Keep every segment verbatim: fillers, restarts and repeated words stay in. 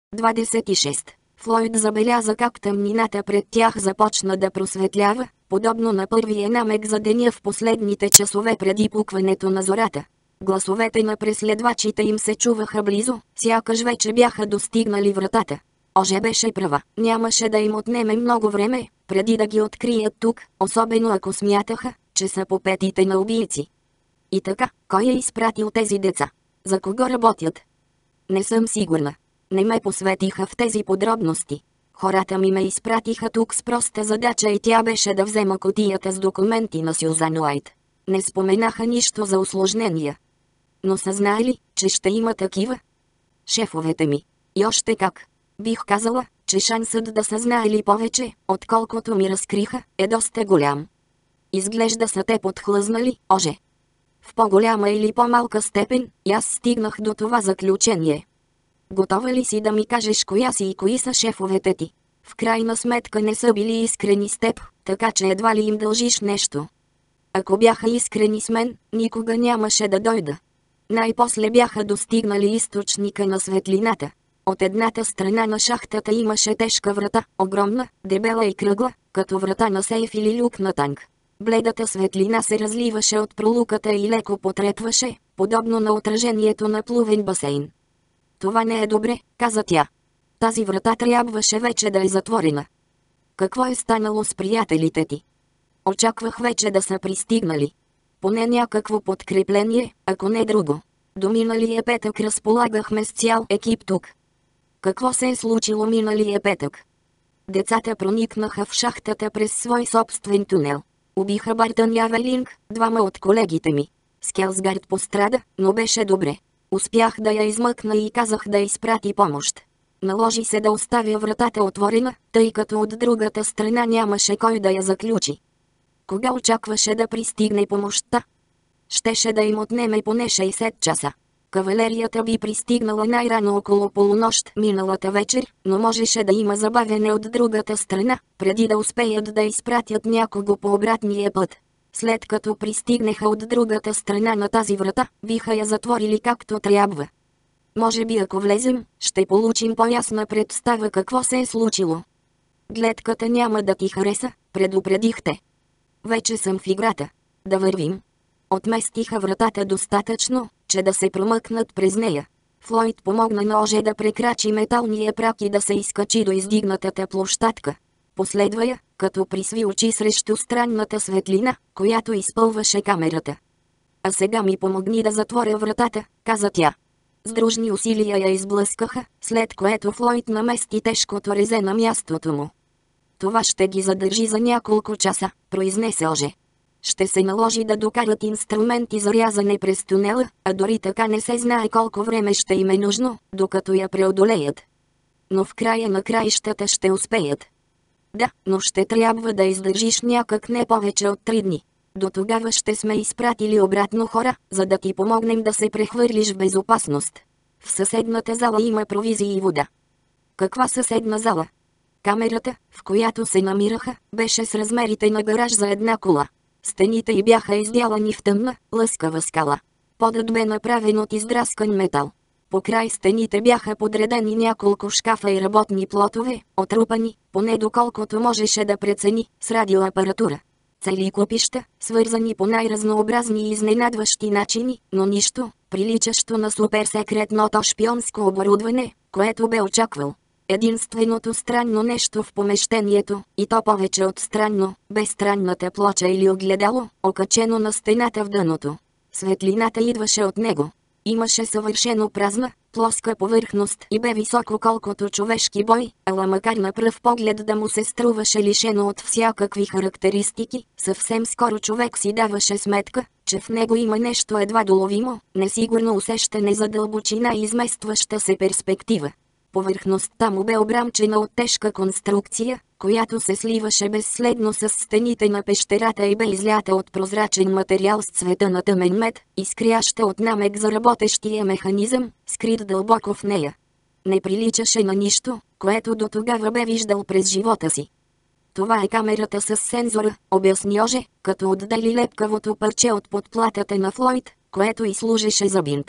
двадесет и шест. Флойд забеляза как тъмнината пред тях започна да просветлява, подобно на първия намек за деня в последните часове преди пукването на зората. Гласовете на преследвачите им се чуваха близо, сякаш вече бяха достигнали вратата. Оже беше права, нямаше да им отнеме много време, преди да ги открият тук, особено ако смятаха, че са по петите на убийци. И така, кой е изпратил тези деца? За кого работят? Не съм сигурна. Не ме посветиха в тези подробности. Хората ми ме изпратиха тук с проста задача и тя беше да взема кутията с документи на Сюзан Уайт. Не споменаха нищо за усложнения. Но са знаели, че ще има такива? Шефовете ми. И още как. Бих казала, че шансът да са знаели повече, отколкото ми разкриха, е доста голям. Изглежда са те подхлъзнали, оже. В по-голяма или по-малка степен, и аз стигнах до това заключение. Готова ли си да ми кажеш коя си и кои са шефовете ти? В крайна сметка не са били искрени с теб, така че едва ли им дължиш нещо. Ако бяха искрени с мен, никога нямаше да дойда. Най-после бяха достигнали източника на светлината. От едната страна на шахтата имаше тежка врата, огромна, дебела и кръгла, като врата на сейф или люк на танк. Бледата светлина се разливаше от пролуката и леко потрепваше, подобно на отражението на плувен басейн. Това не е добре, каза тя. Тази врата трябваше вече да е затворена. Какво е станало с приятелите ти? Очаквах вече да са пристигнали. Поне някакво подкрепление, ако не друго. До миналия петък разполагахме с цял екип тук. Какво се е случило миналия петък? Децата проникнаха в шахтата през свой собствен тунел. Убиха Бартън и Авелинг, двама от колегите ми. Скелсгард пострада, но беше добре. Успях да я измъкна и казах да изпрати помощ. Наложи се да оставя вратата отворена, тъй като от другата страна нямаше кой да я заключи. Кога очакваше да пристигне помощта? Щеше да им отнеме поне шейсет часа. Кавалерията би пристигнала най-рано около полунощ миналата вечер, но можеше да има забавяне от другата страна, преди да успеят да изпратят някого по обратния път. След като пристигнеха от другата страна на тази врата, биха я затворили както трябва. Може би ако влезем, ще получим по-ясна представа какво се е случило. Гледката няма да ти хареса, предупредихте. Вече съм в играта. Да вървим. Отместиха вратата достатъчно, че да се промъкнат през нея. Флойд помогна на Оже да прекрачи металния прак и да се изкачи до издигнатата площадка. Последва я, като присви очи срещу странната светлина, която изпълваше камерата. А сега ми помогни да затворя вратата, каза тя. С дружни усилия я изблъскаха, след което Флойд намести тежкото резе на мястото му. Това ще ги задържи за няколко часа, произнесе Оже. Ще се наложи да докарат инструменти за рязане през тунела, а дори така не се знае колко време ще им е нужно, докато я преодолеят. Но в края на краищата ще успеят. Да, но ще трябва да издържиш някак не повече от три дни. До тогава ще сме изпратили обратно хора, за да ти помогнем да се прехвърлиш в безопасност. В съседната зала има провизии и вода. Каква съседна зала? Камерата, в която се намираха, беше с размерите на гараж за една кола. Стените й бяха издялани в тъмна, лъскава скала. Подът бе направен от издраскан метал. По край стените бяха подредени няколко шкафа и работни плотове, отрупани, поне доколкото можеше да прецени, с радиоапаратура. Цели купища, свързани по най-разнообразни и изненадващи начини, но нищо, приличащо на суперсекретното шпионско оборудване, което бе очаквал. Единственото странно нещо в помещението, и то повече от странно, бе странната плоча или огледало, окачено на стената в дъното. Светлината идваше от него. Имаше съвършено празна, плоска повърхност и бе високо колкото човешки бой, ала макар на пръв поглед да му се струваше лишено от всякакви характеристики, съвсем скоро човек си даваше сметка, че в него има нещо едва доловимо, несигурно усещане за дълбочина и изместваща се перспектива. Повърхността му бе обрамчена от тежка конструкция, която се сливаше безследно с стените на пещерата и бе излята от прозрачен материал с цвета на тъмен мед, изкряща от намек за работещия механизъм, скрит дълбоко в нея. Не приличаше на нищо, което до тогава бе виждал през живота си. Това е камерата с сензора, обясни Оже, като отдели лепкавото парче от подплатата на Флойд, което и служеше за бинт.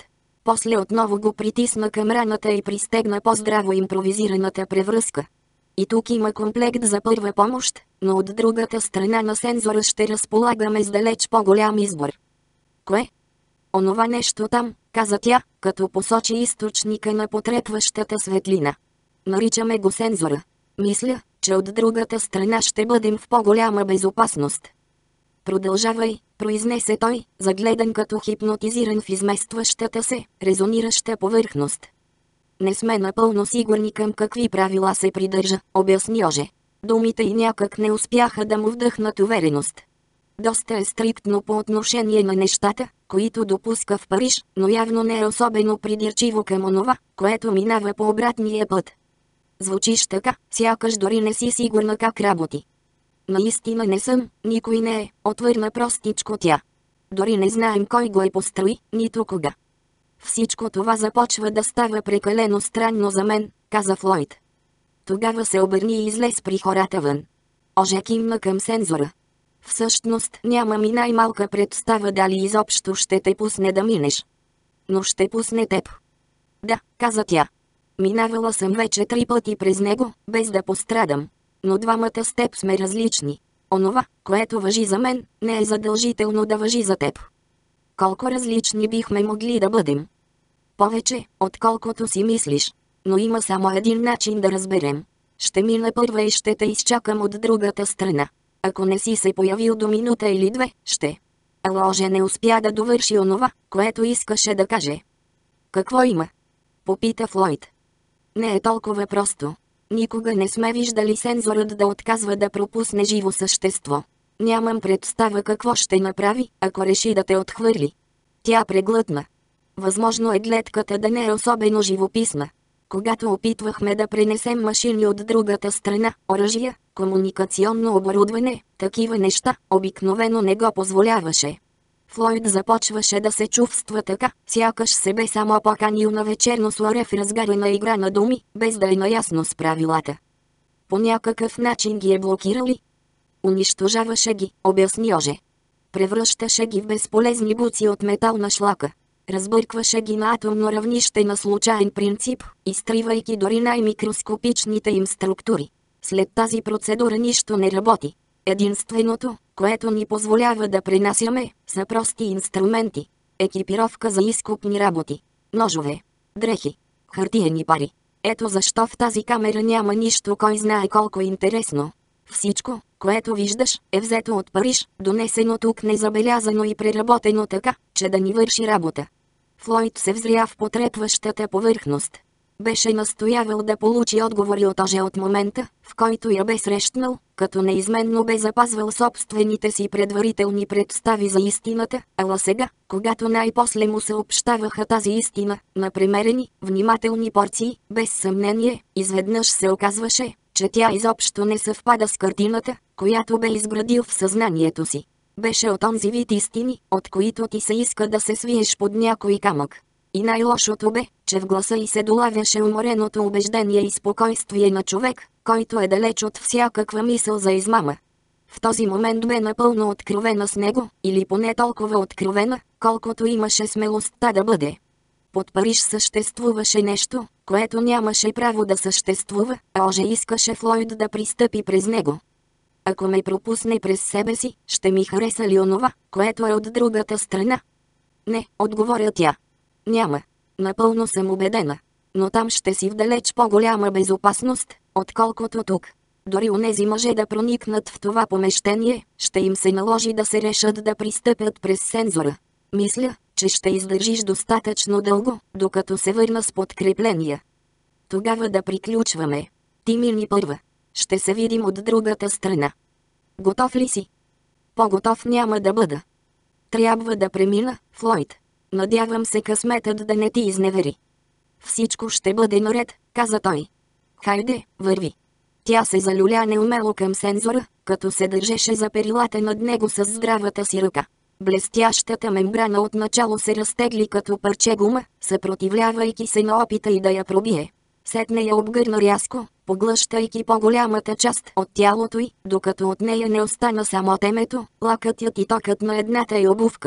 После отново го притисна към раната и пристегна по-здраво импровизираната превръзка. И тук има комплект за първа помощ, но от другата страна на сензора ще разполагаме с далеч по-голям избор. Кое? Онова нещо там, каза тя, като посочи източника на потрепващата светлина. Наричаме го сензора. Мисля, че от другата страна ще бъдем в по-голяма безопасност. Продължавай, произнесе той, загледан като хипнотизиран в изместващата се, резонираща повърхност. Не сме напълно сигурни към какви правила се придържа, обясни Оже. Думите й някак не успяха да му вдъхнат увереност. Доста е стриктно по отношение на нещата, които допуска в Париж, но явно не е особено придирчиво към онова, което минава по обратния път. Звучиш така, сякаш дори не си сигурна как работи. Наистина не съм, никой не е, отвърна простичко тя. Дори не знаем кой го е построи, нито кога. Всичко това започва да става прекалено странно за мен, каза Флойд. Тогава се обърни и излез при хората вън. Оже кимна към сензора. Всъщност нямам и най-малка представа дали изобщо ще те пусне да минеш. Но ще пусне теб. Да, каза тя. Минавала съм вече три пъти през него, без да пострадам. Но двамата с теб сме различни. Онова, което важи за мен, не е задължително да важи за теб. Колко различни бихме могли да бъдем? Повече, отколкото си мислиш. Но има само един начин да разберем. Ще мина първа и ще те изчакам от другата страна. Ако не си се появил до минута или две, ще. Ала Оже не успя да довърши онова, което искаше да каже. Какво има? Попита Флойд. Не е толкова просто. Никога не сме виждали сензорът да отказва да пропусне живо същество. Нямам представа какво ще направи, ако реши да те отхвърли. Тя преглътна. Възможно е гледката да не е особено живописна. Когато опитвахме да пренесем машини от другата страна, оръжия, комуникационно оборудване, такива неща, обикновено не го позволяваше. Флойд започваше да се чувства така, сякаш се бе само поканил на вечерно соаре в разгара на игра на думи, без да е наясно с правилата. По някакъв начин ги е блокирал ли? Унищожаваше ги, обясни Оже. Превръщаше ги в безполезни буци от метална шлака. Разбъркваше ги на атомно равнище на случайен принцип, изтривайки дори най-микроскопичните им структури. След тази процедура нищо не работи. Единственото, което ни позволява да пренасяме, са прости инструменти. Екипировка за изкупни работи. Ножове. Дрехи. Хартиени пари. Ето защо в тази камера няма нищо кой знае колко интересно. Всичко, което виждаш, е взето от Париж, донесено тук незабелязано и преработено така, че да ни върши работа. Флойд се взря в потрепващата повърхност. Беше настоявал да получи отговори от Оже от момента, в който я бе срещнал, като неизменно бе запазвал собствените си предварителни представи за истината, ала сега, когато най-после му съобщаваха тази истина, на премерени, внимателни порции, без съмнение, изведнъж се оказваше, че тя изобщо не съвпада с картината, която бе изградил в съзнанието си. Беше от онзи вид истини, от които ти се иска да се свиеш под някой камък. И най-лошото бе, че в гласа й се долавяше умореното убеждение и спокойствие на човек, който е далеч от всякаква мисъл за измама. В този момент бе напълно откровена с него, или поне толкова откровена, колкото имаше смелостта да бъде. Под Париж съществуваше нещо, което нямаше право да съществува, а Оже искаше Флойд да пристъпи през него. Ако ме пропусне през себе си, ще ми хареса ли онова, което е от другата страна? Не, отговоря тя. Няма. Напълно съм убедена. Но там ще си в далеч по-голяма безопасност, отколкото тук. Дори онези мъже да проникнат в това помещение, ще им се наложи да се решат да пристъпят през сензора. Мисля, че ще издържиш достатъчно дълго, докато се върна с подкрепления. Тогава да приключваме. Ти мини първа. Ще се видим от другата страна. Готов ли си? По-готов няма да бъда. Трябва да премина, Флойд. Надявам се късметът да не ти изневери. Всичко ще бъде наред, каза той. Хайде, върви. Тя се залюля неумело към сензора, като се държеше за перилата над него с здравата си ръка. Блестящата мембрана отначало се разтегли като парче гума, съпротивлявайки се на опита и да я пробие. Сетне я обгърна рязко, поглъщайки по-голямата част от тялото й, докато от нея не остана само темето, лакътят и токът на едната й обувка.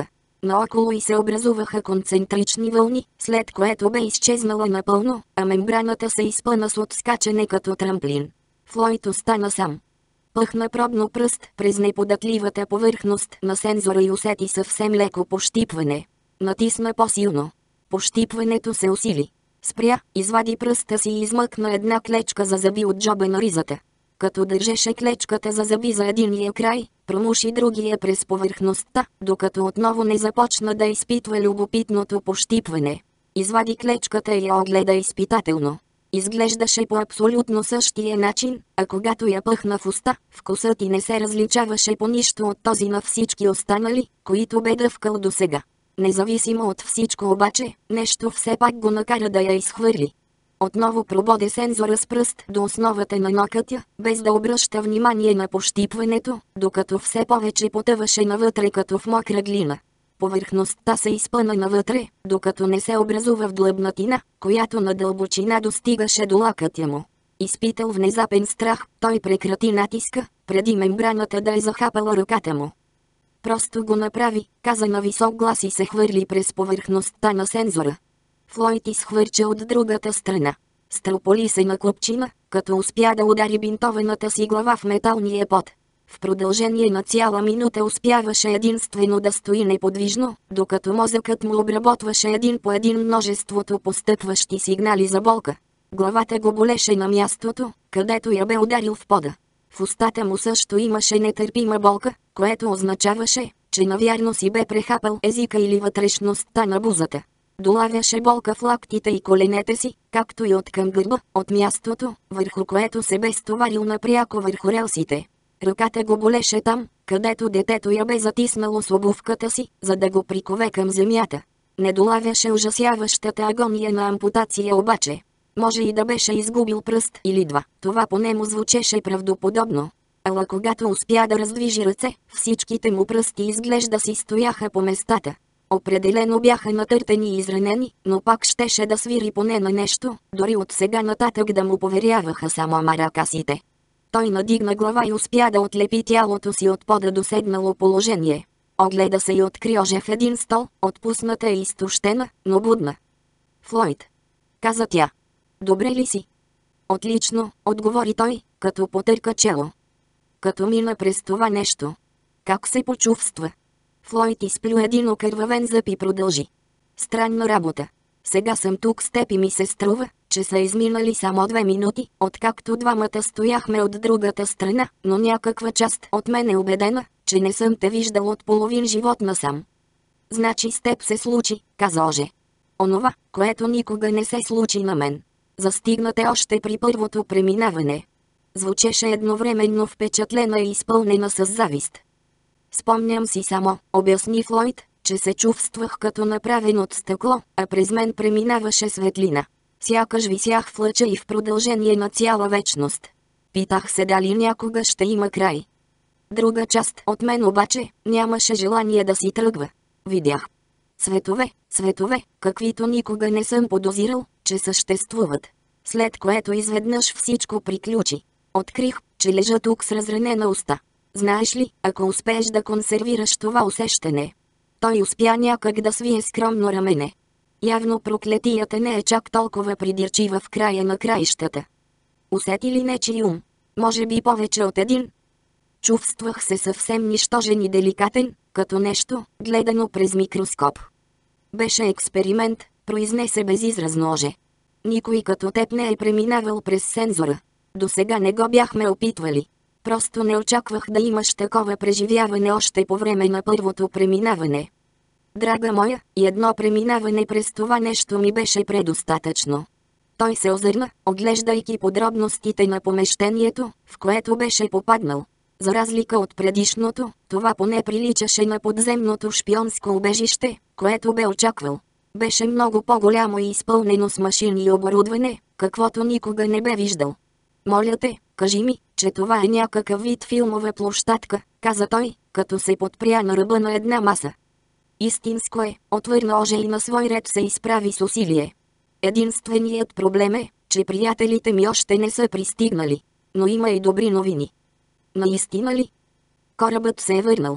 Наоколо й се образуваха концентрични вълни, след което бе изчезнала напълно, а мембраната се изпъна с отскачане като трамплин. Флойд остана сам. Пъхна пробно пръст през неподатливата повърхност на сензора и усети съвсем леко пощипване. Натисна по-силно. Пощипването се усили. Спря, извади пръста си и измъкна една клечка за зъби от джоба на ризата. Като държеше клечката за зъби за единия край, промуши другия през повърхността, докато отново не започна да изпитва любопитното пощипване. Извади клечката и я огледа изпитателно. Изглеждаше по абсолютно същия начин, а когато я пъхна в уста, вкусът й не се различаваше по нищо от този на всички останали, които бе дъвкал досега. Независимо от всичко обаче, нещо все пак го накара да я изхвърли. Отново прободе сензора с пръст до основата на нокътя, без да обръща внимание на пощипването, докато все повече потъваше навътре като в мокра глина. Повърхността се изпъна навътре, докато не се образува в длъбнатина, която на дълбочина достигаше до лакътя му. Изпитал внезапен страх, той прекрати натиска, преди мембраната да е захапала ръката му. Просто го направи, каза на висок глас и се хвърли през повърхността на сензора. Флойд изхвърча от другата страна. Стълполи се на клопчина, като успя да удари бинтованата си глава в металния пот. В продължение на цяла минута успяваше единствено да стои неподвижно, докато мозъкът му обработваше един по един множеството постъпващи сигнали за болка. Главата го болеше на мястото, където я бе ударил в пода. В устата му също имаше нетърпима болка, което означаваше, че навярно си бе прехапал езика или вътрешността на бузата. Долавяше болка в лактите и коленете си, както и от към гърба, от мястото, върху което се бе стоварил напряко върху релсите. Ръката го болеше там, където детето я бе затиснало с обувката си, за да го прикове към земята. Не долавяше ужасяващата агония на ампутация обаче. Може и да беше изгубил пръст или два, това поне му звучеше правдоподобно. Ала когато успя да раздвижи ръце, всичките му пръсти изглежда си стояха по местата. Определено бяха натъртени и изранени, но пак щеше да свири поне на нещо, дори от сега нататък да му поверяваха само маракасите. Той надигна глава и успя да отлепи тялото си от пода до седнало положение. Огледа се и откри ожа в един стол, отпусната и изтощена, но будна. Флойд, каза тя. Добре ли си? Отлично, отговори той, като потърка чело. Като мина през това нещо. Как се почувства? Флойд изплю един окървавен зъб и продължи. Странна работа. Сега съм тук с теб и ми се струва, че са изминали само две минути, откакто двамата стояхме от другата страна, но някаква част от мен е убедена, че не съм те виждал от половин живот насам. Значи с теб се случи, каза Оже. Онова, което никога не се случи на мен. Застигнате още при първото преминаване. Звучеше едновременно впечатлена и изпълнена с завист. Спомням си само, обясни Флойд, че се чувствах като направен от стъкло, а през мен преминаваше светлина. Сякаш висях в лъча и в продължение на цяла вечност. Питах се дали някога ще има край. Друга част от мен обаче нямаше желание да си тръгва. Видях светове, светове, каквито никога не съм подозирал, че съществуват. След което изведнъж всичко приключи. Открих, че лежа тук с разранена уста. Знаеш ли, ако успееш да консервираш това усещане? Той успя някак да свие скромно рамене. Явно проклетията не е чак толкова придирчива в края на краищата. Усети ли нечий ум? Може би повече от един? Чувствах се съвсем нищожен и деликатен, като нещо, гледано през микроскоп. Беше експеримент, произнесе безизразно Оже. Никой като теб не е преминавал през сензора. Досега не го бяхме опитвали. Просто не очаквах да имаш такова преживяване още по време на първото преминаване. Драга моя, и едно преминаване през това нещо ми беше предостатъчно. Той се озърна, оглеждайки подробностите на помещението, в което беше попаднал. За разлика от предишното, това поне приличаше на подземното шпионско убежище, което бе очаквал. Беше много по-голямо и изпълнено с машини и оборудване, каквото никога не бе виждал. Моля те, кажи ми, че това е някакъв вид филмова площадка, каза той, като се подпря на ръба на една маса. Истинско е, отвърна Оже и на свой ред се изправи с усилие. Единственият проблем е, че приятелите ми още не са пристигнали. Но има и добри новини. Наистина ли? Корабът се е върнал.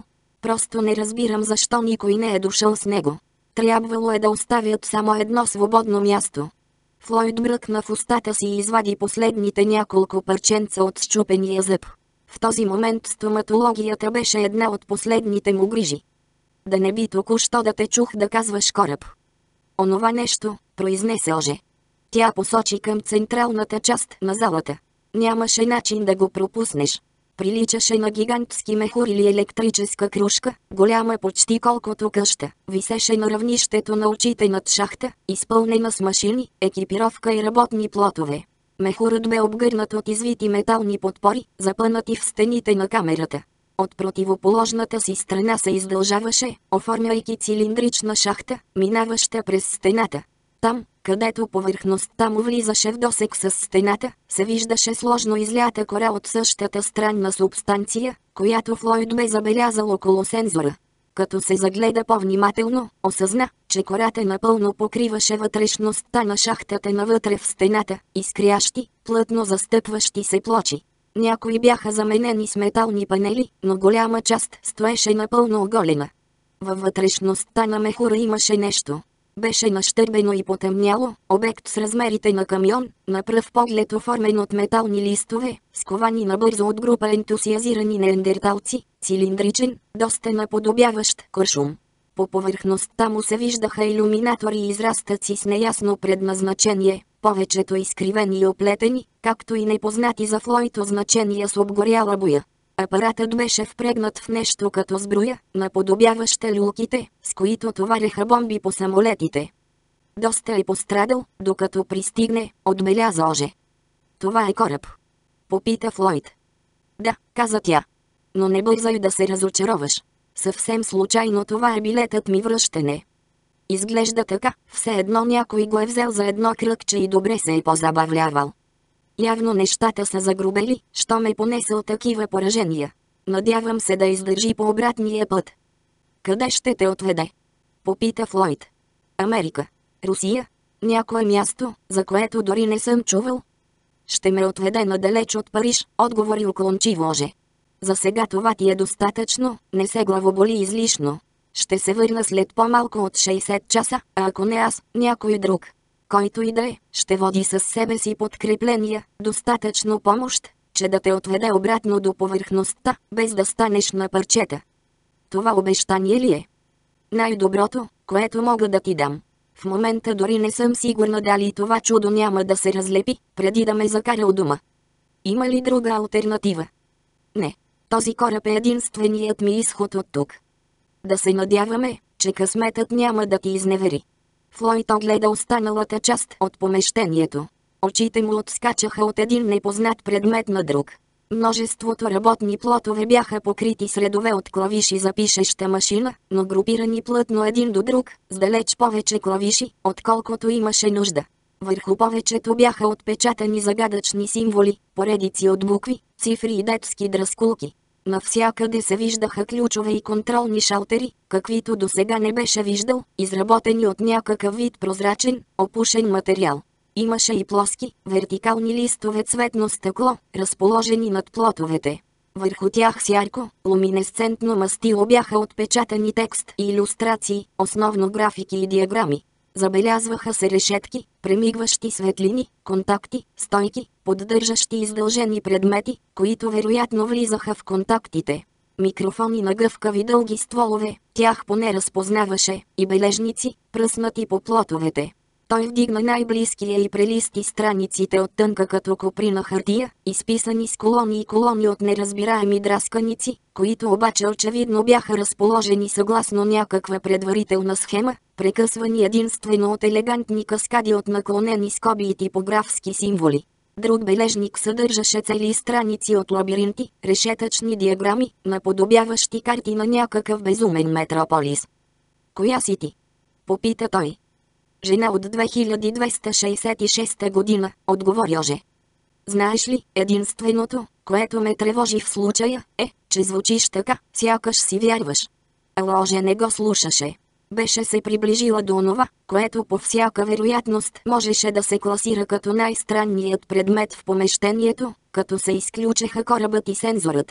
Просто не разбирам защо никой не е дошъл с него. Трябвало е да оставят само едно свободно място. Флойд бръкна в устата си и извади последните няколко парченца от счупения зъб. В този момент стоматологията беше една от последните му грижи. Да не би току-що да те чух да казваш кораб. Онова нещо, произнесе Оже. Тя посочи към централната част на залата. Нямаше начин да го пропуснеш. Приличаше на гигантски мехур или електрическа крушка, голяма почти колкото къща. Висеше на равнището на очите над шахта, изпълнена с машини, екипировка и работни плотове. Мехурът бе обгърнат от извити метални подпори, запънати в стените на камерата. От противоположната си страна се издължаваше, оформяйки цилиндрична шахта, минаваща през стената. Там, където повърхността му влизаше в досек с стената, се виждаше сложно излята кора от същата странна субстанция, която Флойд бе забелязал около сензора. Като се загледа по-внимателно, осъзна, че кората напълно покриваше вътрешността на шахтата навътре в стената, изкрящи, плътно застъпващи се плочи. Някои бяха заменени с метални панели, но голяма част стоеше напълно оголена. Във вътрешността на мехура имаше нещо. Беше нащърбено и потъмняло, обект с размерите на камион, на пръв поглед оформен от метални листове, сковани набързо от група ентусиазирани неандерталци, цилиндричен, доста наподобяващ куршум. По повърхността му се виждаха илюминатори и израстъци с неясно предназначение, повечето изкривени и оплетени, както и непознати за Флойд означения с обгоряла боя. Апаратът беше впрегнат в нещо като сбруя, наподобяваща люлките, с които товареха бомби по самолетите. Доста е пострадал, докато пристигне, отбеляза Оже. Това е кораб. Попита Флойд. Да, каза тя. Но не бързай да се разочароваш. Съвсем случайно това е билетът ми връщане. Изглежда така, все едно някой го е взел за едно кръгче и добре се е позабавлявал. Явно нещата са загрубели, що ме понесъл такива поражения. Надявам се да издържи по обратния път. Къде ще те отведе? Попита Флойд. Америка. Русия? Някое място, за което дори не съм чувал? Ще ме отведе надалеч от Париж, отговори уклончиво Оже. За сега това ти е достатъчно, не се главоболи излишно. Ще се върна след по-малко от шейсет часа, а ако не аз, някой друг. Който и да е, ще води със себе си подкрепления, достатъчно помощ, че да те отведе обратно до повърхността, без да станеш на парчета. Това обещание ли е? Най-доброто, което мога да ти дам. В момента дори не съм сигурна дали това чудо няма да се разлепи, преди да ме закара у дома. Има ли друга алтернатива? Не. Този кораб е единственият ми изход от тук. Да се надяваме, че късметът няма да ти изневери. Флойд огледа останалата част от помещението. Очите му отскачаха от един непознат предмет на друг. Множеството работни плотове бяха покрити с редове от клавиши за пишеща машина, но групирани плътно един до друг, с далеч повече клавиши, отколкото имаше нужда. Върху повечето бяха отпечатани загадъчни символи, поредици от букви, цифри и детски дръскулки. Навсякъде се виждаха ключове и контролни шалтери, каквито досега не беше виждал, изработени от някакъв вид прозрачен, опушен материал. Имаше и плоски, вертикални листове цветно стъкло, разположени над плотовете. Върху тях с ярко, луминесцентно мастило бяха отпечатани текст и илюстрации, основно графики и диаграми. Забелязваха се решетки, премигващи светлини, контакти, стойки, поддържащи издължени предмети, които вероятно влизаха в контактите. Микрофони на гъвкави дълги стволове, тях поне разпознаваше, и бележници, пръснати по плотовете. Той вдигна най-близкия и прелисти страниците от тънка като коприна хартия, изписани с колони и колони от неразбираеми драсканици, които обаче очевидно бяха разположени съгласно някаква предварителна схема, прекъсвани единствено от елегантни каскади от наклонени скоби и типографски символи. Друг бележник съдържаше цели страници от лабиринти, решетъчни диаграми, наподобяващи карти на някакъв безумен метрополис. «Коя си ти?» попита той. «Жена от две хиляди двеста шейсет и шеста година», отговори Оже. «Знаеш ли, единственото, което ме тревожи в случая, е, че звучиш така, сякаш си вярваш». Ала Оже не го слушаше. Беше се приближила до онова, което по всяка вероятност можеше да се класира като най-странният предмет в помещението, като се изключеха корабът и сензорът.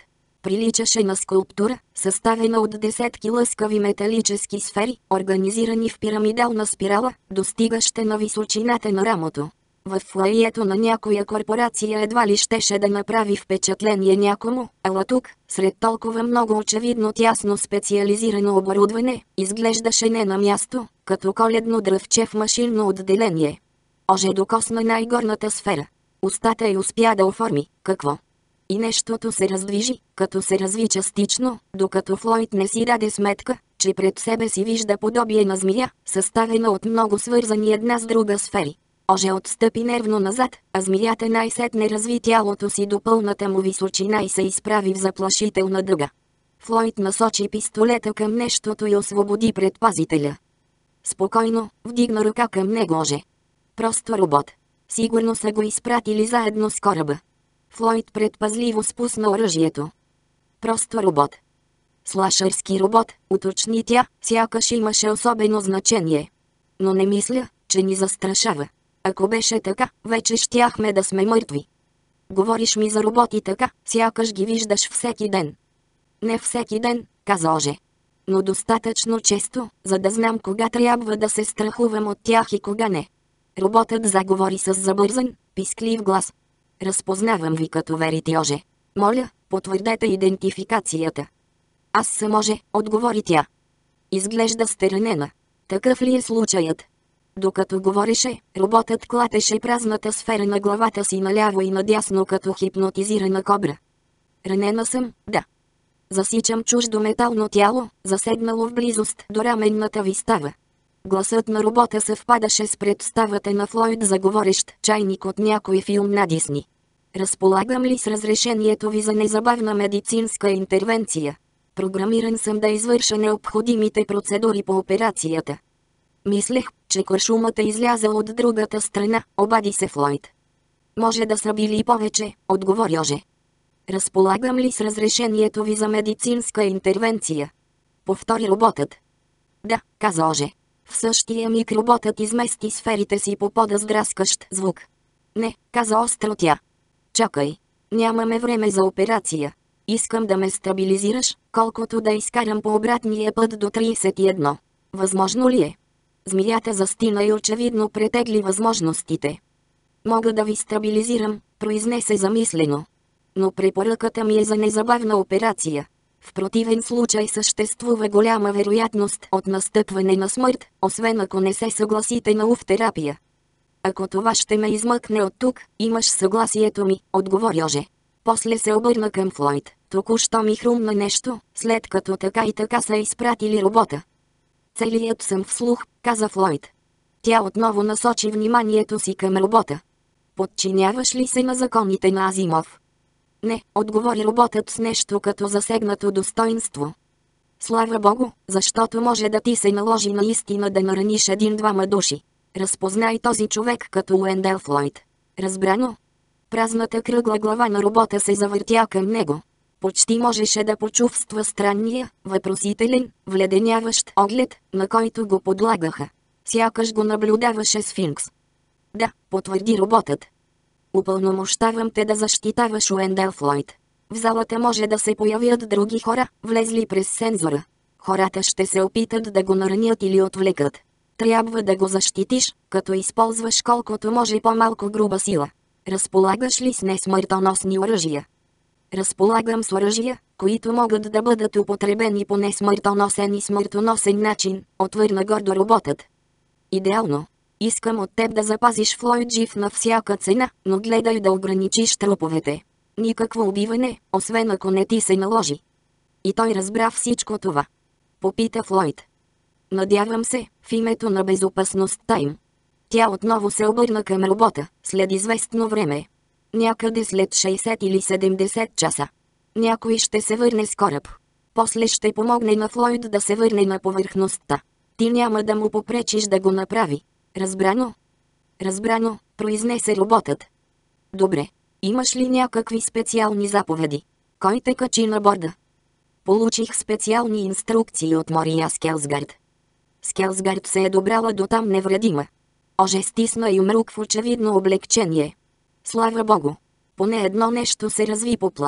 Приличаше на скулптура, съставена от десетки лъскави металически сфери, организирани в пирамидална спирала, достигаща на височината на рамото. В фоайето на някоя корпорация едва ли щеше да направи впечатление някому, ала тук, сред толкова много очевидно тясно специализирано оборудване, изглеждаше не на място, като коледно дръвче в машинно отделение. Оже докосна най-горната сфера. Устата й успя да оформи, какво? И нещото се раздвижи, като се разви частично, докато Флойд не си даде сметка, че пред себе си вижда подобие на змия, съставена от много свързани една с друга сфери. Оже отстъпи нервно назад, а змията най-сетне разви тялото си до пълната му височина и се изправи в заплашителна дъга. Флойд насочи пистолета към нещото и освободи предпазителя. Спокойно, вдигна ръка към него. Оже. Просто робот. Сигурно са го изпратили заедно с кораба. Флойд предпазливо спусна оръжието. Просто робот. Слашърски робот, уточни тя, сякаш имаше особено значение. Но не мисля, че ни застрашава. Ако беше така, вече щяхме да сме мъртви. Говориш ми за роботи така, сякаш ги виждаш всеки ден. Не всеки ден, каза Оже. Но достатъчно често, за да знам кога трябва да се страхувам от тях и кога не. Роботът заговори с забързан, писклив глас. Разпознавам ви като верите, Оже. Моля, потвърдете идентификацията. Аз съм Оже, отговори тя. Изглежда сте ранена. Такъв ли е случаят? Докато говореше, роботът клатеше празната сфера на главата си наляво и надясно като хипнотизирана кобра. Ранена съм, да. Засичам чуждо метално тяло, заседнало в близост до раменната ви става. Гласът на робота съвпадаше с представата на Флойд за говорещ чайник от някой филм на Дисни. Разполагам ли с разрешението ви за незабавна медицинска интервенция? Програмиран съм да извърша необходимите процедури по операцията. Мислех, че куршумът е излязъл от другата страна, обади се Флойд. Може да са били и повече, отговори Оже. Разполагам ли с разрешението ви за медицинска интервенция? Повтори роботът. Да, каза Оже. В същия миг роботът измести сферите си по пода с драскащ звук. Не, каза остро тя. Чакай. Нямаме време за операция. Искам да ме стабилизираш, колкото да изкарам по обратния път до тридесет и едно. Възможно ли е? Змията застина и очевидно претегли възможностите. Мога да ви стабилизирам, произнесе замислено. Но препоръката ми е за незабавна операция. В противен случай съществува голяма вероятност от настъпване на смърт, освен ако не се съгласите на ув терапия. Ако това ще ме измъкне от тук, имаш съгласието ми, отговори Оже. После се обърна към Флойд. Току-що ми хрумна нещо, след като така и така са изпратили робота. Целият съм вслух, каза Флойд. Тя отново насочи вниманието си към робота. Подчиняваш ли се на законите на Азимов? Не, отговори роботът с нещо като засегнато достоинство. Слава Богу, защото може да ти се наложи наистина да нараниш един-двама души. Разпознай този човек като Уендел Флойд. Разбрано? Празната кръгла глава на робота се завъртя към него. Почти можеше да почувства странния, въпросителен, вледеняващ оглед, на който го подлагаха. Сякаш го наблюдаваше сфинкс. Да, потвърди роботът. Упълномощавам те да защитаваш Уендел Флойд. В залата може да се появят други хора, влезли през сензора. Хората ще се опитат да го наранят или отвлекат. Трябва да го защитиш, като използваш колкото може по-малко груба сила. Разполагаш ли с несмъртоносни оръжия? Разполагам с оръжия, които могат да бъдат употребени по несмъртоносен и смъртоносен начин, отвърна гордо роботът. Идеално. Искам от теб да запазиш Флойд жив на всяка цена, но гледай да ограничиш труповете. Никакво убиване, освен ако не ти се наложи. И той разбра всичко това. Попита Флойд. Надявам се, в името на безопасността им. Тя отново се обърна към робота, след известно време. Някъде след шейсет или седемдесет часа. Някой ще се върне с кораб. После ще помогне на Флойд да се върне на повърхността. Ти няма да му попречиш да го направи. Разбрано? Разбрано, произнесе роботът. Добре. Имаш ли някакви специални заповеди? Кой те качи на борда? Получих специални инструкции от Мория Скелсгард. Скелсгард се е добрала до там невредима. Оже стисна юмрук в очевидно облегчение. Слава Богу. Поне едно нещо се разви по план.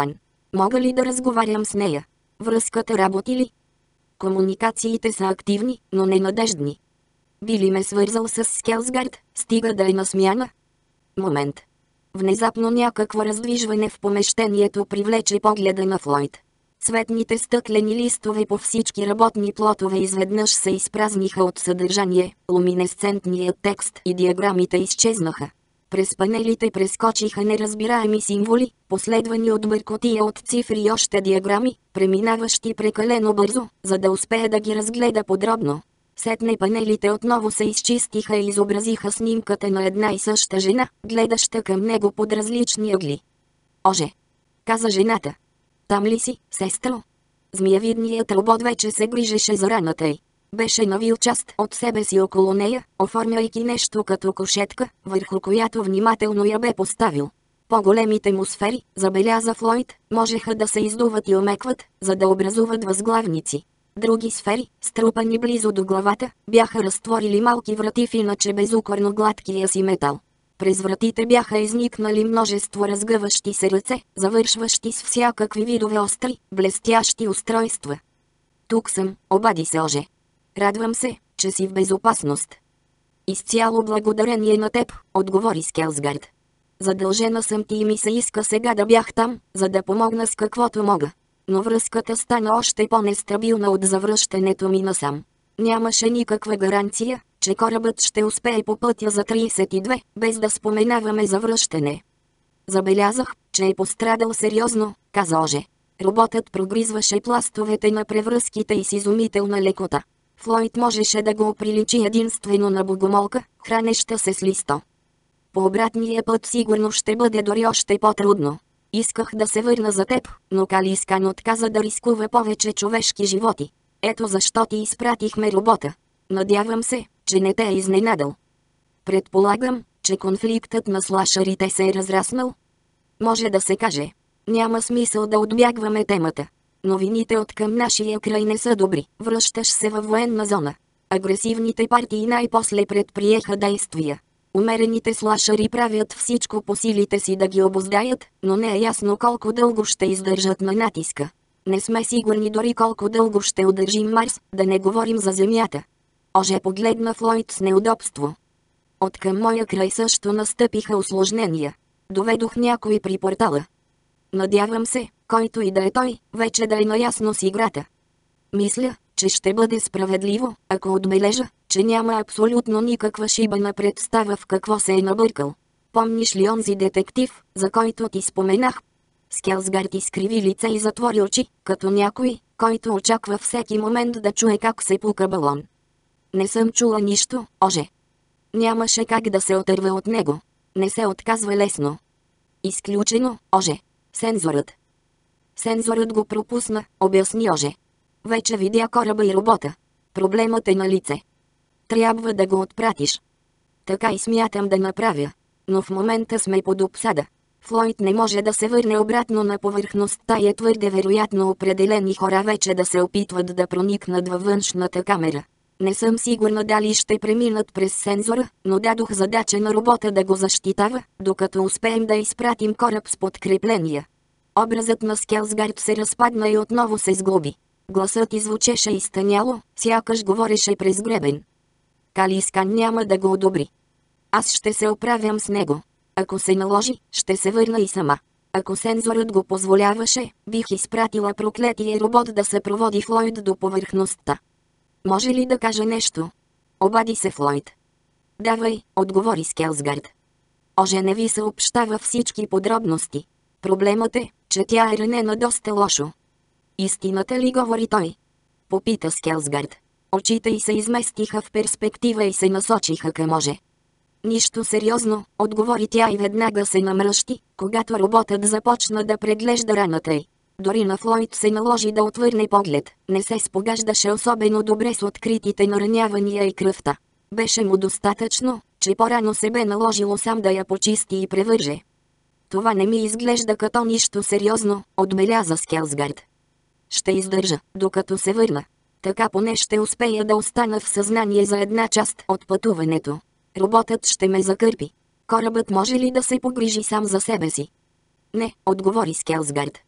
Мога ли да разговарям с нея? Връзката работи ли? Комуникациите са активни, но ненадеждни. Би ли ме свързал с Скелсгард, стига да е на смяна? Момент. Внезапно някакво раздвижване в помещението привлече погледа на Флойд. Цветните стъклени листове по всички работни плотове изведнъж се изпразниха от съдържание, луминесцентният текст и диаграмите изчезнаха. През панелите прескочиха неразбираеми символи, последвани от бъркотия от цифри и още диаграми, преминаващи прекалено бързо, за да успее да ги разгледа подробно. Сетне панелите отново се изчистиха и изобразиха снимката на една и съща жена, гледаща към него под различни ъгли. «Оже!» каза жената. «Там ли си, сестро?» Змиевидният робот вече се грижеше за раната й. Беше навил част от себе си около нея, оформяйки нещо като кошетка, върху която внимателно я бе поставил. По-големите му сфери, забеляза Флойд, можеха да се издуват и омекват, за да образуват възглавници. Други сфери, струпани близо до главата, бяха разтворили малки врати в иначе безукорно гладкия си метал. През вратите бяха изникнали множество разгъващи се ръце, завършващи с всякакви видове остри, блестящи устройства. «Тук съм», обади се Оже. «Радвам се, че си в безопасност». «Изцяло благодарение на теб», отговори Скелсгард. «Задължена съм ти и ми се иска сега да бях там, за да помогна с каквото мога. Но връзката стана още по-нестабилна от завръщането ми насам. Нямаше никаква гаранция, че корабът ще успее по пътя за тридесет и две, без да споменаваме за връщане. Забелязах, че е пострадал сериозно», каза Оже. Роботът прогризваше пластовете на превръзките и с изумителна лекота. Флойд можеше да го оприличи единствено на богомолка, хранеща се с листо. По обратния път сигурно ще бъде дори още по-трудно. Исках да се върна за теб, но Калискан отказа да рискува повече човешки животи. Ето защо ти изпратихме робота. Надявам се, че не те е изненадал. Предполагам, че конфликтът на слашарите се е разраснал. Може да се каже. Няма смисъл да отбягваме темата. Новините от към нашия край не са добри. Връщаш се във военна зона. Агресивните партии най-после предприеха действия. Умерените слашари правят всичко по силите си да ги обуздаят, но не е ясно колко дълго ще издържат на натиска. Не сме сигурни дори колко дълго ще удържим Марс, да не говорим за Земята. Оже погледна Флойд с неудобство. От към моя край също настъпиха усложнения. Доведох някой при портала. Надявам се, който и да е той, вече да е наясно с играта. Мисля, че ще бъде справедливо, ако отбележа, че няма абсолютно никаква шибана представа в какво се е набъркал. Помниш ли онзи детектив, за който ти споменах? Скелсгард изкриви лице и затвори очи, като някой, който очаква всеки момент да чуе как се пука балон. Не съм чула нищо, Оже. Нямаше как да се отърва от него. Не се отказва лесно. Изключено, Оже. Сензорът. Сензорът го пропусна, обясни Оже. Вече видя кораба и робота. Проблемът е на лице. Трябва да го отпратиш. Така и смятам да направя. Но в момента сме под обсада. Флойд не може да се върне обратно на повърхността и е твърде вероятно определени хора вече да се опитват да проникнат във външната камера. Не съм сигурна дали ще преминат през сензора, но дадох задача на робота да го защитава, докато успеем да изпратим кораб с подкрепления. Образът на Скелсгард се разпадна и отново се сглоби. Гласът извучеше изтъняло, сякаш говореше през гребен. Калискан няма да го одобри. Аз ще се оправям с него. Ако се наложи, ще се върна и сама. Ако сензорът го позволяваше, бих изпратила проклетия робот да съпроводи Флойд до повърхността. Може ли да кажа нещо? Обади се Флойд. Давай, отговори Скелсгард. Оже не ви съобщава всички подробности. Проблемът е, че тя е ранена доста лошо. Истината ли говори той? Попита Скелсгард. Очите й се изместиха в перспектива и се насочиха към Оже. Нищо сериозно, отговори тя и веднага се намръщи, когато роботът започна да преглежда раната й. Дори на Флойд се наложи да отвърне поглед, не се спогаждаше особено добре с откритите наранявания и кръвта. Беше му достатъчно, че по-рано се бе наложило сам да я почисти и превърже. Това не ми изглежда като нищо сериозно, отбеляза Скелсгард. Ще издържа, докато се върна. Така поне ще успея да остана в съзнание за една част от пътуването. Роботът ще ме закърпи. Корабът може ли да се погрижи сам за себе си? Не, отговори Скелсгард.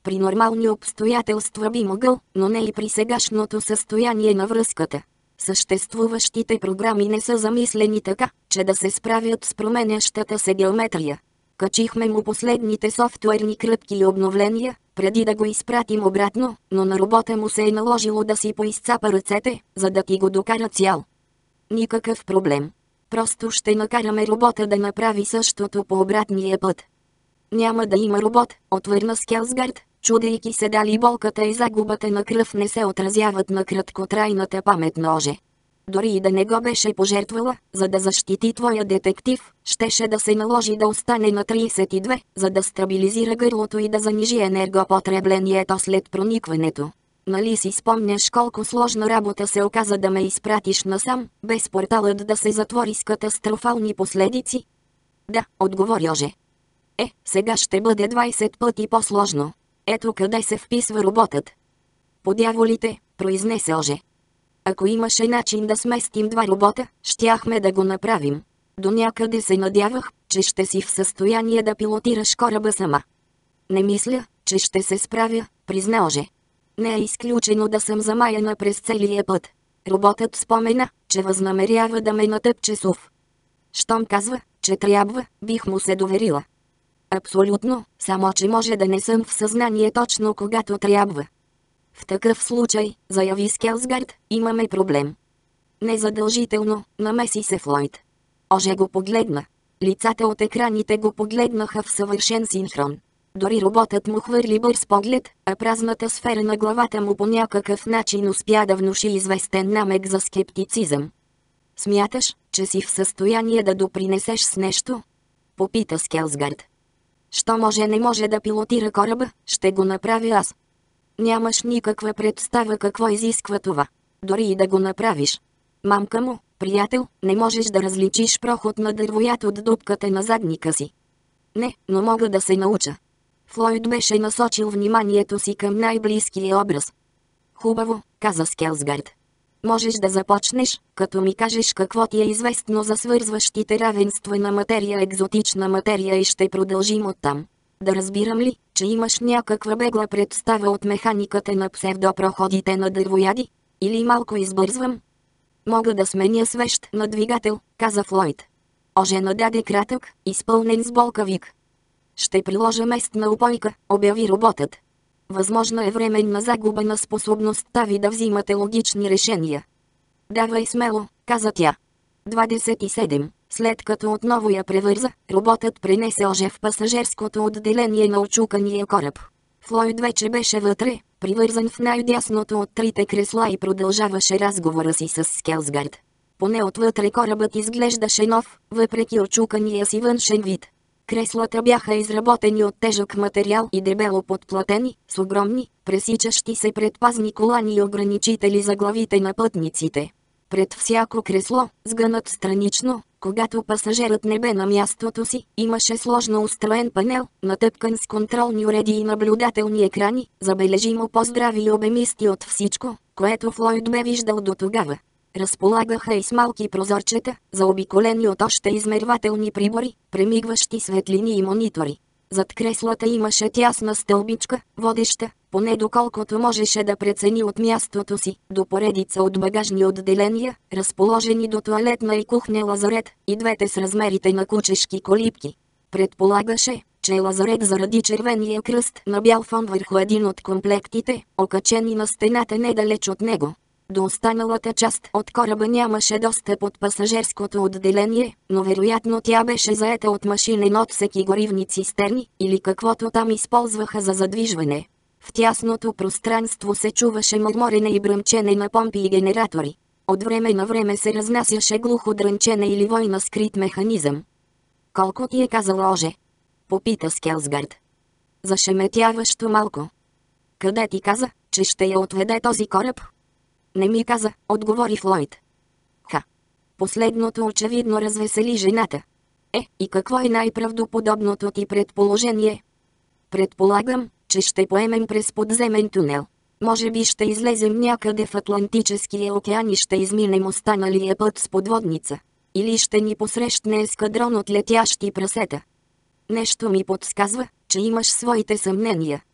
При нормални обстоятелства би могъл, но не и при сегашното състояние на връзката. Съществуващите програми не са замислени така, че да се справят с променящата се геометрия. Качихме му последните софтуерни кръпки и обновления, преди да го изпратим обратно, но на робота му се е наложило да си поизцапа ръцете, за да ти го докара цял. Никакъв проблем. Просто ще накараме робота да направи същото по обратния път. Няма да има робот, отвърна Скелсгард, чудейки се дали болката и загубата на кръв не се отразяват на краткотрайната памет на Оже. Дори и да не го беше пожертвала, за да защити твоя детектив, щеше да се наложи да остане на трийсет и две, за да стабилизира гърлото и да занижи енергопотреблението след проникването. Нали си спомняш колко сложна работа се оказа да ме изпратиш насам, без порталът да се затвори с катастрофални последици? Да, отговори Оже. Е, сега ще бъде двайсет пъти по-сложно. Ето къде се вписва роботът. По дяволите, произнесе Оже. Ако имаше начин да сместим два робота, щяхме да го направим. До някъде се надявах, че ще си в състояние да пилотираш кораба сама. Не мисля, че ще се справя, призна Оже. Не е изключено да съм замаяна през целия път. Роботът спомена, че възнамерява да ме натъпче сув. Щом казва, че трябва, бих му се доверила. Абсолютно, само че може да не съм в съзнание точно когато трябва. В такъв случай, заяви Скелсгард, имаме проблем. Незадължително, намеси се Флойд. Оже го погледна. Лицата от екраните го погледнаха в съвършен синхрон. Дори роботът му хвърли бърз поглед, а празната сфера на главата му по някакъв начин успя да внуши известен намек за скептицизъм. Смяташ, че си в състояние да допринесеш с нещо? Попита Скелсгард. Що може не може да пилотира кораба, ще го направя аз. Нямаш никаква представа какво изисква това. Дори и да го направиш. Мамка му, приятел, не можеш да различиш проход на дървоят от дупката на задника си. Не, но мога да се науча. Флойд беше насочил вниманието си към най-близкия образ. Хубаво, каза Скелсгард. Можеш да започнеш, като ми кажеш какво ти е известно за свързващите равенства на материя екзотична материя и ще продължим оттам. Да разбирам ли, че имаш някаква бегла представа от механиката на псевдопроходите на дървояди? Или малко избързвам? Мога да сменя свещ на двигател, каза Флойд. Оже нададе кратък, изпълнен с болка вик. Ще приложа местна упойка, обяви роботът. Възможна е временна загуба на способността ви да взимате логични решения. Давай смело, каза тя. двадесет и седем. След като отново я превърза, роботът пренесе Оже в пасажерското отделение на очукания кораб. Флойд вече беше вътре, привързан в най-дясното от трите кресла и продължаваше разговора си с Скелсгард. Поне отвътре корабът изглеждаше нов, въпреки очукания си външен вид. Креслата бяха изработени от тежък материал и дебело подплатени, с огромни, пресичащи се предпазни колани и ограничители за главите на пътниците. Пред всяко кресло, сгънат странично, когато пасажирът не бе на мястото си, имаше сложно устроен панел, натъпкан с контролни уреди и наблюдателни екрани, забележимо по-здрави и обемисти от всичко, което Флойд бе виждал до тогава. Разполагаха и с малки прозорчета, заобиколени от още измервателни прибори, премигващи светлини и монитори. Зад креслата имаше тясна стълбичка, водеща, поне доколкото можеше да прецени от мястото си, до поредица от багажни отделения, разположени до тоалетна и кухня лазарет, и двете с размерите на кучешки колибки. Предполагаше, че е лазарет заради червения кръст на бял фон върху един от комплектите, окачени на стената недалеч от него. До останалата част от кораба нямаше достъп от пасажерското отделение, но вероятно тя беше заета от машинен отсек и горивни цистерни, или каквото там използваха за задвижване. В тясното пространство се чуваше мърморене и бръмчене на помпи и генератори. От време на време се разнасяше глухо дрънчене или вой на скрит механизъм. Колко ти е казала Оже? Попита Скелсгард. Зашеметяващо малко. Къде ти каза, че ще я отведе този кораб? Не ми каза, отговори Флойд. Ха. Последното очевидно развесели жената. Е, и какво е най-правдоподобното ти предположение? Предполагам, че ще поемем през подземен тунел. Може би ще излезем някъде в Атлантическия океан и ще изминем останалия път с подводница. Или ще ни посрещне ескадрон от летящи прасета. Нещо ми подсказва, че имаш своите съмнения.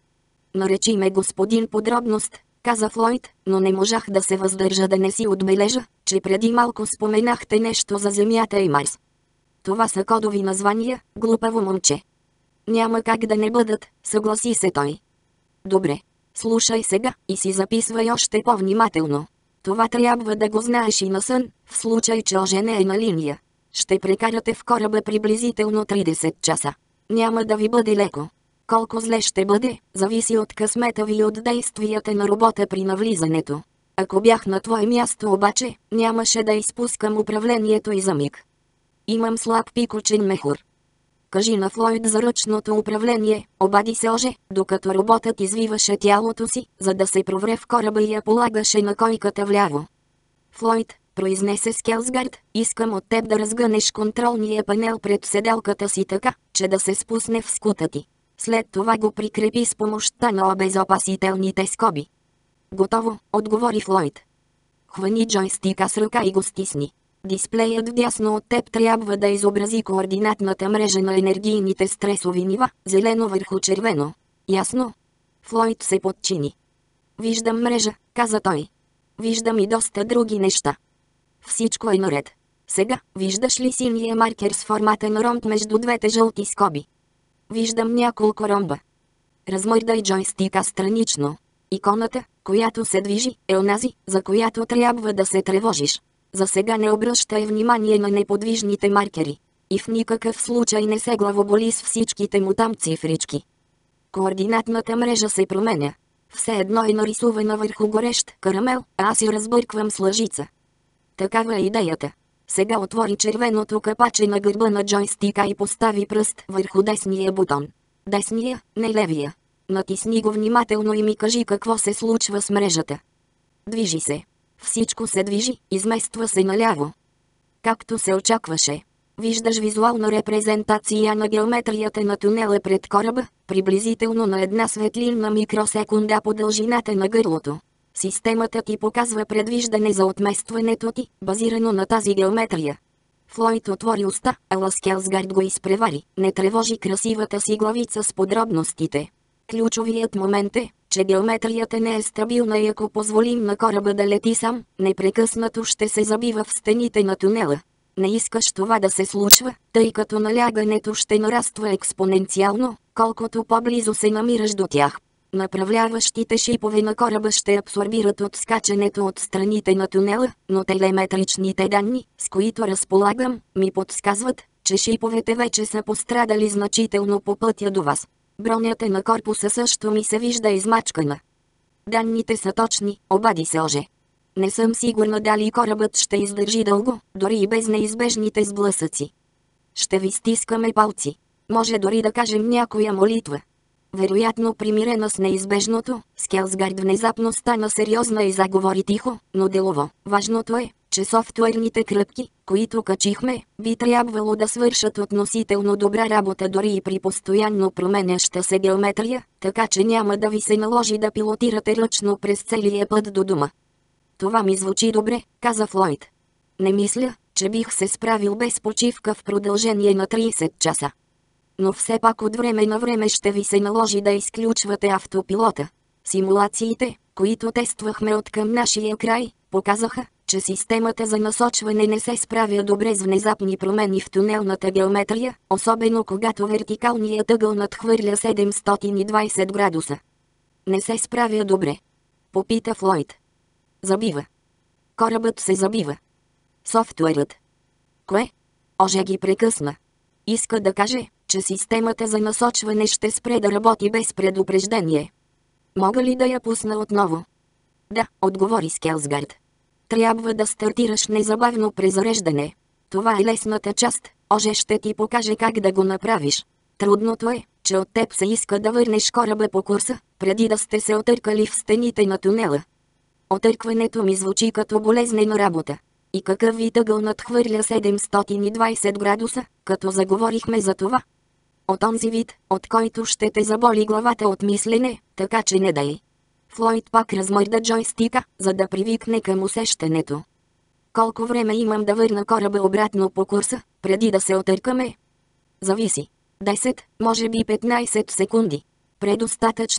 Наречи ме господин подробност, каза Флойд, но не можах да се въздържа да не си отбележа, че преди малко споменахте нещо за Земята и Марс. Това са кодови названия, глупаво момче. Няма как да не бъдат, съгласи се той. Добре. Слушай сега и си записвай още по-внимателно. Това трябва да го знаеш и на сън, в случай че ожене е на линия. Ще прекарате в кораба приблизително тридесет часа. Няма да ви бъде леко. Колко зле ще бъде, зависи от късмета ви и от действията на робота при навлизането. Ако бях на твое място обаче, нямаше да изпускам управлението и за миг. Имам слаб пикочен мехур. Кажи на Флойд за ръчното управление, обади се Оже, докато роботът извиваше тялото си, за да се провре в кораба и я полагаше на койката вляво. Флойд, произнесе Скелсгард, искам от теб да разгънеш контролния панел пред седалката си така, че да се спусне в скута ти. След това го прикрепи с помощта на обезопасителните скоби. Готово, отговори Флойд. Хвани джойстика с ръка и го стисни. Дисплеят вдясно от теб трябва да изобрази координатната мрежа на енергийните стресови нива, зелено върху червено. Ясно? Флойд се подчини. Виждам мрежа, каза той. Виждам и доста други неща. Всичко е наред. Сега, виждаш ли синия маркер с формата на ромб между двете жълти скоби? Виждам няколко ромба. Размърдай джойстика странично. Иконата, която се движи, е онази, за която трябва да се тревожиш. За сега не обръщай внимание на неподвижните маркери. И в никакъв случай не се главоболи с всичките му там цифрички. Координатната мрежа се променя. Все едно е нарисувана върху горещ карамел, а аз я разбърквам с лъжица. Такава е идеята. Сега отвори червеното капаче на гърба на джойстика и постави пръст върху десния бутон. Десния, не левия. Натисни го внимателно и ми кажи какво се случва с мрежата. Движи се. Всичко се движи, измества се наляво. Както се очакваше. Виждаш визуална репрезентация на геометрията на тунела пред кораба, приблизително на една светлинна микросекунда по дължината на гърлото. Системата ти показва предвиждане за отместването ти, базирано на тази геометрия. Флойд отвори уста, ала Скелсгард го изпревари, не тревожи красивата си главица с подробностите. Ключовият момент е, че геометрията не е стабилна и ако позволим на кораба да лети сам, непрекъснато ще се забива в стените на тунела. Не искаш това да се случва, тъй като налягането ще нараства експоненциално, колкото по-близо се намираш до тях. Направляващите шипове на кораба ще абсорбират от скачането от страните на тунела, но телеметричните данни, с които разполагам, ми подсказват, че шиповете вече са пострадали значително по пътя до вас. Бронята на корпуса също ми се вижда измачкана. Данните са точни, обади се Оже. Не съм сигурна дали корабът ще издържи дълго, дори и без неизбежните сблъсъци. Ще ви стискаме палци. Може дори да кажем някоя молитва. Вероятно примирена с неизбежното, Скелсгард внезапно стана сериозна и заговори тихо, но делово. Важното е, че софтуерните кръпки, които качихме, би трябвало да свършат относително добра работа дори и при постоянно променяща се геометрия, така че няма да ви се наложи да пилотирате ръчно през целия път до дома. Това ми звучи добре, каза Флойд. Не мисля, че бих се справил без почивка в продължение на тридесет часа. Но все пак от време на време ще ви се наложи да изключвате автопилота. Симулациите, които тествахме от към нашия край, показаха, че системата за насочване не се справя добре с внезапни промени в тунелната геометрия, особено когато вертикалният ъгъл надхвърля седемстотин и двадесет градуса. Не се справя добре. Попита Флойд. Забива. Корабът се забива. Софтуерът. Кое? Оже ги прекъсна. Иска да каже, че системата за насочване ще спре да работи без предупреждение. Мога ли да я пусна отново? Да, отговори Скелсгард. Трябва да стартираш незабавно презареждане. Това е лесната част, Оже ще ти покаже как да го направиш. Трудното е, че от теб се иска да върнеш кораба по курса, преди да сте се отъркали в стените на тунела. Отъркването ми звучи като болезнена работа. И какъв вид ъгъл надхвърля седемстотин и двадесет градуса, като заговорихме за това? От онзи вид, от който ще те заболи главата от мислене, така че не дай. Флойд пак размърда джойстика, за да привикне към усещането. Колко време имам да върна кораба обратно по курса, преди да се отъркаме? Зависи. десет, може би петнадесет секунди. Предостатъчно,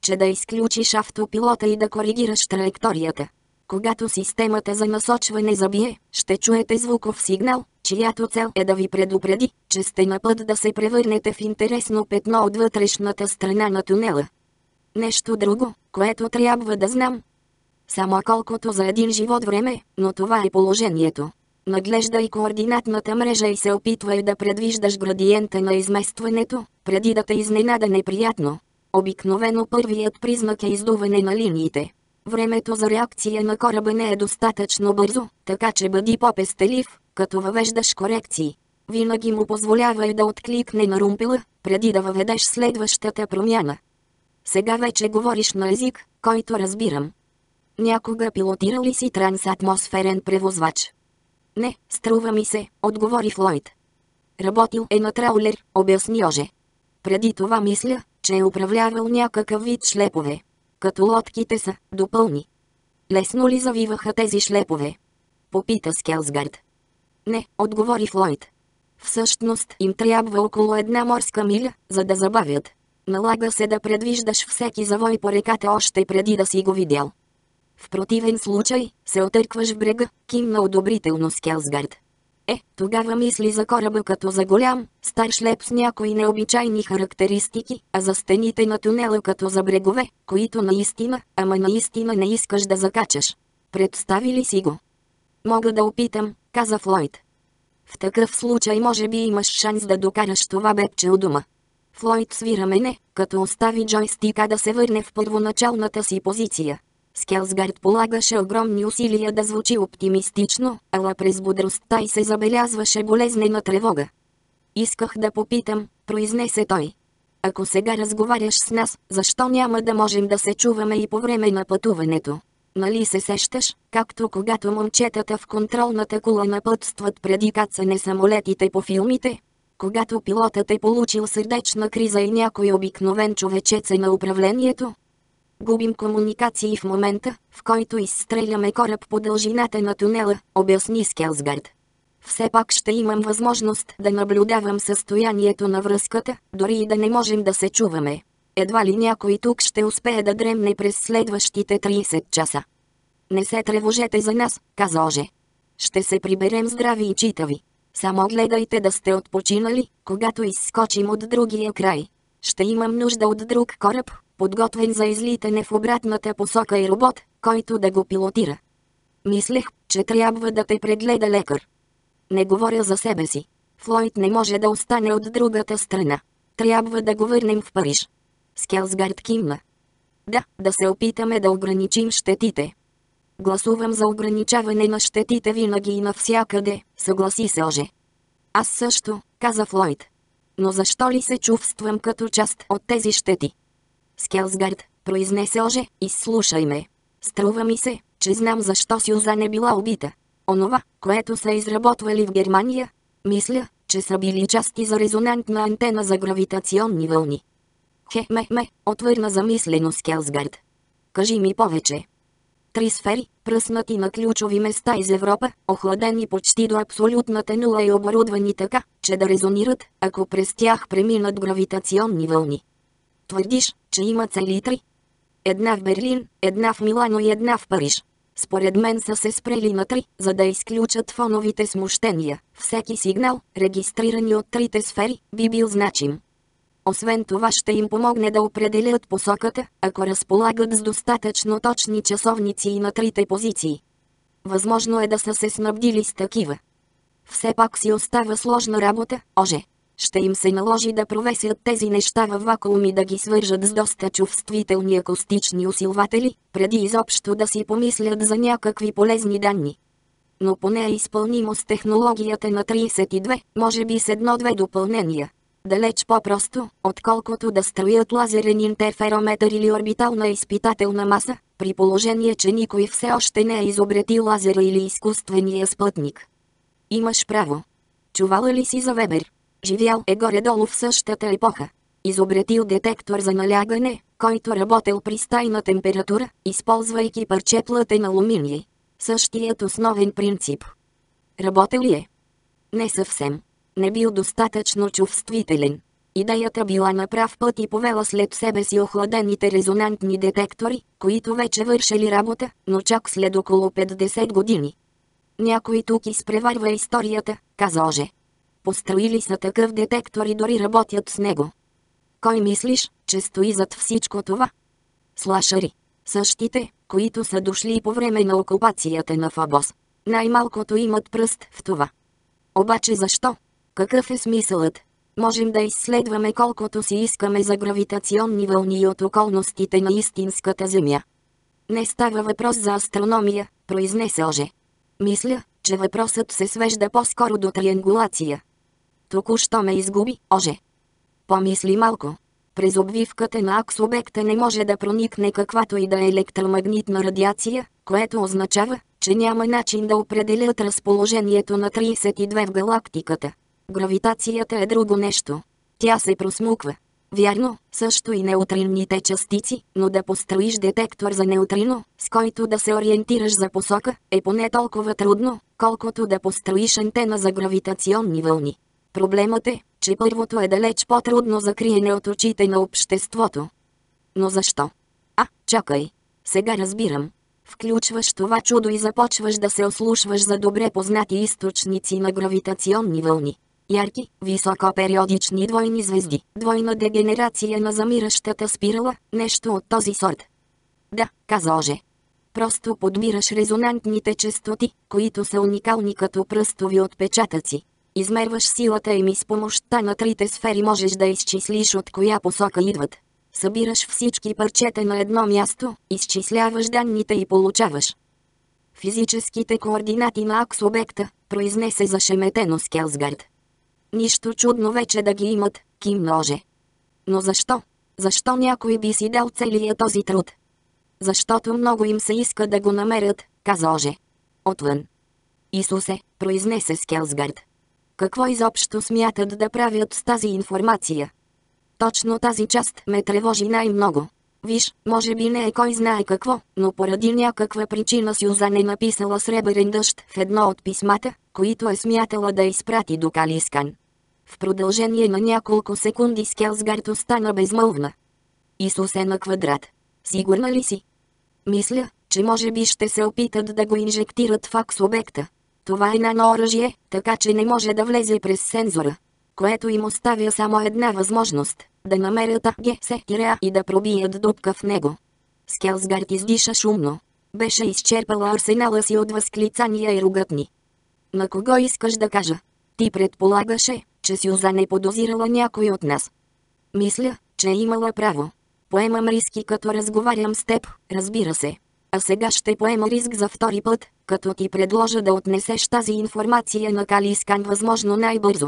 че да изключиш автопилота и да коригираш траекторията. Когато системата за насочване забие, ще чуете звуков сигнал, чиято цел е да ви предупреди, че сте на път да се превърнете в интересно петно от вътрешната страна на тунела. Нещо друго, което трябва да знам. Само колкото за един живот време, но това е положението. Наглеждай координатната мрежа и се опитвай да предвиждаш градиента на изместването, преди да те изненада неприятно. Обикновено първият признак е издуване на линиите. Времето за реакция на кораба не е достатъчно бързо, така че бъди по-пестелив, като въвеждаш корекции. Винаги му позволявай да откликне на румпела, преди да въведеш следващата промяна. Сега вече говориш на език, който разбирам. Някога пилотирал ли си трансатмосферен превозвач? Не, струва ми се, отговори Флойд. Работил е на траулер, обясни Оже. Преди това мисля, че е управлявал някакъв вид шлепове. Като лодките са, допълни. Лесно ли завиваха тези шлепове? Попита Скелсгард. Не, отговори Флойд. Всъщност им трябва около една морска миля, за да забавят. Налага се да предвиждаш всеки завой по реката още преди да си го видял. В противен случай, се отъркваш в брега, кимна одобрително Скелсгард. Е, тогава мисли за кораба като за голям, стар шлеп с някои необичайни характеристики, а за стените на тунела като за брегове, които наистина, ама наистина не искаш да закачаш. Представи ли си го? Мога да опитам, каза Флойд. В такъв случай може би имаш шанс да докараш това бебче у дома. Флойд свира мене, като остави джойстика да се върне в първоначалната си позиция. Скелсгард полагаше огромни усилия да звучи оптимистично, ала през бодростта й се забелязваше болезнена тревога. Исках да попитам, произнесе той. Ако сега разговаряш с нас, защо няма да можем да се чуваме и по време на пътуването? Нали се сещаш, както когато момчетата в контролната кула напътстват преди кацане самолетите по филмите? Когато пилотът е получил сърдечна криза и някой обикновен човечец е на управлението? Губим комуникации в момента, в който изстреляме кораб по дължината на тунела, обясни Скелсгард. Все пак ще имам възможност да наблюдавам състоянието на връзката, дори и да не можем да се чуваме. Едва ли някой тук ще успее да дремне през следващите трийсет часа. Не се тревожете за нас, каза Оже. Ще се приберем здрави и читави. Само гледайте да сте отпочинали, когато изскочим от другия край. Ще имам нужда от друг кораб, подготвен за излитане в обратната посока и робот, който да го пилотира. Мислех, че трябва да те прегледа лекар. Не говоря за себе си. Флойд не може да остане от другата страна. Трябва да го върнем в Париж. Скелсгард кимна. Да, да се опитаме да ограничим щетите. Гласувам за ограничаване на щетите винаги и навсякъде, съгласи се Оже. Аз също, каза Флойд. Но защо ли се чувствам като част от тези щети? Скелсгард, произнесе Оже, изслушай ме. Струва ми се, че знам защо Сюзан е била убита. Онова, което са изработвали в Германия, мисля, че са били части за резонантна антена за гравитационни вълни. Хе-ме-ме, отвърна замислено Скелсгард. Кажи ми повече. Три сфери, пръснати на ключови места из Европа, охладени почти до абсолютната нула и оборудвани така, че да резонират, ако през тях преминат гравитационни вълни. Твърдиш, че има цели три? Една в Берлин, една в Милано и една в Париж. Според мен са се спрели на три, за да изключат фоновите смущения. Всеки сигнал, регистрирани от трите сфери, би бил значим. Освен това ще им помогне да определят посоката, ако разполагат с достатъчно точни часовници и на трите позиции. Възможно е да са се снабдили с такива. Все пак си остава сложна работа, Оже. Ще им се наложи да провесят тези неща във вакуум и да ги свържат с доста чувствителни акустични усилватели, преди изобщо да си помислят за някакви полезни данни. Но поне е изпълнимо с технологията на трийсет и две, може би с едно-две допълнения. Далеч по-просто, отколкото да строят лазерен интерферометър или орбитална изпитателна маса, при положение, че никой все още не е изобретил лазера или изкуствения спътник. Имаш право. Чувала ли си за Вебер? Живял е горе-долу в същата епоха. Изобретил детектор за налягане, който работел при стайна температура, използвайки парче плътен алуминий. Същият основен принцип. Работел ли е? Не съвсем. Не бил достатъчно чувствителен. Идеята била на прав път и повела след себе си охладените резонантни детектори, които вече вършили работа, но чак след около петдесет години. Някой тук изпреварва историята, каза Оже. Построили са такъв детектор и дори работят с него. Кой мислиш, че стои зад всичко това? Слашари. Същите, които са дошли по време на окупацията на Фобос. Най-малкото имат пръст в това. Обаче защо? Какъв е смисълът? Можем да изследваме колкото си искаме за гравитационни вълни и от околностите на истинската Земя. Не става въпрос за астрономия, произнесе Оже. Мисля, че въпросът се свежда по-скоро до триангулация. Току-що ме изгуби, Оже. Помисли малко. През обвивката на акс-обекта не може да проникне каквато и да е електромагнитна радиация, което означава, че няма начин да определят разположението на тридесет и две в галактиката. Гравитацията е друго нещо. Тя се просмуква. Вярно, също и неутринните частици, но да построиш детектор за неутрино, с който да се ориентираш за посока, е поне толкова трудно, колкото да построиш антена за гравитационни вълни. Проблемът е, че първото е далеч по-трудно за криене от очите на обществото. Но защо? А, чакай. Сега разбирам. Включваш това чудо и започваш да се ослушваш за добре познати източници на гравитационни вълни. Ярки, високопериодични двойни звезди, двойна дегенерация на замиращата спирала, нещо от този сорт. Да, каза Оже. Просто подбираш резонантните честоти, които са уникални като пръстови отпечатъци. Измерваш силата им и с помощта на трите сфери можеш да изчислиш от коя посока идват. Събираш всички парчета на едно място, изчисляваш данните и получаваш физическите координати на акс-обекта, произнесе зашеметено Скелсгард. Нищо чудно вече да ги имат, кимна Оже. Но защо? Защо някой би си дал целия този труд? Защото много им се иска да го намерят, каза Оже. Отвън. Исусе, произнесе Скелсгард. Какво изобщо смятат да правят с тази информация? Точно тази част ме тревожи най-много. Виж, може би не е кой знае какво, но поради някаква причина Сюзан е написала сребърен дъжд в едно от писмата, които е смятала да изпрати до Калискан. В продължение на няколко секунди Скелсгард остана безмълвна. Исусе на квадрат. Сигурна ли си? Мисля, че може би ще се опитат да го инжектират в акс-обекта. Това е нано оръжие, така че не може да влезе през сензора. Което им оставя само една възможност – да намерят АГС-А и да пробият дупка в него. Скелсгард издиша шумно. Беше изчерпала арсенала си от възклицания и ругътни. На кого искаш да кажа? Ти предполагаше, че Сюзан е подозирала някой от нас. Мисля, че е имала право. Поемам риски като разговарям с теб, разбира се. А сега ще поема риск за втори път, като ти предложа да отнесеш тази информация на Калискан възможно най-бързо.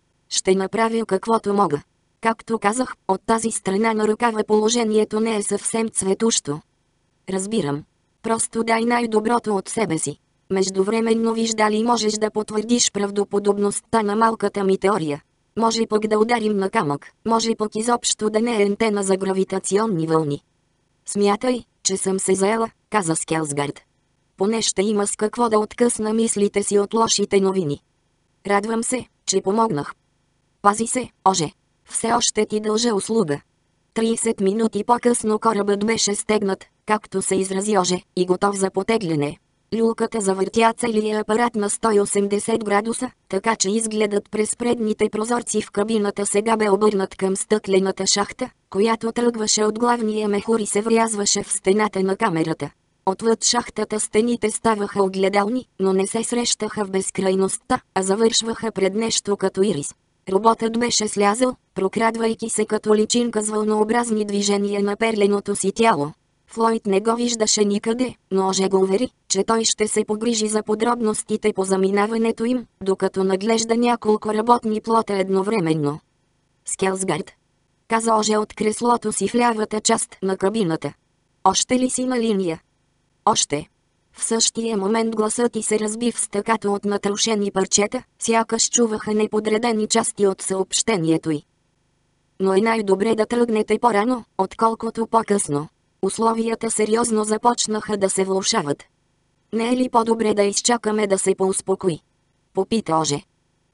Ще направя каквото мога. Както казах, от тази страна на ръкава положението не е съвсем цветущо. Разбирам. Просто дай най-доброто от себе си. Междувременно виж дали можеш да потвърдиш правдоподобността на малката ми теория. Може пък да ударим на камък, може пък изобщо да не е антена за гравитационни вълни. Смятай, че съм се заела, каза Скелсгард. Поне ще има с какво да откъсна мислите си от лошите новини. Радвам се, че помогнах. Пази се, Оже. Все още ти дължа услуга. тридесет минути по-късно корабът беше стегнат, както се изрази Оже, и готов за потегляне. Люлката завъртя целия апарат на сто и осемдесет градуса, така че изгледът през предните прозорци в кабината сега бе обърнат към стъклената шахта, която тръгваше от главния мехур и се врязваше в стената на камерата. Отвъд шахтата стените ставаха огледални, но не се срещаха в безкрайността, а завършваха пред нещо като ирис. Роботът беше слязъл, прокрадвайки се като личинка с вълнообразни движения на перленото си тяло. Флойд не го виждаше никъде, но Оже го увери, че той ще се погрижи за подробностите по заминаването им, докато наглежда няколко работни плота едновременно. Скелсгард, каза Оже от креслото си в лявата част на кабината. Още ли си на линия? Още. В същия момент гласът ти се разби в стъкато от натрушени парчета, сякаш чуваха неподредени части от съобщението й. Но е най-добре да тръгнете по-рано, отколкото по-късно. Условията сериозно започнаха да се влошават. Не е ли по-добре да изчакаме да се поуспокои? Попита Оже.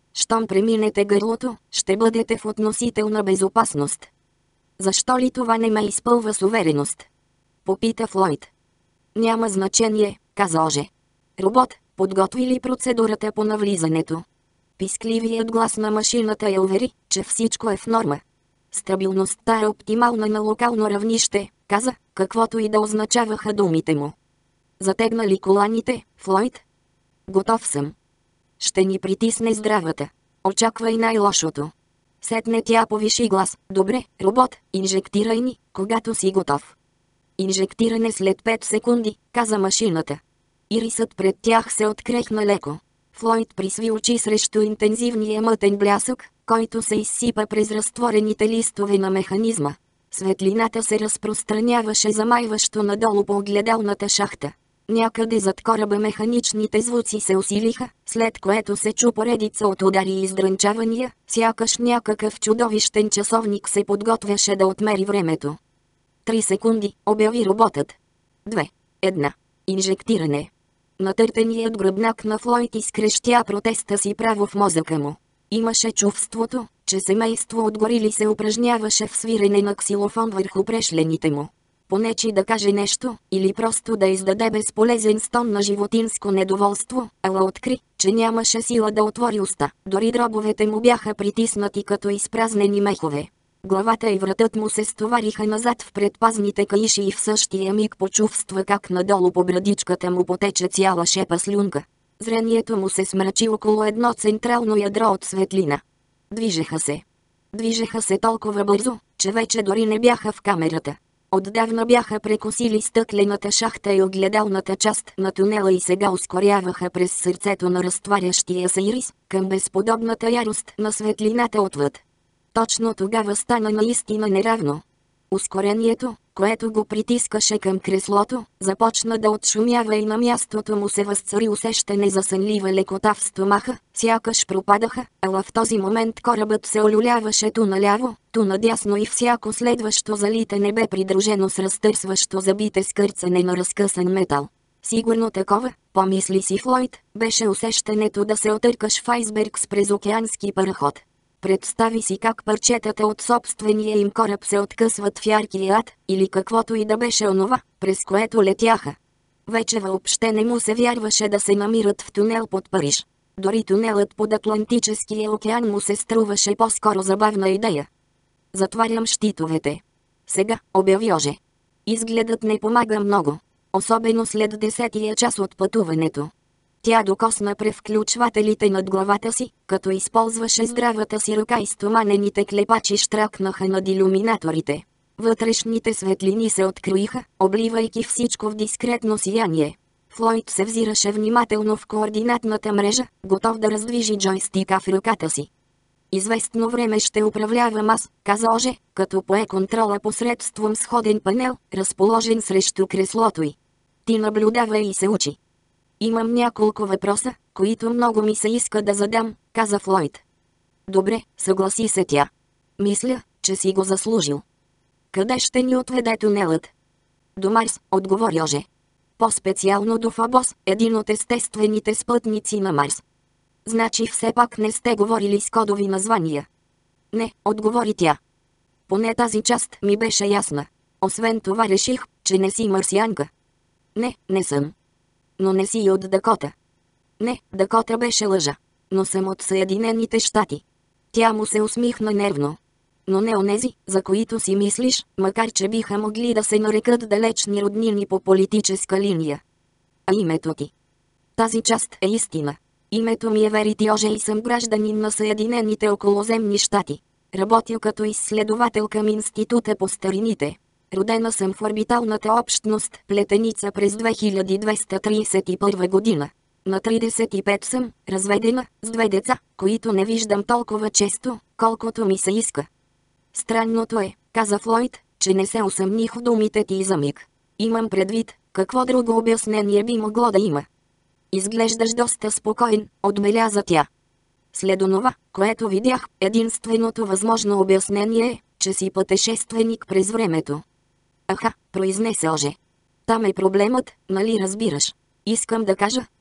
Щом преминете гърлото, ще бъдете в относителна безопасност. Защо ли това не ме изпълва с увереност? Попита Флойд. Няма значение, каза Оже. Робот, подготви ли процедурата по навлизането? Пискливият глас на машината я увери, че всичко е в норма. Стабилността е оптимална на локално равнище, каза, каквото и да означаваха думите му. Затегна ли коланите, Флойд? Готов съм. Ще ни притисне здравата. Очаквай най-лошото. Сетне тя повиши глас. Добре, робот, инжектирай ни, когато си готов. Инжектиране след пет секунди, каза машината. Ирисът пред тях се открехна леко. Флойд присви очи срещу интензивния мътен блясък, който се изсипа през разтворените листове на механизма. Светлината се разпространяваше замайващо надолу по огледалната шахта. Някъде зад кораба механичните звуци се усилиха, след което се чу поредица от удари и издрънчавания, сякаш някакъв чудовищен часовник се подготвяше да отмери времето. Три секунди, обяви роботът. Две. Една. Инжектиране. Натъртеният гръбнак на Флойд изкрещя протеста си право в мозъка му. Имаше чувството, че семейство от горили се упражняваше в свирене на ксилофон върху прешлените му. Понечи да каже нещо, или просто да издаде безполезен стон на животинско недоволство, ала откри, че нямаше сила да отвори уста. Дори дробовете му бяха притиснати като изпразнени мехове. Главата и вратът му се стовариха назад в предпазните каиши и в същия миг почувства как надолу по брадичката му потече цяла шепа слюнка. Зрението му се смрачи около едно централно ядро от светлина. Движеха се. Движеха се толкова бързо, че вече дори не бяха в камерата. Отдавна бяха прекосили стъклената шахта и огледалната част на тунела и сега ускоряваха през сърцето на разтварящия се ирис, към безподобната ярост на светлината отвъд. Точно тогава стана наистина неравно. Ускорението, което го притискаше към креслото, започна да отшумява и на мястото му се възцари усещане за сънлива лекота в стомаха, сякаш пропадаха, ала в този момент корабът се олюляваше ту наляво, ту надясно и всяко следващо залитане бе придружено с разтърсващо забите скърцане на разкъсан метал. Сигурно такова, помисли си Флойд, беше усещането да се отъркаш в айсберг с през океански параход. Представи си как парчетата от собствения им кораб се откъсват в яркия ад, или каквото и да беше онова, през което летяха. Вече въобще не му се вярваше да се намират в тунел под Париж. Дори тунелът под Атлантическия океан му се струваше по-скоро забавна идея. Затварям щитовете. Сега, обяви Оже. Изгледът не помага много. Особено след десетия час от пътуването. Тя докосна превключвателите над главата си, като използваше здравата си ръка и стоманените клепачи щракнаха над илюминаторите. Вътрешните светлини се откроиха, обливайки всичко в дискретно сияние. Флойд се взираше внимателно в координатната мрежа, готов да раздвижи джойстика в ръката си. Известно време ще управлявам аз, каза Оже, като пое контрола посредством сходен панел, разположен срещу креслото й. Ти наблюдавай и се учи. Имам няколко въпроса, които много ми се иска да задам, каза Флойд. Добре, съгласи се тя. Мисля, че си го заслужил. Къде ще ни отведе тунелът? До Марс, отговори Оже. По-специално до Фобос, един от естествените спътници на Марс. Значи все пак не сте говорили с кодови названия. Не, отговори тя. Поне тази част ми беше ясна. Освен това реших, че не си марсианка. Не, не съм. Но не си и от Дакота. Не, Дакота беше лъжа. Но съм от Съединените щати. Тя му се усмихна нервно. Но не онези, за които си мислиш, макар че биха могли да се нарекат далечни роднини по политическа линия. А името ти? Тази част е истина. Името ми е Верити Оже и съм гражданин на Съединените околоземни щати. Работя като изследовател към Института по старините. Родена съм в орбиталната общност Плетеница през две хиляди двеста тридесет и първа година. На тридесет и пет съм, разведена, с две деца, които не виждам толкова често, колкото ми се иска. Странното е, каза Флойд, че не се усъмних в думите ти за миг. Имам предвид, какво друго обяснение би могло да има. Изглеждаш доста спокоен, отбеляза тя. След онова, което видях, единственото възможно обяснение е, че си пътешественик през времето. Аха, произнесе Оже. Там е проблемът, нали разбираш? Искам да кажа,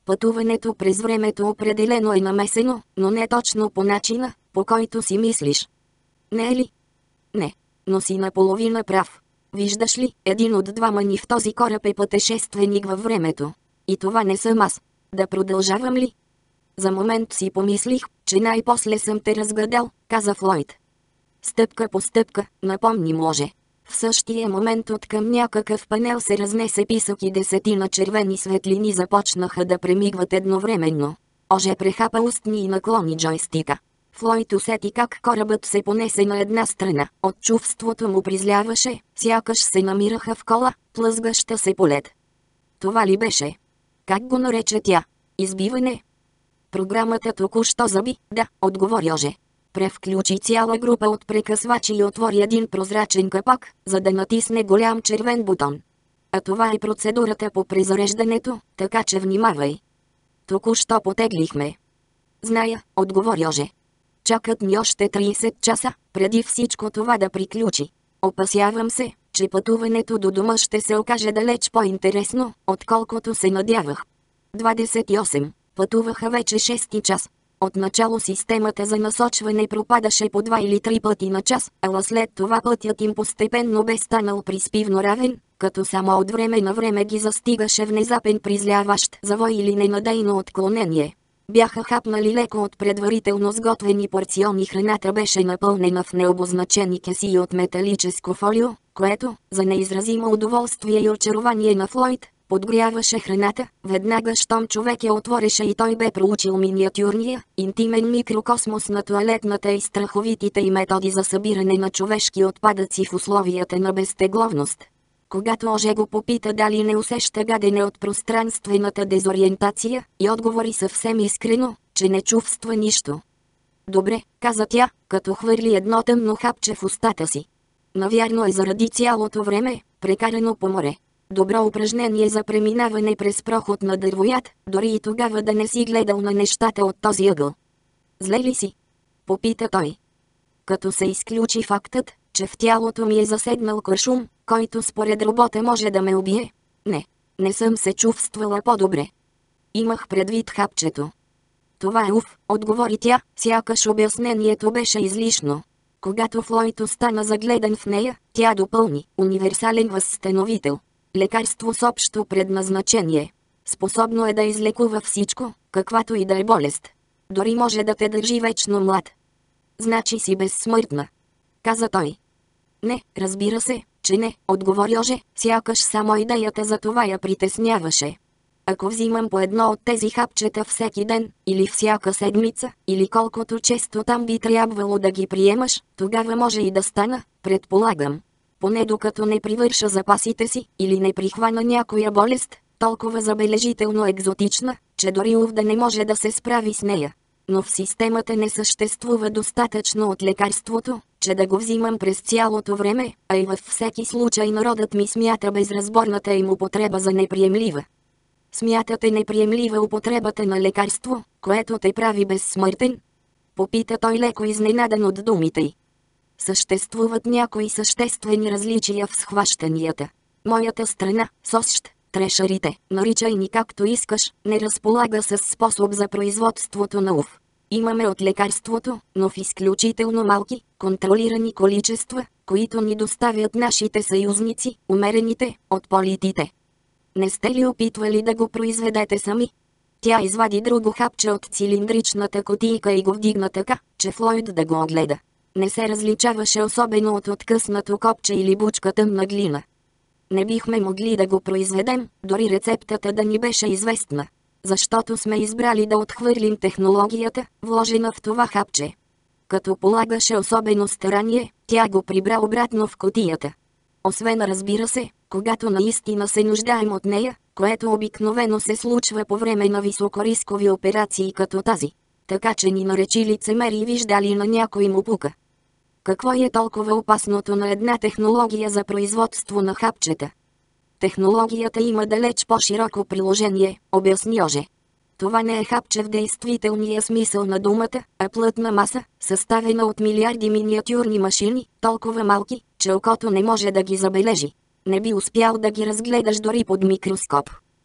Пътуването през времето определено е намесено, но не точно по начина, по който си мислиш. Не е ли? Не. Но си наполовина прав. Виждаш ли, един от двама ни в този кораб е пътешественик във времето. И това не съм аз. Да продължавам ли? За момент си помислих, че най-после съм те разгадал, каза Флойд. Стъпка по стъпка, напомни може. В същия момент от към някакъв панел се разнесе писък и десетина червени светлини започнаха да премигват едновременно. Оже прехапа устни и наклони джойстика. Флойд усети как корабът се понесе на една страна. От чувството му призляваше, сякаш се намираха в кола, плъзгаща се по лед. Това ли беше? Как го нарече тя? Избиване? Програмата току-що заби, да, отговори Оже. Превключи цяла група от прекъсвачи и отвори един прозрачен капак, за да натисне голям червен бутон. А това е процедурата по презареждането, така че внимавай. Току-що потеглихме. Зная, отговори Оже. Чакат ни още трийсет часа, преди всичко това да приключи. Опасявам се, че пътуването до дома ще се окаже далеч по-интересно, отколкото се надявах. двадесет и осем. Пътуваха вече шести час. Отначало системата за насочване пропадаше по два или три пъти на час, ала след това пътят им постепенно бе станал приспивно равен, като само от време на време ги застигаше внезапен призляващ завой или ненадейно отклонение. Бяха хапнали леко от предварително сготвени порциони, храната беше напълнена в необозначени кесии от металическо фолио, което, за неизразимо удоволствие и очарование на Флойд, подгряваше храната, веднага щом човек я отвореше и той бе проучил миниатюрния, интимен микрокосмос на тоалетната и страховитите й методи за събиране на човешки отпадъци в условията на безтегловност. Когато Оже го попита дали не усеща гадене от пространствената дезориентация, и отговори съвсем искрено, че не чувства нищо. Добре, каза тя, като хвърли едно тъмно хапче в устата си. Навярно е заради цялото време, прекарано по море. Добро упражнение за преминаване през проход на дървоят, дори и тогава да не си гледал на нещата от този ъгъл. Зле ли си? Попита той. Като се изключи фактът, че в тялото ми е заседнал куршум, който според робота може да ме убие. Не, не съм се чувствала по-добре. Имах предвид хапчето. Това е уф, отговори тя, сякаш обяснението беше излишно. Когато Флойд остана загледан в нея, тя допълни: универсален възстановител. Лекарство с общо предназначение. Способно е да излекува всичко, каквато и да е болест. Дори може да те държи вечно млад. Значи си безсмъртна, каза той. Не, разбира се, че не, отговори Оже, сякаш само идеята за това я притесняваше. Ако взимам по едно от тези хапчета всеки ден, или всяка седмица, или колкото често там би трябвало да ги приемаш, тогава може и да стана, предполагам. Поне докато не привърша запасите си, или не прихвана някоя болест, толкова забележително екзотична, че дори ув да не може да се справи с нея. Но в системата не съществува достатъчно от лекарството, че да го взимам през цялото време, а и във всеки случай народът ми смята безразборната им употреба за неприемлива. Смятате неприемлива употребата на лекарство, което те прави безсмъртен? Попита той леко изненадан от думите й. Съществуват някои съществени различия в схващанията. Моята страна, СОЩ, трешарите, наричай ни както искаш, не разполага с способ за производството на ув. Имаме от лекарството, но в изключително малки, контролирани количества, които ни доставят нашите съюзници, умерените, от политите. Не сте ли опитвали да го произведете сами? Тя извади друго хапче от цилиндричната кутийка и го вдигна така, че Флойд да го огледа. Не се различаваше особено от откъснато копче или бучка тъмна глина. Не бихме могли да го произведем, дори рецептата да ни беше известна. Защото сме избрали да отхвърлим технологията, вложена в това хапче. Като полагаше особено старание, тя го прибра обратно в кутията. Освен, разбира се, когато наистина се нуждаем от нея, което обикновено се случва по време на високорискови операции като тази. Така че ни наречи лицемери и виждали на някой му пука. Какво е толкова опасното на една технология за производство на хапчета? Технологията има далеч по-широко приложение, обясни Оже. Това не е хапче в действителния смисъл на думата, а плътна маса, съставена от милиарди миниатюрни машини, толкова малки, че окото не може да ги забележи. Не би успял да ги разгледаш дори под микроскоп.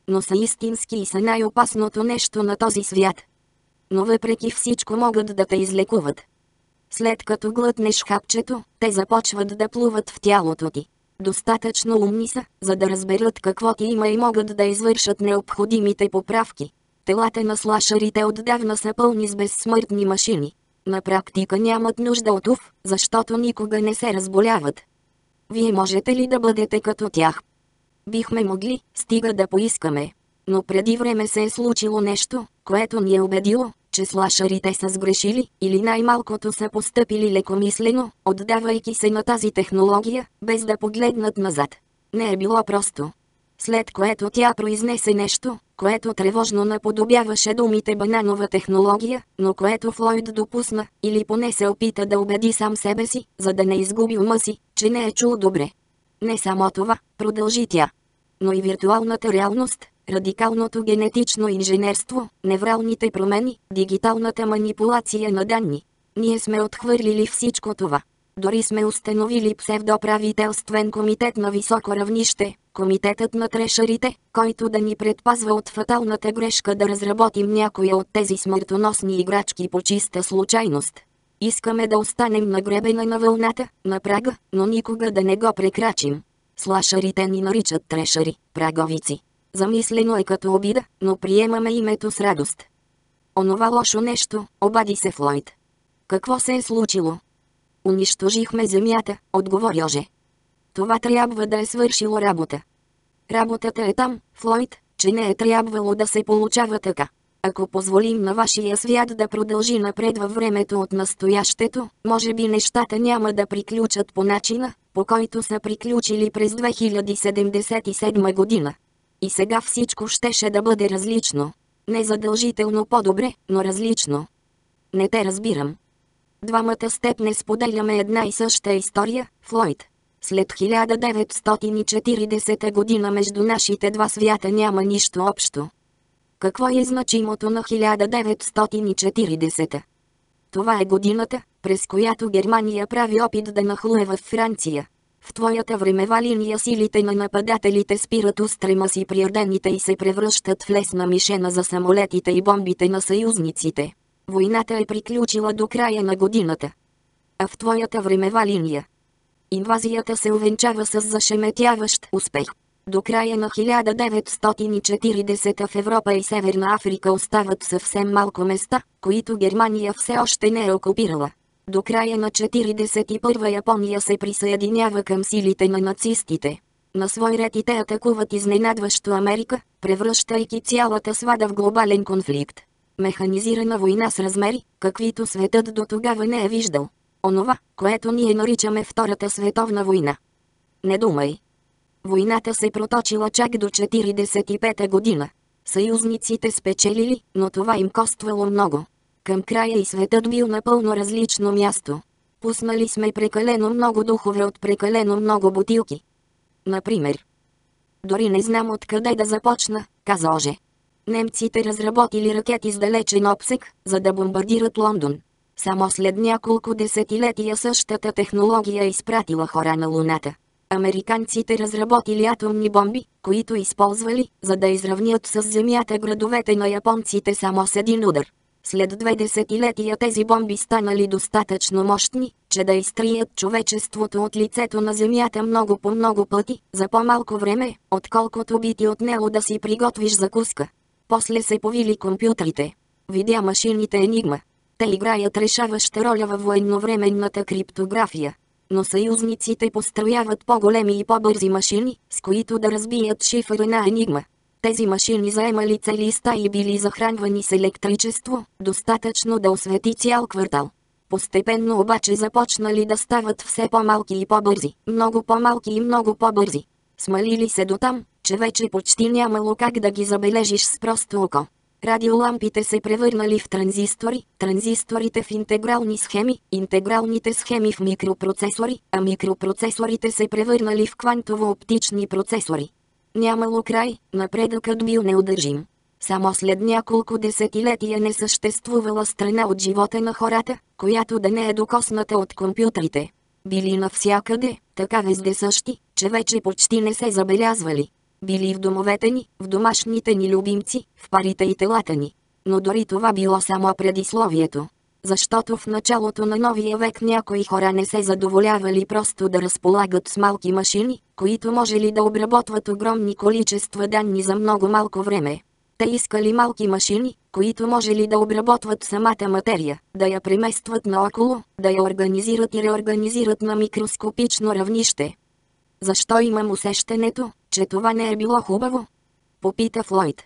но са истински и са най-опасното нещо на този свят. Но въпреки всичко могат да те излекуват. След като глътнеш хапчето, те започват да плуват в тялото ти. Достатъчно умни са, за да разберат какво ти има и могат да извършат необходимите поправки. Телата на слашарите отдавна са пълни с безсмъртни машини. На практика нямат нужда от УФ, защото никога не се разболяват. Вие можете ли да бъдете като тях? Бихме могли, стига да поискаме. Но преди време се е случило нещо, което ни е убедило, че слашарите са сгрешили или най-малкото са постъпили лекомислено, отдавайки се на тази технология, без да погледнат назад. Не е било просто. След което тя произнесе нещо, което тревожно наподобяваше думите бананова технология, но което Флойд допусна, или поне се опита да убеди сам себе си, за да не изгуби ума си, че не е чул добре. Не само това, продължи тя, но и виртуалната реалност, радикалното генетично инженерство, невралните промени, дигиталната манипулация на данни. Ние сме отхвърлили всичко това. Дори сме установили псевдоправителствен комитет на високо равнище, комитетът на трешарите, който да ни предпазва от фаталната грешка да разработим някоя от тези смъртоносни играчки по чиста случайност. Искаме да останем на гребена на вълната, на прага, но никога да не го прекрачим. Слашарите ни наричат трешари, праговици. Замислено е като обида, но приемаме името с радост. Онова лошо нещо, обади се Флойд. Какво се е случило? Унищожихме земята, отговори Оже. Това трябва да е свършило работа. Работата е там, Флойд, че не е трябвало да се получава така. Ако позволим на вашия свят да продължи напред във времето от настоящето, може би нещата няма да приключат по начина, по който са приключили през две хиляди седемдесет и седма година. И сега всичко щеше да бъде различно. Не задължително по-добре, но различно. Не те разбирам. Двамата с теб не споделяме една и съща история, Флойд. След хиляда деветстотин и четиридесета година между нашите два свята няма нищо общо. Какво е значимото на хиляда деветстотин и четиридесета? Това е годината, през която Германия прави опит да нахлуе в Франция. В твоята времева линия силите на нападателите спират устрема си при Ордените и се превръщат в лесна мишена за самолетите и бомбите на съюзниците. Войната е приключила до края на годината. А в твоята времева линия инвазията се увенчава с зашеметяващ успех. До края на хиляда деветстотин и четиридесета в Европа и Северна Африка остават съвсем малко места, които Германия все още не е окупирала. До края на четиридесет и първа Япония се присъединява към силите на нацистите. На свой ред и те атакуват изненадващо Америка, превръщайки цялата свада в глобален конфликт. Механизирана война с размери, каквито светът до тогава не е виждал. Онова, което ние наричаме Втората световна война. Не думай. Войната се проточила чак до четиридесет и пета година. Съюзниците спечелили, но това им коствало много. Към края и светът бил напълно различно място. Пуснали сме прекалено много духове от прекалено много бутилки. Например. Дори не знам откъде да започна, каза Оже. Немците разработили ракети с далечен обсек, за да бомбардират Лондон. Само след няколко десетилетия същата технология изпратила хора на Луната. Американците разработили атомни бомби, които използвали, за да изравнят с земята градовете на японците само с един удар. След две десетилетия тези бомби станали достатъчно мощни, че да изтрият човечеството от лицето на земята много по много пъти, за по-малко време, отколкото би ти отнело да си приготвиш закуска. После се повили компютрите. Видя машините Енигма. Те играят решаваща роля във военновременната криптография. Но съюзниците построяват по-големи и по-бързи машини, с които да разбият шифъра на Енигма. Тези машини заемали цели стаи и били захранвани с електричество, достатъчно да освети цял квартал. Постепенно обаче започнали да стават все по-малки и по-бързи, много по-малки и много по-бързи. Смалили се до там, че вече почти нямало как да ги забележиш с просто око. Радиолампите се превърнали в транзистори, транзисторите в интегрални схеми, интегралните схеми в микропроцесори, а микропроцесорите се превърнали в квантово-оптични процесори. Нямало край, напредъкът бил неудържим. Само след няколко десетилетия не съществувала страна от живота на хората, която да не е докосната от компютрите. Били навсякъде, така вездесъщи, че вече почти не се забелязвали. Били в домовете ни, в домашните ни любимци, в парите и телата ни. Но дори това било само предисловието. Защото в началото на новия век някои хора не се задоволявали просто да разполагат с малки машини, които можели да обработват огромни количества данни за много малко време. Те искали малки машини, които можели да обработват самата материя, да я преместват наоколо, да я организират и реорганизират на микроскопично равнище. Защо имам усещането, че това не е било хубаво? Попита Флойд.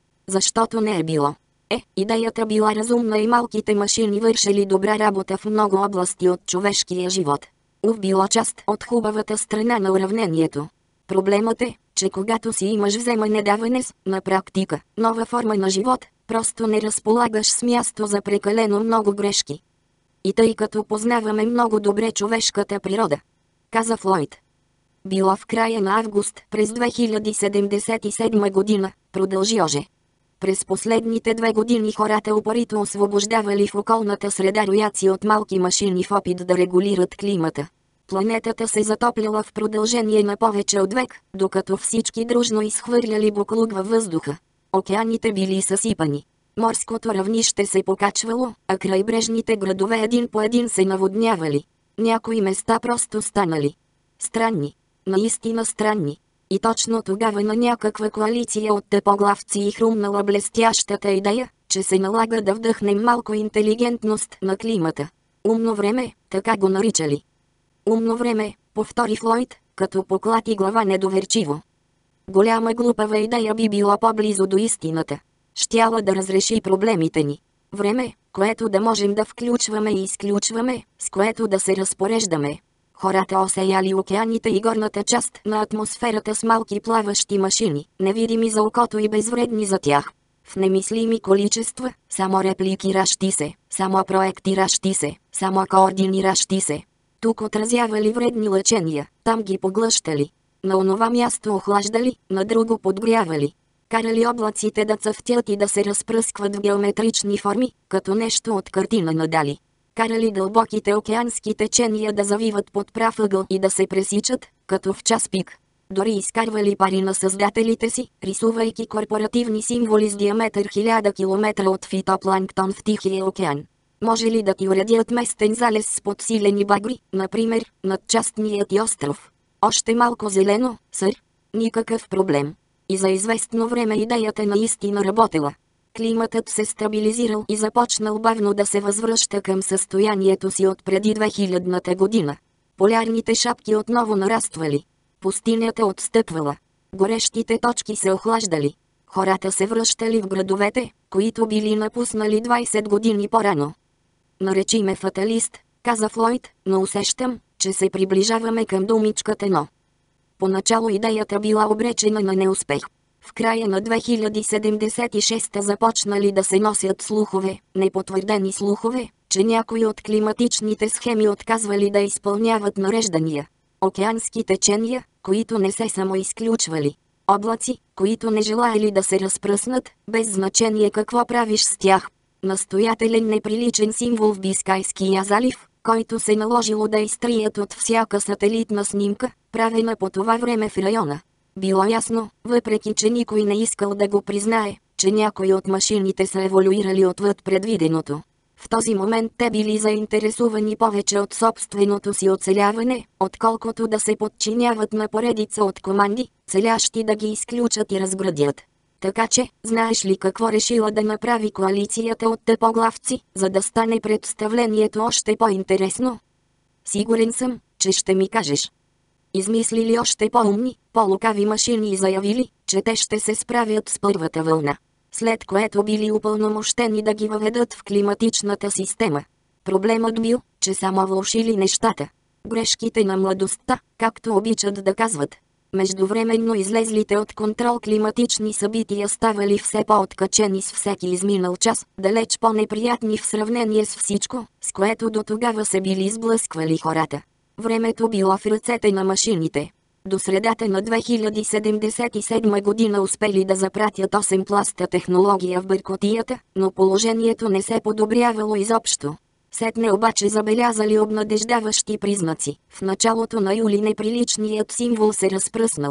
Защото не е било. Е, идеята била разумна и малките машини вършили добра работа в много области от човешкия живот. Ув било част от хубавата страна на уравнението. Проблемът е, че когато си имаш вземане-даване с, на практика, нова форма на живот, просто не разполагаш с място за прекалено много грешки. И тъй като познаваме много добре човешката природа, каза Флойд. Било в края на август през две хиляди седемдесет и седма година, продължи Оже. През последните две години хората упорито освобождавали в околната среда рояци от малки машини в опит да регулират климата. Планетата се затопляла в продължение на повече от век, докато всички дружно изхвърляли буклук във въздуха. Океаните били съсипани. Морското равнище се покачвало, а крайбрежните градове един по един се наводнявали. Някои места просто станали странни. Наистина странни. И точно тогава на някаква коалиция от тъпоглавци и хрумнала блестящата идея, че се налага да вдъхнем малко интелигентност на климата. Умно време, така го наричали. Умно време, повтори Флойд, като поклати глава недоверчиво. Голяма глупава идея би била по-близо до истината. Щяла да разреши проблемите ни. Време, което да можем да включваме и изключваме, с което да се разпореждаме. Хората осеяли океаните и горната част на атмосферата с малки плаващи машини, невидими за окото и безвредни за тях. В немислими количества, само репликиращи се, само проектиращи се, само координиращи се. Тук отразявали вредни лъчения, там ги поглъщали. На онова място охлаждали, на друго подгрявали. Карали облаците да цъфтят и да се разпръскват в геометрични форми, като нещо от картина надали. Карали дълбоките океански течения да завиват под прав ъгъл и да се пресичат, като в час пик. Дори изкарвали пари на създателите си, рисувайки корпоративни символи с диаметър хиляда километра от фитопланктон в Тихия океан. Може ли да ти уредят местен залез с подсилени багри, например, над частният ти остров? Още малко зелено, сър? Никакъв проблем. И за известно време идеята наистина работела. Климатът се стабилизирал и започнал бавно да се възвръща към състоянието си от преди две хилядната година. Полярните шапки отново нараствали. Пустинята отстъпвала. Горещите точки се охлаждали. Хората се връщали в градовете, които били напуснали двайсет години по-рано. Наречи ме фаталист, каза Флойд, но усещам, че се приближаваме към думичката но. Поначало идеята била обречена на неуспех. В края на две хиляди седемдесет и шеста започнали да се носят слухове, непотвърдени слухове, че някои от климатичните схеми отказвали да изпълняват нареждания. Океански течения, които не се самоизключвали. Облаци, които не желаели да се разпръснат, без значение какво правиш с тях. Настоятелен неприличен символ в Бискайския залив, който се наложило да изтрият от всяка сателитна снимка, правена по това време в района. Било ясно, въпреки че никой не искал да го признае, че някои от машините са еволюирали отвъд предвиденото. В този момент те били заинтересувани повече от собственото си оцеляване, отколкото да се подчиняват на поредица от команди, целящи да ги изключат и разградят. Така че, знаеш ли какво решила да направи коалицията от тъпоглавци, за да стане представлението още по-интересно? Сигурен съм, че ще ми кажеш. Измислили още по-умни, по-лукави машини и заявили, че те ще се справят с първата вълна. След което били упълномощени да ги въведат в климатичната система. Проблемът бил, че само влошили нещата. Грешките на младостта, както обичат да казват. Междувременно излезлите от контрол климатични събития ставали все по-откачени с всеки изминал час, далеч по-неприятни в сравнение с всичко, с което до тогава се били изблъсквали хората. Времето било в ръцете на машините. До средата на две хиляди седемдесет и седма година успели да запратят осем пласта технология в бъркотията, но положението не се подобрявало изобщо. Сетне обаче забелязали обнадеждаващи признаци. В началото на юли неприличният символ се разпръснал.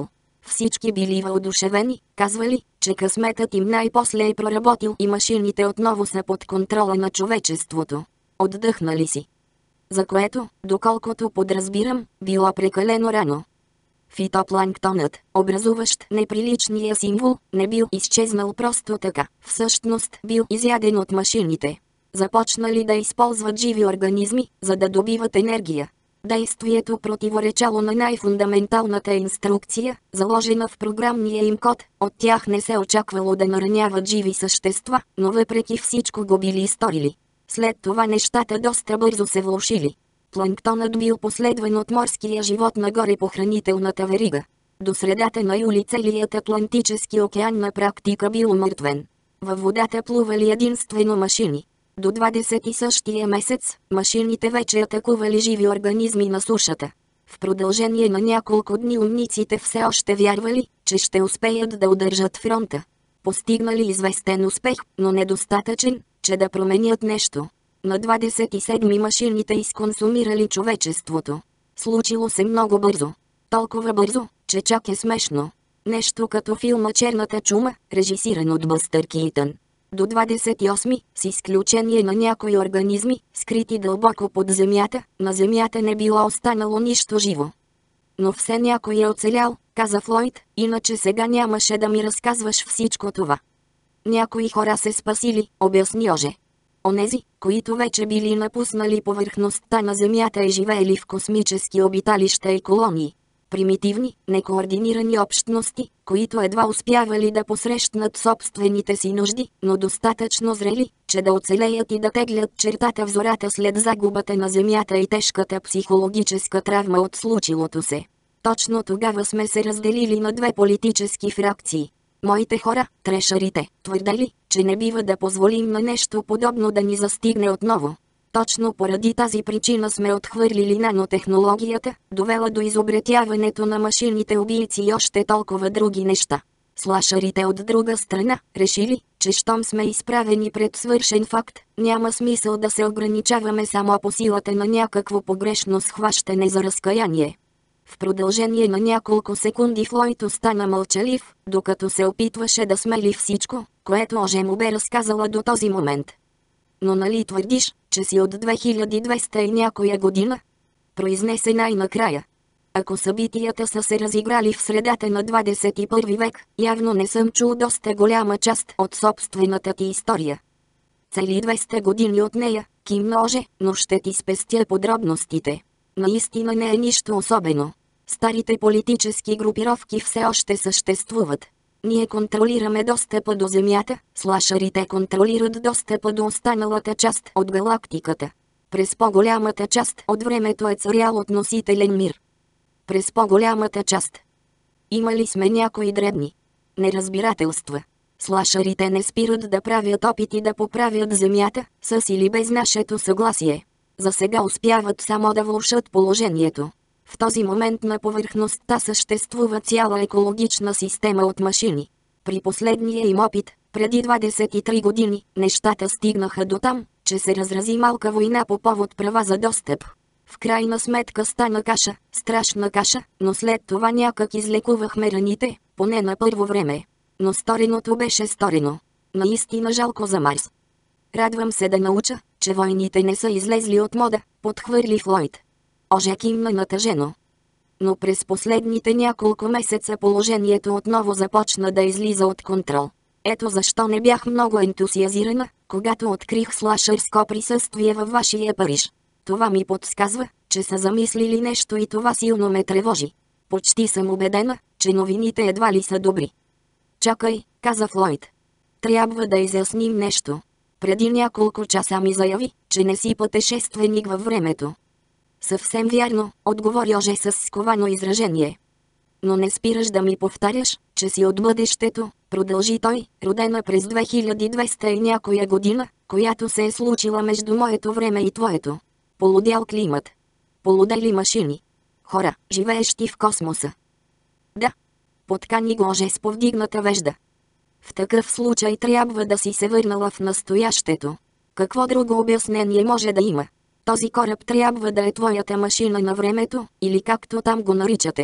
Всички били въодушевени, казвали, че късметът им най-после е проработил и машините отново са под контрола на човечеството. Отдъхнали си. За което, доколкото подразбирам, било прекалено рано. Фитопланктонът, образуващ неприличния символ, не бил изчезнал просто така. Всъщност бил изяден от машините. Започнали да използват живи организми, за да добиват енергия. Действието противоречало на най-фундаменталната инструкция, заложена в програмния им код. От тях не се очаквало да нараняват живи същества, но въпреки всичко го били сторили. След това нещата доста бързо се влошили. Планктонът бил последван от морския живот нагоре по хранителната верига. До средата на юли целият Атлантически океан на практика бил умъртвен. Във водата плували единствено машини. До двадесет и същия месец, машините вече атакували живи организми на сушата. В продължение на няколко дни умниците все още вярвали, че ще успеят да удържат фронта. Постигнали известен успех, но недостатъчен, че да променят нещо. На двадесет и седми машините изконсумирали човечеството. Случило се много бързо. Толкова бързо, че чак е смешно. Нещо като филма "Черната чума", режисиран от Бъстър Кейтън. До двадесет и осми, с изключение на някои организми, скрити дълбоко под земята, на земята не било останало нищо живо. Но все някой е оцелял, каза Флойд, иначе сега нямаше да ми разказваш всичко това. Някои хора се спасили, обясни Оже. Онези, които вече били напуснали повърхността на земята и живеели в космически обиталища и колонии. Примитивни, некоординирани общности, които едва успявали да посрещнат собствените си нужди, но достатъчно зрели, че да оцелеят и да теглят чертата в зората след загубата на земята и тежката психологическа травма от случилото се. Точно тогава сме се разделили на две политически фракции. Моите хора, трешарите, твърдели, че не бива да позволим на нещо подобно да ни застигне отново. Точно поради тази причина сме отхвърлили нанотехнологията, довела до изобретяването на машините убийци и още толкова други неща. Слашарите от друга страна, решили, че щом сме изправени пред свършен факт, няма смисъл да се ограничаваме само по силата на някакво погрешно схващане за разкаяние. В продължение на няколко секунди Флойд остана мълчалив, докато се опитваше да смели всичко, което Оже му бе разказала до този момент. Но нали твърдиш, че си от две хиляди и двеста и някоя година? Произнесе най-накрая. Ако събитията са се разиграли в средата на двадесет и първи век, явно не съм чул доста голяма част от собствената ти история. Цели двеста години от нея, кимна Оже, но ще ти спестя подробностите. Наистина не е нищо особено. Старите политически групировки все още съществуват. Ние контролираме достъпа до Земята, слашарите контролират достъпа до останалата част от галактиката. През по-голямата част от времето е царял относителен мир. През по-голямата част. Имали сме някои дребни неразбирателства. Слашарите не спират да правят опити да поправят Земята, с или без нашето съгласие. За сега успяват само да влошат положението. В този момент на повърхността съществува цяла екологична система от машини. При последния им опит, преди двадесет и три години, нещата стигнаха до там, че се разрази малка война по повод права за достъп. В крайна сметка стана каша, страшна каша, но след това някак излекувахме раните, поне на първо време. Но стореното беше сторено. Наистина жалко за Марс. Радвам се да науча, че войните не са излезли от мода, подхвърли Флойд. Оже кимна натъжено. Но през последните няколко месеца положението отново започна да излиза от контрол. Ето защо не бях много ентусиазирана, когато открих слашърско присъствие във вашия Париж. Това ми подсказва, че са замислили нещо и това силно ме тревожи. Почти съм убедена, че новините едва ли са добри. Чакай, каза Флойд. Трябва да изясним нещо. Преди няколко часа ми заяви, че не си пътешественик във времето. Съвсем вярно, отговори Оже с сковано изражение. Но не спираш да ми повтаряш, че си от бъдещето, продължи той, родена през две хиляди и двеста и някоя година, която се е случила между моето време и твоето. Полудял климат. Полудели машини. Хора, живеещи в космоса. Да. Подкани го Оже с повдигната вежда. В такъв случай трябва да си се върнала в настоящето. Какво друго обяснение може да има? Този кораб трябва да е твоята машина на времето, или както там го наричате.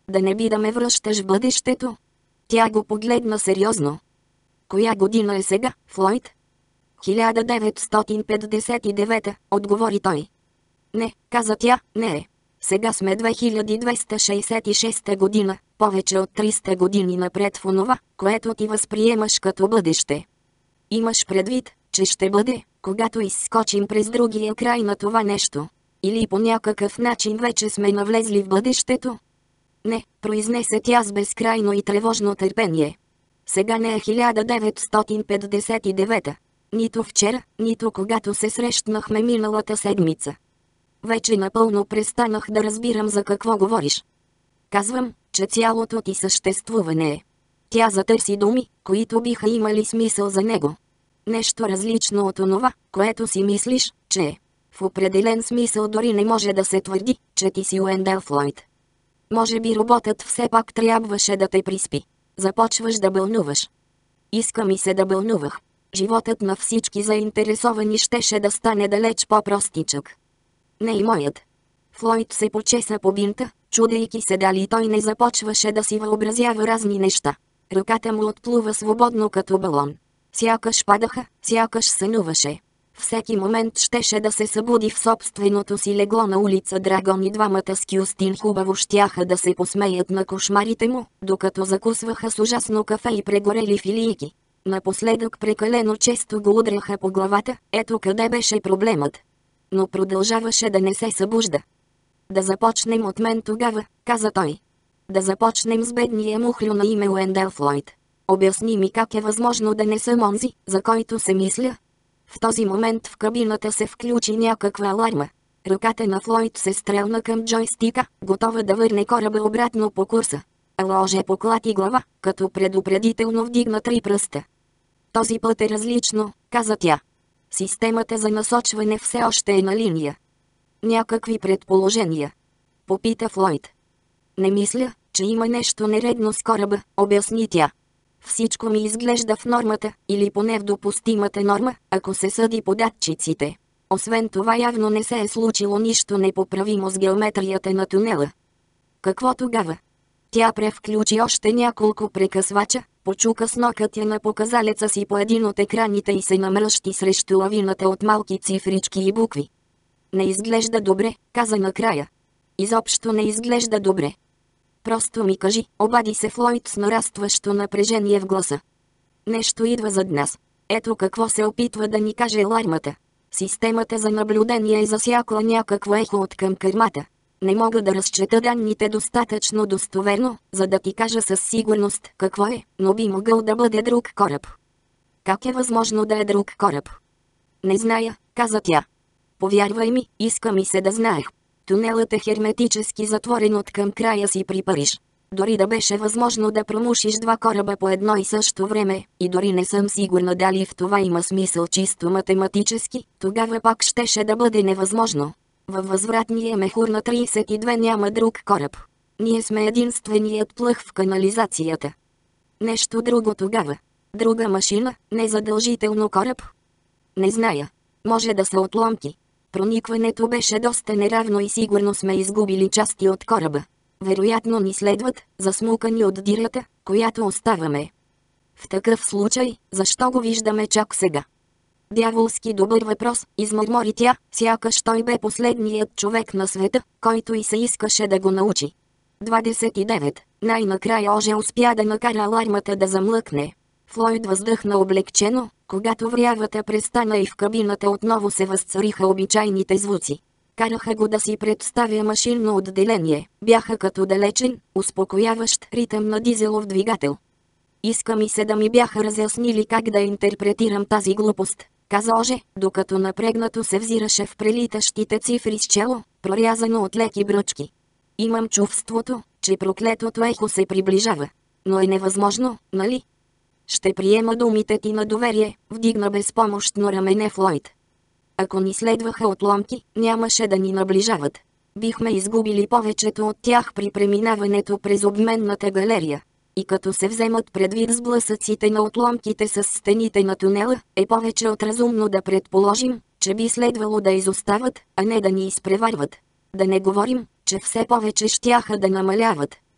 Да не би да ме връщаш в бъдещето? Тя го погледна сериозно. Коя година е сега, Флойд? хиляда деветстотин петдесет и девета, отговори той. Не, каза тя, не е. Сега сме две хиляди двеста шейсет и шеста година, повече от триста години напред в онова, което ти възприемаш като бъдеще. Имаш предвид, че ще бъде, когато изскочим през другия край на това нещо. Или по някакъв начин вече сме навлезли в бъдещето? Не, произнесе тя с безкрайно и тревожно търпение. Сега не е хиляда деветстотин петдесет и девета. Нито вчера, нито когато се срещнахме миналата седмица. Вече напълно престанах да разбирам за какво говориш. Казвам, че цялото ти съществуване е. Тя затърси думи, които биха имали смисъл за него. Нещо различно от онова, което си мислиш, че е. В определен смисъл дори не може да се твърди, че ти си Уендъл Флойд. Може би роботът все пак трябваше да те приспи. Започваш да бълнуваш. Иска ми се да бълнувах. Животът на всички заинтересовани щеше да стане далеч по-простичък. Не и моят. Флойд се почеса по бинта, чудейки се дали той не започваше да си въобразява разни неща. Ръката му отплува свободно като балон. Сякаш падаха, сякаш сънуваше. Всеки момент щеше да се събуди в собственото си легло на улица Драгон и двамата с Кюстин хубаво щяха да се посмеят на кошмарите му, докато закусваха с ужасно кафе и прегорели филийки. Напоследък прекалено често го удряха по главата, ето къде беше проблемът. Но продължаваше да не се събужда. Да започнем от мен тогава, каза той. Да започнем с бедния мухлю на име Уендъл Флойд. Обясни ми как е възможно да не съм онзи, за който се мисля. В този момент в кабината се включи някаква аларма. Ръката на Флойд се стрелна към джойстика, готова да върне кораба обратно по курса. Ложе поклати глава, като предупредително вдигна три пръста. Този път е различно, каза тя. Системата за насочване все още е на линия. Някакви предположения? Попита Флойд. Не мисля, че има нещо нередно с кораба, обясни тя. Всичко ми изглежда в нормата, или поне в допустимата норма, ако се съди по датчиците. Освен това явно не се е случило нищо непоправимо с геометрията на тунела. Какво тогава? Тя превключи още няколко прекъсвача, почука с нокътя на показалеца си по един от екраните и се намръщи срещу лавината от малки цифрички и букви. Не изглежда добре, каза накрая. Изобщо не изглежда добре. Просто ми кажи, обади се Флойд с нарастващо напрежение в гласа. Нещо идва зад нас. Ето какво се опитва да ни каже алармата. Системата за наблюдение е засякла някакво ехо от към кърмата. Не мога да разчета данните достатъчно достоверно, за да ти кажа със сигурност какво е, но би могъл да бъде друг кораб. Как е възможно да е друг кораб? Не зная, каза тя. Повярвай ми, иска ми се да знаех. Тунелът е херметически затворен от към края си при Париж. Дори да беше възможно да промушиш два кораба по едно и също време, и дори не съм сигурна дали в това има смисъл чисто математически, тогава пак щеше да бъде невъзможно. Във възвратния мехур на тридесет и две няма друг кораб. Ние сме единственият плъх в канализацията. Нещо друго тогава. Друга машина, незадължително кораб? Не зная. Може да са отломки. Проникването беше доста неравно и сигурно сме изгубили части от кораба. Вероятно ни следват, засмукани от дирата, която оставаме. В такъв случай, защо го виждаме чак сега? Дяволски добър въпрос, измърмори тя, сякаш той бе последният човек на света, който и се искаше да го научи. двадесет и девет. Най-накрая Оже успя да накара алармата да замлъкне. Флойд въздъхна облегчено, когато врявата престана и в кабината отново се възцариха обичайните звуци. Караха го да си представя машинно отделение, бяха като далечен, успокояващ ритъм на дизелов двигател. Иска ми се да ми бяха разяснили как да интерпретирам тази глупост, каза Оже, докато напрегнато се взираше в прелитащите цифри с чело, прорязано от леки бръчки. Имам чувството, че проклетото ехо се приближава. Но е невъзможно, нали? Ще приема думите ти на доверие, вдигна безпомощно рамене Флойд. Ако ни следваха отломки, нямаше да ни наближават. Бихме изгубили повечето от тях при преминаването през обменната галерия. И като се вземат предвид сблъсъците на отломките с стените на тунела, е повече от разумно да предположим, че би следвало да изостават, а не да ни изпреварват. Да не говорим, че все повече щяха да намаляват.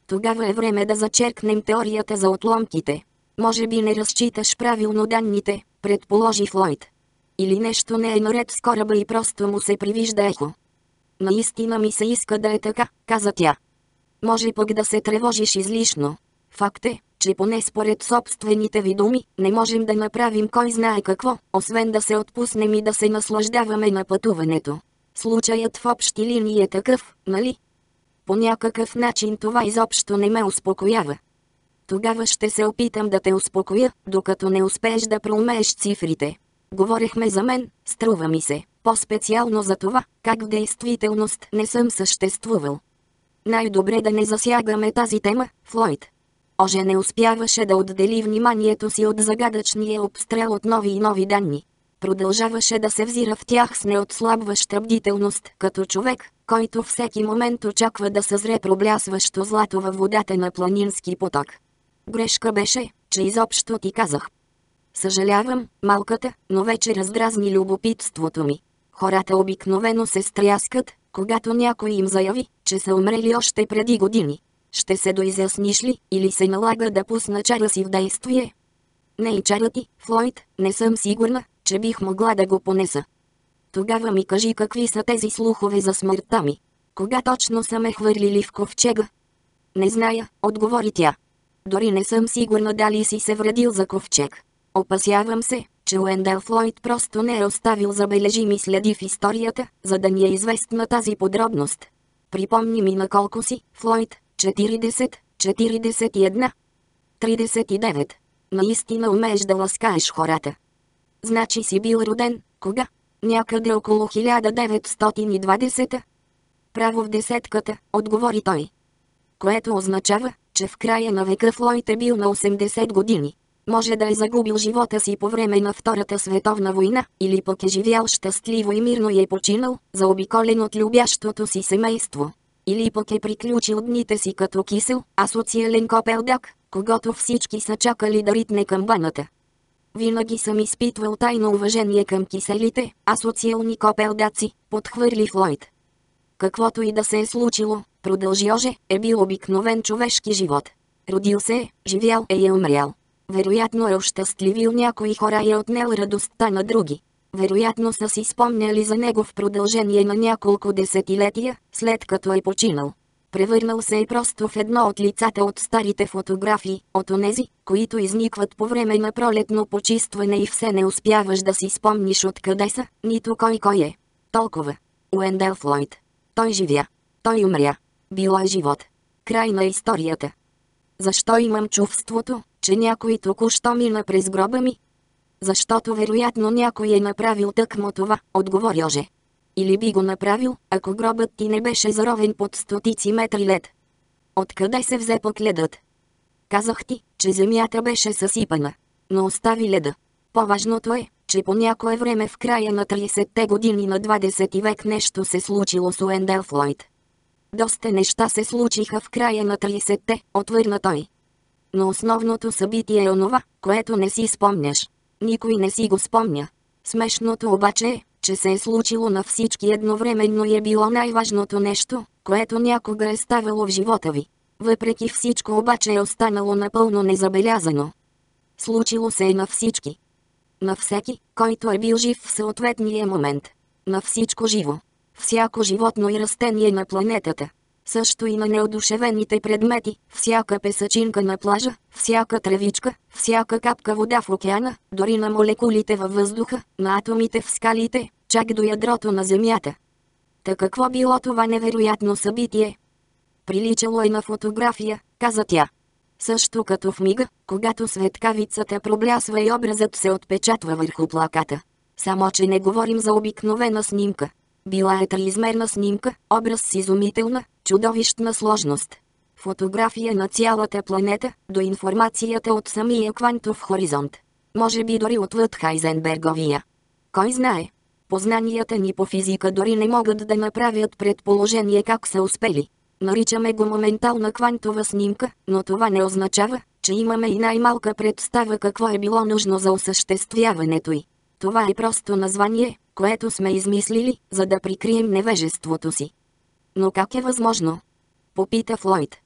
Тогава е време да зачеркнем теорията за отломките. Може би не разчиташ правилно данните, предположи Флойд. Или нещо не е наред с кораба и просто му се привижда ехо. Наистина ми се иска да е така, каза тя. Може пък да се тревожиш излишно. Факт е, че поне според собствените ви думи, не можем да направим кой знае какво, освен да се отпуснем и да се наслаждаваме на пътуването. Случаят в общи линии е такъв, нали? По някакъв начин това изобщо не ме успокоява. Тогава ще се опитам да те успокоя, докато не успееш да проумееш цифрите. Говорехме за мен, струва ми се, по-специално за това, как в действителност не съм съществувал. Най-добре да не засягаме тази тема, Флойд. Оже не успяваше да отдели вниманието си от загадъчния обстрел от нови и нови данни. Продължаваше да се взира в тях с неотслабваща бдителност, като човек, който всеки момент очаква да съзре проблясващо злато във водата на планински поток. Грешка беше, че изобщо ти казах. Съжалявам, малката, но вече раздразни любопитството ми. Хората обикновено се стряскат, когато някой им заяви, че са умрели още преди години. Ще се доизясниш ли, или се налага да пусна чара си в действие? Не и чара ти, Флойд, не съм сигурна, че бих могла да го понеса. Тогава ми кажи какви са тези слухове за смъртта ми. Кога точно са ме хвърлили в ковчега? Не зная, отговори тя. Дори не съм сигурна дали си се вредил за ковчег. Опасявам се, че Уендел Флойд просто не е оставил забележими следи в историята, за да ни е известна тази подробност. Припомни ми на колко си, Флойд, четиридесет, четиридесет и едно, тридесет и девет. Наистина умееш да ласкаеш хората. Значи си бил роден, кога? Някъде около хиляда деветстотин и двадесета. Право в десетката, отговори той. Което означава, че в края на века Флойд е бил на осемдесет години. Може да е загубил живота си по време на Втората световна война, или пък е живял щастливо и мирно и е починал, заобиколен от любящото си семейство. Или пък е приключил дните си като кисел, асоциален копелдак, когато всички са чакали да ритне камбаната. Винаги съм изпитвал тайно уважение към киселите, асоциални копелдаци, подхвърли Флойд. Каквото и да се е случило, продължи Оже, е бил обикновен човешки живот. Родил се е, живял е и е умрял. Вероятно е ощастливил някои хора и е отнел радостта на други. Вероятно са си спомняли за него в продължение на няколко десетилетия, след като е починал. Превърнал се е просто в едно от лицата от старите фотографии, от онези, които изникват по време на пролетно почистване и все не успяваш да си спомниш откъде са, нито кой кой е. Толкова. Уендел Флойд. Той живя. Той умря. Било е живот. Край на историята. Защо имам чувството, че някой току-що мина през гроба ми? Защото вероятно някой е направил тъкмо това, отговори Оже. Или би го направил, ако гробът ти не беше заровен под стотици метри лед. Откъде се взе пък ледът? Казах ти, че земята беше съсипана, но остави леда. По-важното е, че по някое време в края на тридесетте години на двадесети век нещо се случило с Уендел Флойд. Доста неща се случиха в края на тридесетте, отвърна той. Но основното събитие е онова, което не си спомняш. Никой не си го спомня. Смешното обаче е, че се е случило на всички едновременно и е било най-важното нещо, което някога е ставало в живота ви. Въпреки всичко обаче е останало напълно незабелязано. Случило се е на всички. На всеки, който е бил жив в съответния момент. На всичко живо. Всяко животно и растение на планетата. Също и на неодушевените предмети, всяка песъчинка на плажа, всяка тревичка, всяка капка вода в океана, дори на молекулите във въздуха, на атомите в скалите, чак до ядрото на Земята. Та какво било това невероятно събитие? Приличало е на фотография, каза тя. Също като в мига, когато светкавицата проблясва и образът се отпечатва върху плаката. Само че не говорим за обикновена снимка. Била е триизмерна снимка, образ с изумителна, чудовищна сложност. Фотография на цялата планета, до информацията от самия квантов хоризонт. Може би дори отвъд Хайзенберговия. Кой знае? Познанията ни по физика дори не могат да направят предположение как са успели. Наричаме го моментална квантова снимка, но това не означава, че имаме и най-малка представа какво е било нужно за осъществяването й. Това е просто название, което сме измислили, за да прикрием невежеството си. Но как е възможно? Попита Флойд.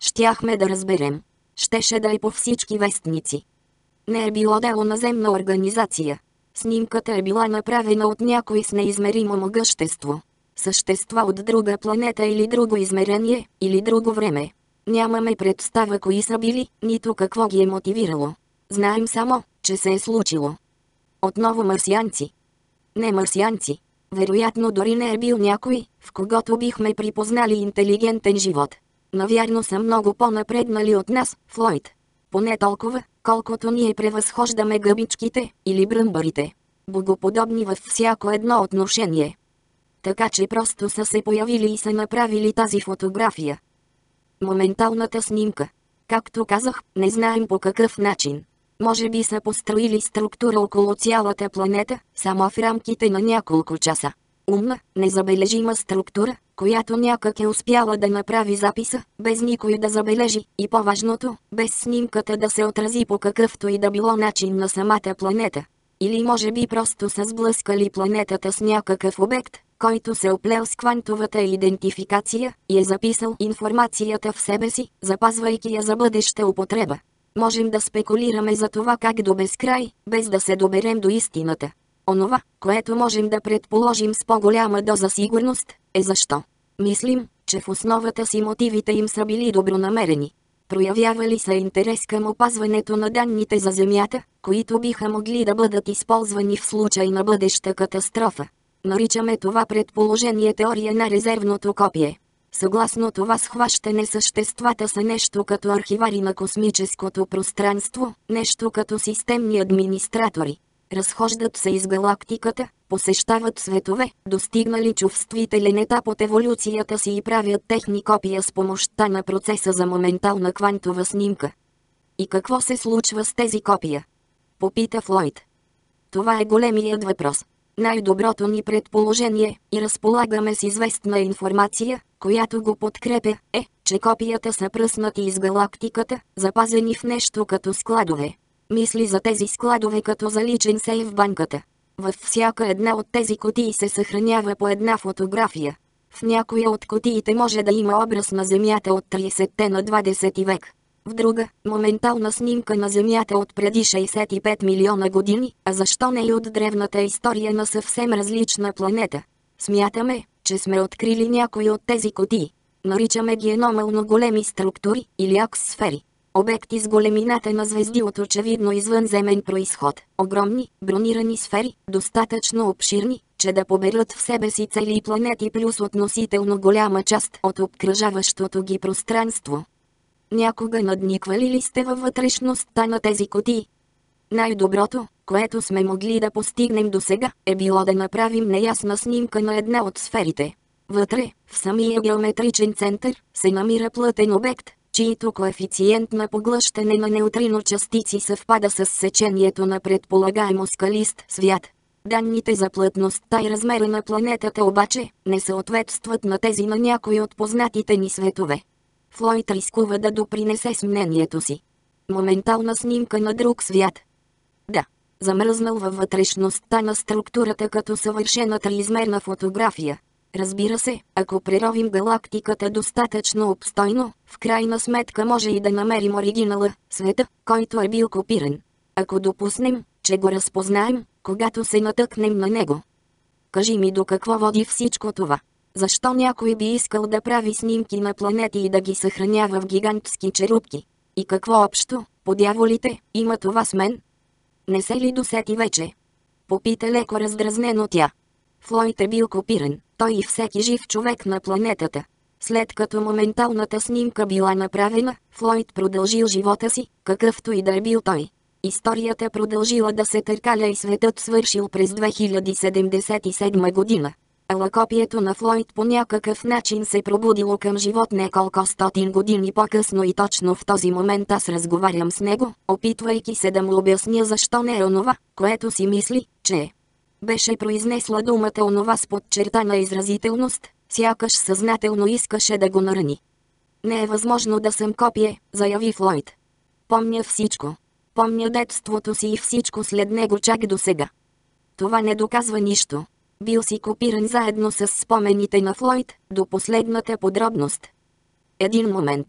Щяхме да разберем. Щеше да е по всички вестници. Не е било дело наземна организация. Снимката е била направена от някой с неизмеримо могъщество. Същества от друга планета или друго измерение, или друго време. Нямаме представа кои са били, нито какво ги е мотивирало. Знаем само, че се е случило. Отново марсианци. Не марсианци. Вероятно дори не е бил някой, в когото бихме припознали интелигентен живот. Навярно са много по-напреднали от нас, Флойд. Поне толкова, колкото ние превъзхождаме гъбичките или бръмбарите. Богоподобни във всяко едно отношение. Така че просто са се появили и са направили тази фотография. Моменталната снимка. Както казах, не знаем по какъв начин. Може би са построили структура около цялата планета, само в рамките на няколко часа. Умна, незабележима структура, която някак е успяла да направи записа, без никой да забележи, и по-важното, без снимката да се отрази по какъвто и да било начин на самата планета. Или може би просто са сблъскали планетата с някакъв обект, който се оплел с квантовата идентификация и е записал информацията в себе си, запазвайки я за бъдеща употреба. Можем да спекулираме за това как до безкрай, без да се доберем до истината. Онова, което можем да предположим с по-голяма доза сигурност, е защо. Мислим, че в основата си мотивите им са били добронамерени. Проявявали са интерес към опазването на данните за Земята, които биха могли да бъдат използвани в случай на бъдеща катастрофа. Наричаме това предположение теория на резервното копие. Съгласно това схващане съществата са нещо като архивари на космическото пространство, нещо като системни администратори. Разхождат се из галактиката, посещават светове, достигнали чувствителен етап от еволюцията си и правят техни копия с помощта на процеса за моментална квантова снимка. И какво се случва с тези копия? Попита Флойд. Това е големият въпрос. Най-доброто ни предположение, и разполагаме с известна информация, която го подкрепя, е, че копията са пръснати из галактиката, запазени в нещо като складове. Мисли за тези складове като за личен сейф в банката. Във всяка една от тези кутии се съхранява по една фотография. В някоя от кутиите може да има образ на Земята от тридесетте на двадесети век. В друга, моментална снимка на Земята от преди шейсет и пет милиона години, а защо не и от древната история на съвсем различна планета. Смятаме, че сме открили някои от тези кутии. Наричаме ги аномално големи структури или акс-сфери. Обекти с големината на звезди от очевидно извънземен произход. Огромни, бронирани сфери, достатъчно обширни, че да поберат в себе си цели планети плюс относително голяма част от обкръжаващото ги пространство. Някога надниквали ли сте във вътрешността на тези кутии? Най-доброто, което сме могли да постигнем досега, е било да направим неясна снимка на една от сферите. Вътре, в самия геометричен център, се намира плътен обект, чието коефициент на поглъщане на неутрино частици съвпада с сечението на предполагаемо скалист свят. Данните за плътността и размера на планетата обаче не съответстват на тези на някои от познатите ни светове. Флойд рискува да допринесе с мнението си. Моментална снимка на друг свят. Да, замръзнал във вътрешността на структурата като съвършена триизмерна фотография. Разбира се, ако преровим галактиката достатъчно обстойно, в крайна сметка може и да намерим оригинала, света, който е бил копиран. Ако допуснем, че го разпознаем, когато се натъкнем на него. Кажи ми до какво води всичко това? Защо някой би искал да прави снимки на планети и да ги съхранява в гигантски черупки? И какво общо, по дяволите, има това с мен? Не се ли досети вече? Попита леко раздразнено тя. Флойд е бил копиран, той и всеки жив човек на планетата. След като моменталната снимка била направена, Флойд продължил живота си, какъвто и да е бил той. Историята продължила да се търкаля и светът свършил през две хиляди седемдесет и седма година. Ала копието на Флойд по някакъв начин се пробудило към живот неколко стотин години по-късно и точно в този момент аз разговарям с него, опитвайки се да му обясня защо не е онова, което си мисли, че е. Беше произнесла думата онова с подчертана изразителност, сякаш съзнателно искаше да го нарани. Не е възможно да съм копие, заяви Флойд. Помня всичко. Помня детството си и всичко след него чак до сега. Това не доказва нищо. Бил си копиран заедно с спомените на Флойд, до последната подробност. Един момент.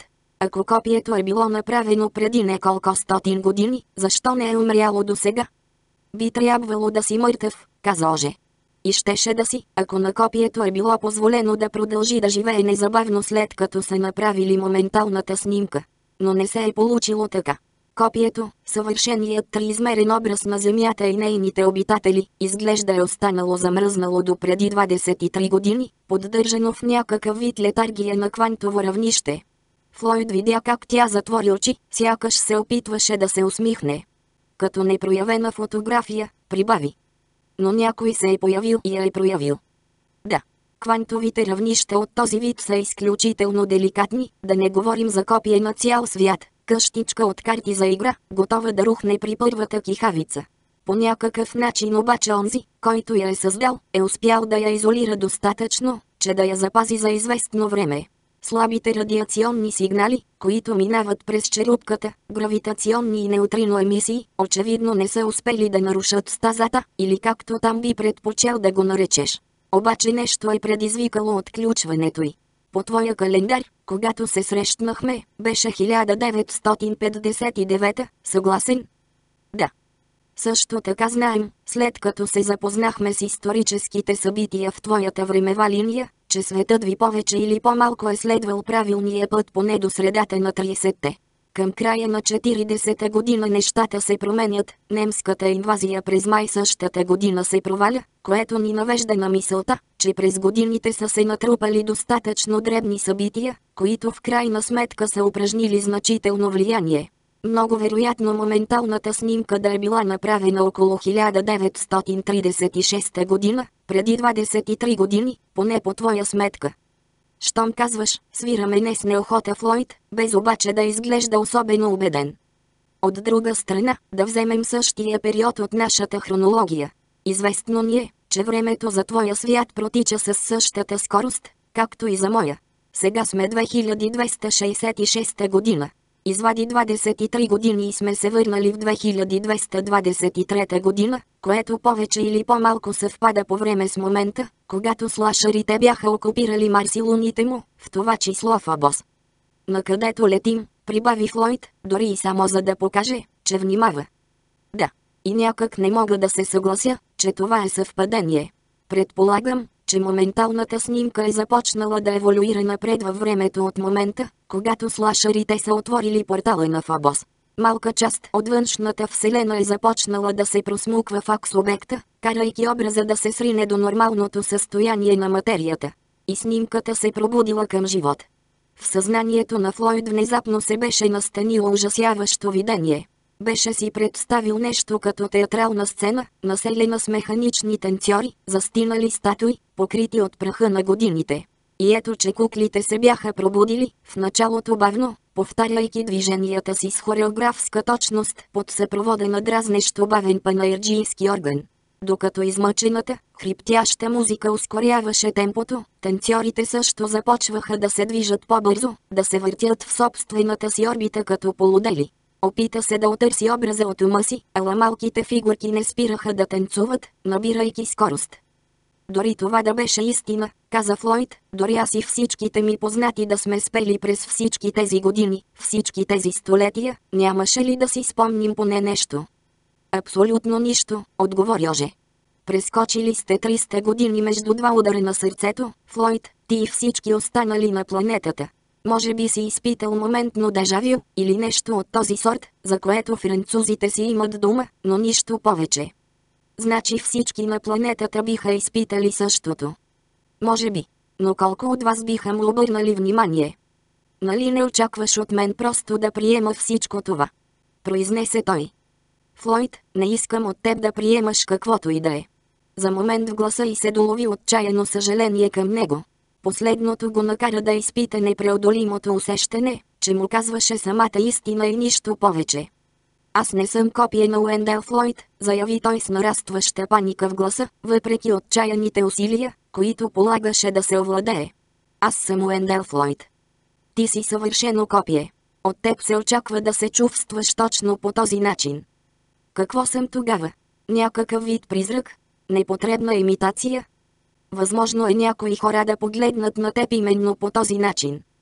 Ако копието е било направено преди неколко стотин години, защо не е умряло досега? Би трябвало да си мъртъв, каза Оже. И щеше да си, ако на копието е било позволено да продължи да живее незабавно след като са направили моменталната снимка. Но не се е получило така. Копието, съвършеният триизмерен образ на Земята и нейните обитатели, изглежда е останало замръзнало до преди двадесет и три години, поддържано в някакъв вид летаргия на квантово равнище. Флойд видя как тя затвори очи, сякаш се опитваше да се усмихне. Като непроявена фотография, прибави. Но някой се е появил и я е проявил. Да, квантовите равнища от този вид са изключително деликатни, да не говорим за копие на цял свят, къщичка от карти за игра, готова да рухне при първата кихавица. По някакъв начин обаче онзи, който я е създал, е успял да я изолира достатъчно, че да я запази за известно време. Слабите радиационни сигнали, които минават през черупката, гравитационни и неутрино емисии, очевидно не са успели да нарушат стазата, или както там би предпочел да го наречеш. Обаче нещо е предизвикало отключването й. По твоя календар, когато се срещнахме, беше хиляда деветстотин петдесет и девета, съгласен? Да. Също така знаем, след като се запознахме с историческите събития в твоята времева линия, че светът ви повече или по-малко е следвал правилния път поне до средата на тридесетте. Към края на четиридесета година нещата се променят, немската инвазия през май същата година се проваля, което ни навежда на мисълта, че през годините са се натрупали достатъчно дребни събития, които в крайна сметка са упражнили значително влияние. Много вероятно моменталната снимка да е била направена около хиляда деветстотин тридесет и шеста година, преди двадесет и три години, поне по твоя сметка. Щом казваш, свираме не с неохота Флойд, без обаче да изглежда особено убеден. От друга страна, да вземем същия период от нашата хронология. Известно ни е, че времето за твоя свят протича със същата скорост, както и за моя. Сега сме две хиляди двеста шейсет и шеста година. Извади двадесет и три години и сме се върнали в две хиляди двеста двадесет и трета година, което повече или по-малко съвпада по време с момента, когато слашарите бяха окупирали Марс и луните му, в това число Фобос. Накъдето летим, прибави Флойд, дори и само за да покаже, че внимава. Да, и някак не мога да се съглася, че това е съвпадение. Предполагам, че моменталната снимка е започнала да еволюира напред във времето от момента, когато слашарите са отворили портала на Фобос. Малка част от външната вселена е започнала да се просмуква в акс-обекта, карайки образа да се срине до нормалното състояние на материята. И снимката се пробудила към живот. В съзнанието на Флойд внезапно се беше настанило ужасяващо видение. Беше си представил нещо като театрална сцена, населена с механични танцори, застинали статуи, покрити от праха на годините. И ето че куклите се бяха пробудили, в началото бавно, повтаряйки движенията си с хореографска точност под съпровода на дразнещо бавен панаирджийски орган. Докато измъчената, хриптяща музика ускоряваше темпото, танцорите също започваха да се движат по-бързо, да се въртят в собствената си орбита като полудели. Опита се да отърси образа от ума си, ала малките фигурки не спираха да танцуват, набирайки скорост. Дори това да беше истина, каза Флойд, дори аз и всичките ми познати да сме спели през всички тези години, всички тези столетия, нямаше ли да си спомним поне нещо? Абсолютно нищо, отговори Оже. Прескочили сте триста години между два удара на сърцето, Флойд, ти и всички останали на планетата. Може би си изпитал моментно дежавю, или нещо от този сорт, за което французите си имат дума, но нищо повече. Значи всички на планетата биха изпитали същото. Може би. Но колко от вас биха му обърнали внимание? Нали не очакваш от мен просто да приема всичко това? Произнесе той. Флойд, не искам от теб да приемаш каквото и да е. За момент в гласа й се долови отчаяно съжаление към него. Последното го накара да изпита непреодолимото усещане, че му казваше самата истина и нищо повече. Аз не съм копия на Уендел Флойд, заяви той с нарастваща паника в гласа, въпреки отчаяните усилия, които полагаше да се овладее. Аз съм Уендел Флойд. Ти си съвършено копие. От теб се очаква да се чувстваш точно по този начин. Какво съм тогава? Някакъв вид призрак? Непотребна имитация? Възможно е някои хора да погледнат на теб именно по този начин.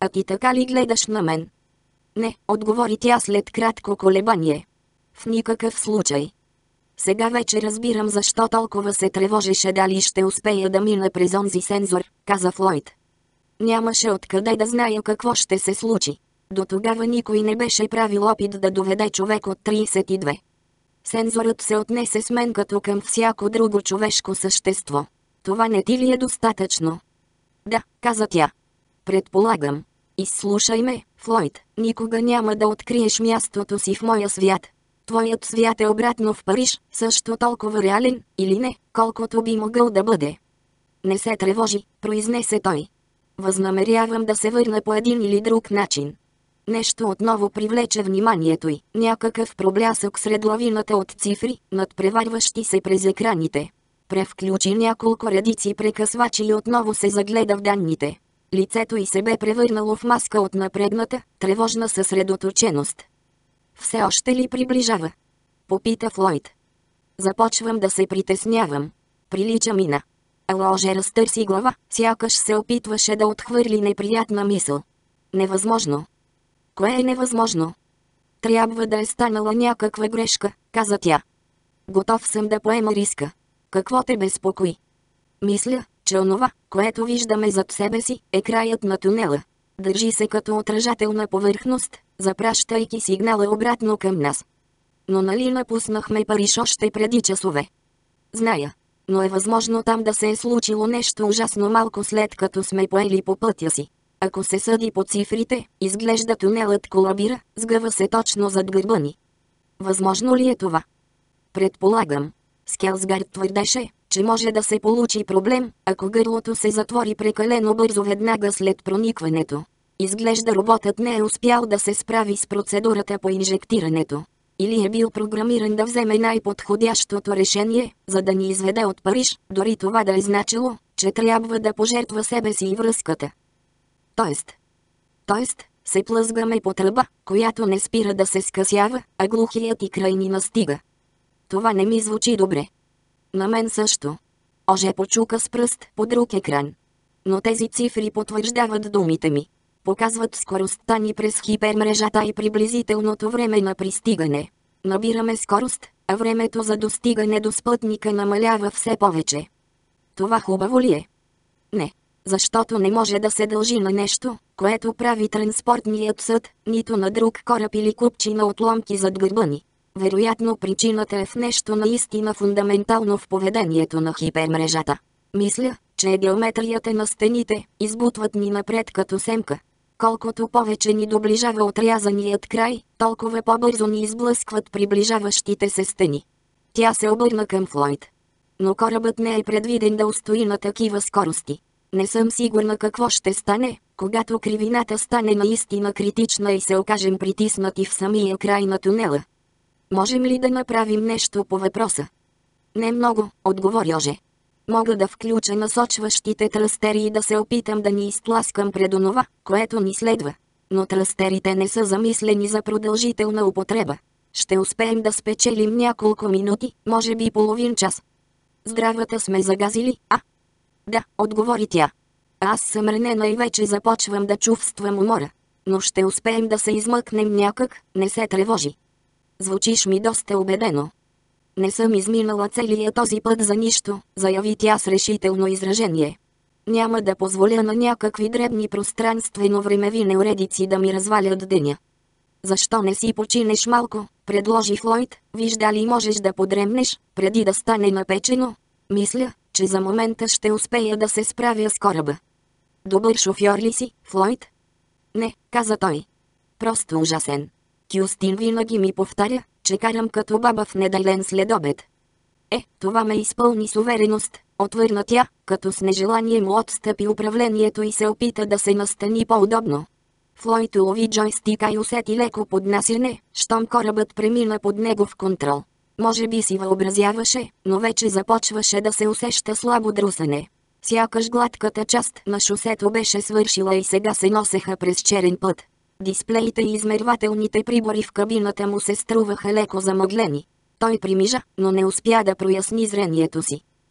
А ти така ли гледаш на мен? Не, отговори тя след кратко колебание. В никакъв случай. Сега вече разбирам защо толкова се тревожеше дали ще успея да мина през онзи сензор, каза Флойд. Нямаше откъде да зная какво ще се случи. До тогава никой не беше правил опит да доведе човек от тридесет и две. Сензорът се отнесе с мен като към всяко друго човешко същество. Това не ти ли е достатъчно? Да, каза тя. Предполагам. Изслушай ме, Флойд, никога няма да откриеш мястото си в моя свят. Твоят свят е обратно в Париж, също толкова реален, или не, колкото би могъл да бъде. Не се тревожи, произнесе той. Възнамерявам да се върна по един или друг начин. Нещо отново привлече вниманието й, някакъв проблясък сред лавината от цифри, надпреварващи се през екраните. Превключи няколко редици прекъсвачи и отново се загледа в данните. Лицето й се бе превърнало в маска от напрегната, тревожна съсредоточеност. Все още ли приближава? Попита Флойд. Започвам да се притеснявам. Прилича ми на. Ложер разтърси глава, сякаш се опитваше да отхвърли неприятна мисъл. Невъзможно. Кое е невъзможно? Трябва да е станала някаква грешка, каза тя. Готов съм да поема риска. Какво те безпокои? Мисля, че онова, което виждаме зад себе си, е краят на тунела. Държи се като отражателна повърхност, запращайки сигнала обратно към нас. Но нали напуснахме Париж още преди часове? Зная. Но е възможно там да се е случило нещо ужасно малко след като сме поели по пътя си. Ако се съди по цифрите, изглежда тунелът колабира, сгъва се точно зад гърба ни. Възможно ли е това? Предполагам. Скелсгард твърдеше, че може да се получи проблем, ако гърлото се затвори прекалено бързо веднага след проникването. Изглежда роботът не е успял да се справи с процедурата по инжектирането. Или е бил програмиран да вземе най-подходящото решение, за да ни изведе от Париж, дори това да е значило, че трябва да пожертва себе си и връзката. Тоест, тоест, се плъзгаме по тръба, която не спира да се скъсява, а глухият и край ни настига. Това не ми звучи добре. На мен също. Оже почука с пръст по друг екран. Но тези цифри потвърждават думите ми. Показват скоростта ни през хипермрежата и приблизителното време на пристигане. Набираме скорост, а времето за достигане до спътника намалява все повече. Това хубаво ли е? Не. Защото не може да се дължи на нещо, което прави транспортният съд, нито на друг кораб или купчина отломки зад гърба ни. Вероятно причината е в нещо наистина фундаментално в поведението на хипермрежата. Мисля, че геометрията на стените избутват ни напред като семка. Колкото повече ни доближава отрязаният край, толкова по-бързо ни изблъскват приближаващите се стени. Тя се обърна към Флойд. Но корабът не е предвиден да устои на такива скорости. Не съм сигурна какво ще стане, когато кривината стане наистина критична и се окажем притиснати в самия край на тунела. Можем ли да направим нещо по въпроса? Не много, отговори Оже. Мога да включа насочващите тръстери и да се опитам да ни изтласкам пред онова, което ни следва. Но тръстерите не са замислени за продължителна употреба. Ще успеем да спечелим няколко минути, може би половин час. Здравата сме загазили, а? Да, отговори тя. Аз съм ранена и вече започвам да чувствам умора. Но ще успеем да се измъкнем някак, не се тревожи. Звучиш ми доста убедено. Не съм изминала целия този път за нищо, заяви тя с решително изражение. Няма да позволя на някакви дребни пространствено-времеви неуредици да ми развалят деня. Защо не си починеш малко, предложи Флойд, вижда ли можеш да подремнеш, преди да стане напечено? Мисля, че за момента ще успея да се справя с кораба. Добър шофьор ли си, Флойд? Не, каза той. Просто ужасен. Кюстин винаги ми повтаря, че карам като баба в неделен следобед. Е, това ме изпълни с увереност, отвърна тя, като с нежелание му отстъпи управлението и се опита да се настани по-удобно. Флойд улови джойстика и усети леко поднасяне, щом корабът премина под негов контрол. Може би си въобразяваше, но вече започваше да се усеща слабо друсане. Сякаш гладката част на шосето беше свършила и сега се носеха през черен път. Дисплеите и измервателните прибори в кабината му се струваха леко замъглени. Той примижа, но не успя да проясни зрението си.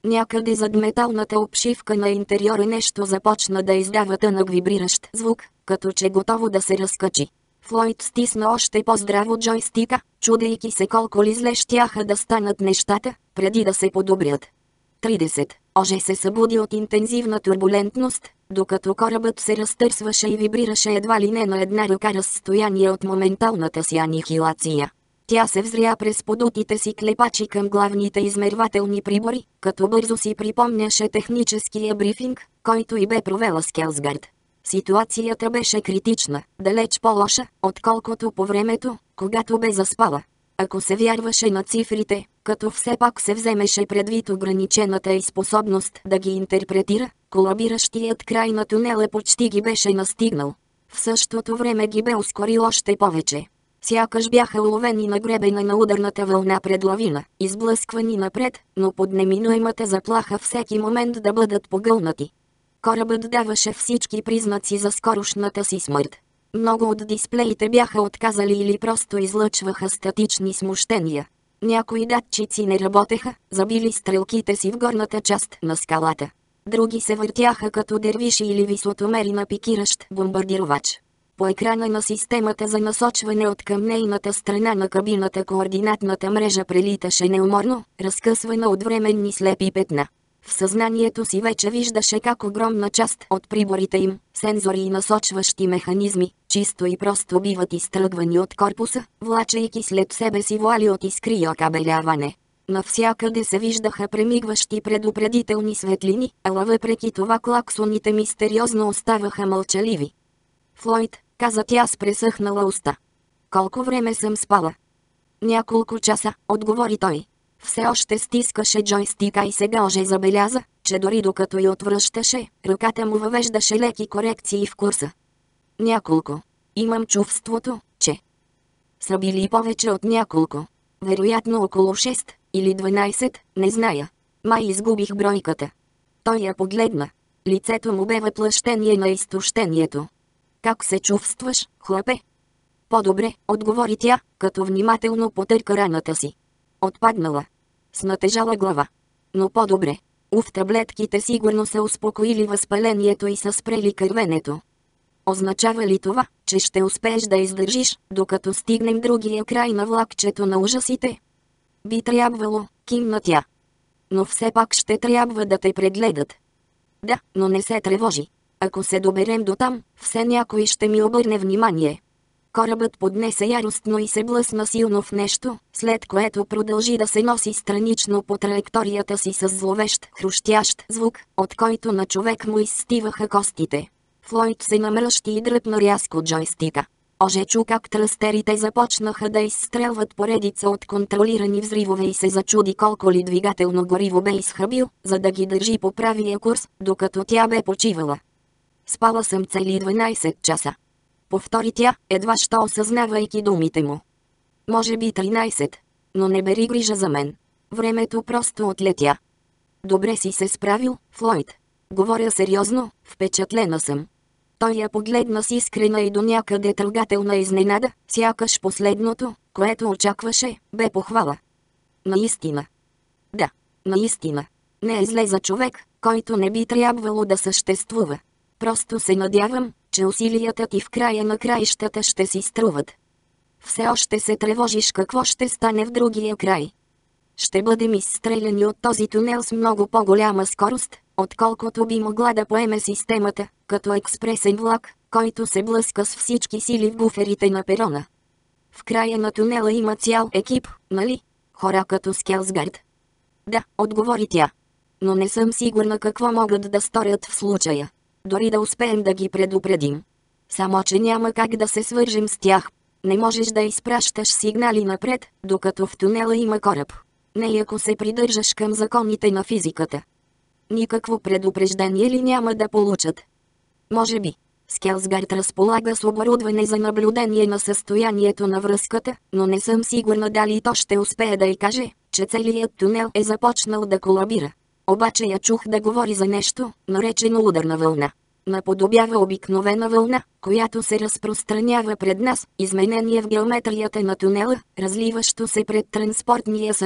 Някъде зад металната обшивка на интериора нещо започна да издава тънък вибриращ звук, като че готово да се разкачи. Флойд стисна още по-здраво джойстика, чудейки се колко ли зле щяха да станат нещата, преди да се подобрят. тридесет. Оже се събуди от интензивна турбулентност, докато корабът се разтърсваше и вибрираше едва ли не на една ръка разстояние от моменталната си анихилация. Тя се взря през подутите си клепачи към главните измервателни прибори, като бързо си припомняше техническия брифинг, който и бе провела Скелсгард. Ситуацията беше критична, далеч по-лоша, отколкото по времето, когато бе заспала. Ако се вярваше на цифрите, като все пак се вземеше предвид ограничената й способност да ги интерпретира, колабиращият край на тунела почти ги беше настигнал. В същото време ги бе ускорил още повече. Сякаш бяха уловени на гребена на ударната вълна пред лавина, изблъсквани напред, но под неминуемата заплаха всеки момент да бъдат погълнати. Корабът даваше всички признаци за скорошната си смърт. Много от дисплеите бяха отказали или просто излъчваха статични смущения. Някои датчици не работеха, забили стрелките си в горната част на скалата. Други се въртяха като дервиши или висотомери на пикиращ бомбардировач. По екрана на системата за насочване от към нейната страна на кабината координатната мрежа прелиташе неуморно, разкъсвана от временни слепи петна. В съзнанието си вече виждаше как огромна част от приборите им, сензори и насочващи механизми, чисто и просто биват изтръгвани от корпуса, влачейки след себе си вуали от искри и окабеляване. Навсякъде се виждаха премигващи предупредителни светлини, ала въпреки това клаксоните мистериозно оставаха мълчаливи. Флойд, каза тя с пресъхнала уста. Колко време съм спала? Няколко часа, отговори той. Все още стискаше джойстика и сега уже забеляза, че дори докато й отвръщаше, ръката му въвеждаше леки корекции в курса. Няколко. Имам чувството, че са били повече от няколко. Вероятно около шест или дванайсет, не зная. Май изгубих бройката. Той я погледна. Лицето му бе въплъщение на изтощението. Как се чувстваш, хлапе? По-добре, отговори тя, като внимателно потърка раната си. Отпаднала. С натежала глава. Но по-добре. Уф, таблетките сигурно са успокоили възпалението и са спрели кървенето. Означава ли това, че ще успееш да издържиш, докато стигнем другия край на влакчето на ужасите? Би трябвало, кимна тя. Но все пак ще трябва да те прегледат. Да, но не се тревожи. Ако се доберем до там, все някой ще ми обърне внимание. Корабът поднесе яростно и се блъсна силно в нещо, след което продължи да се носи странично по траекторията си с зловещ, хрущящ звук, от който на човек му изстиваха костите. Флойд се намръщи и дръпна рязко джойстика. Оже чу как тръстерите започнаха да изстрелват поредица от контролирани взривове и се зачуди колко ли двигателно гориво бе изхабил, за да ги държи по правия курс, докато тя бе почивала. Спала съм цели дванайсет часа. Повтори тя, едва що осъзнавайки думите му. Може би тринайсет, но не бери грижа за мен. Времето просто отлетя. Добре си се справил, Флойд. Говоря сериозно, впечатлена съм. Той я погледна с искрена и до някъде трогателна изненада, сякаш последното, което очакваше, бе похвала. Наистина. Да, наистина. Не е зле за човек, който не би трябвало да съществува. Просто се надявам, че усилията ти в края на краищата ще си струват. Все още се тревожиш какво ще стане в другия край. Ще бъдем изстреляни от този тунел с много по-голяма скорост, отколкото би могла да поеме системата, като експресен влак, който се блъска с всички сили в буферите на перона. В края на тунела има цял екип, нали? Хора като Скелсгард. Да, отговори тя. Но не съм сигурна какво могат да сторят в случая. Дори да успеем да ги предупредим. Само че няма как да се свържем с тях. Не можеш да изпращаш сигнали напред, докато в тунела има кораб. Не ако се придържаш към законите на физиката. Никакво предупреждение ли няма да получат? Може би. Скелсгард разполага с оборудване за наблюдение на състоянието на връзката, но не съм сигурна дали то ще успее да й каже, че целият тунел е започнал да колабира. Обаче я чух да говори за нещо, наречено ударна вълна. Наподобява обикновена вълна, която се разпространява пред нас, изменение в геометрията на тунела, разливащо се пред транспортния съд.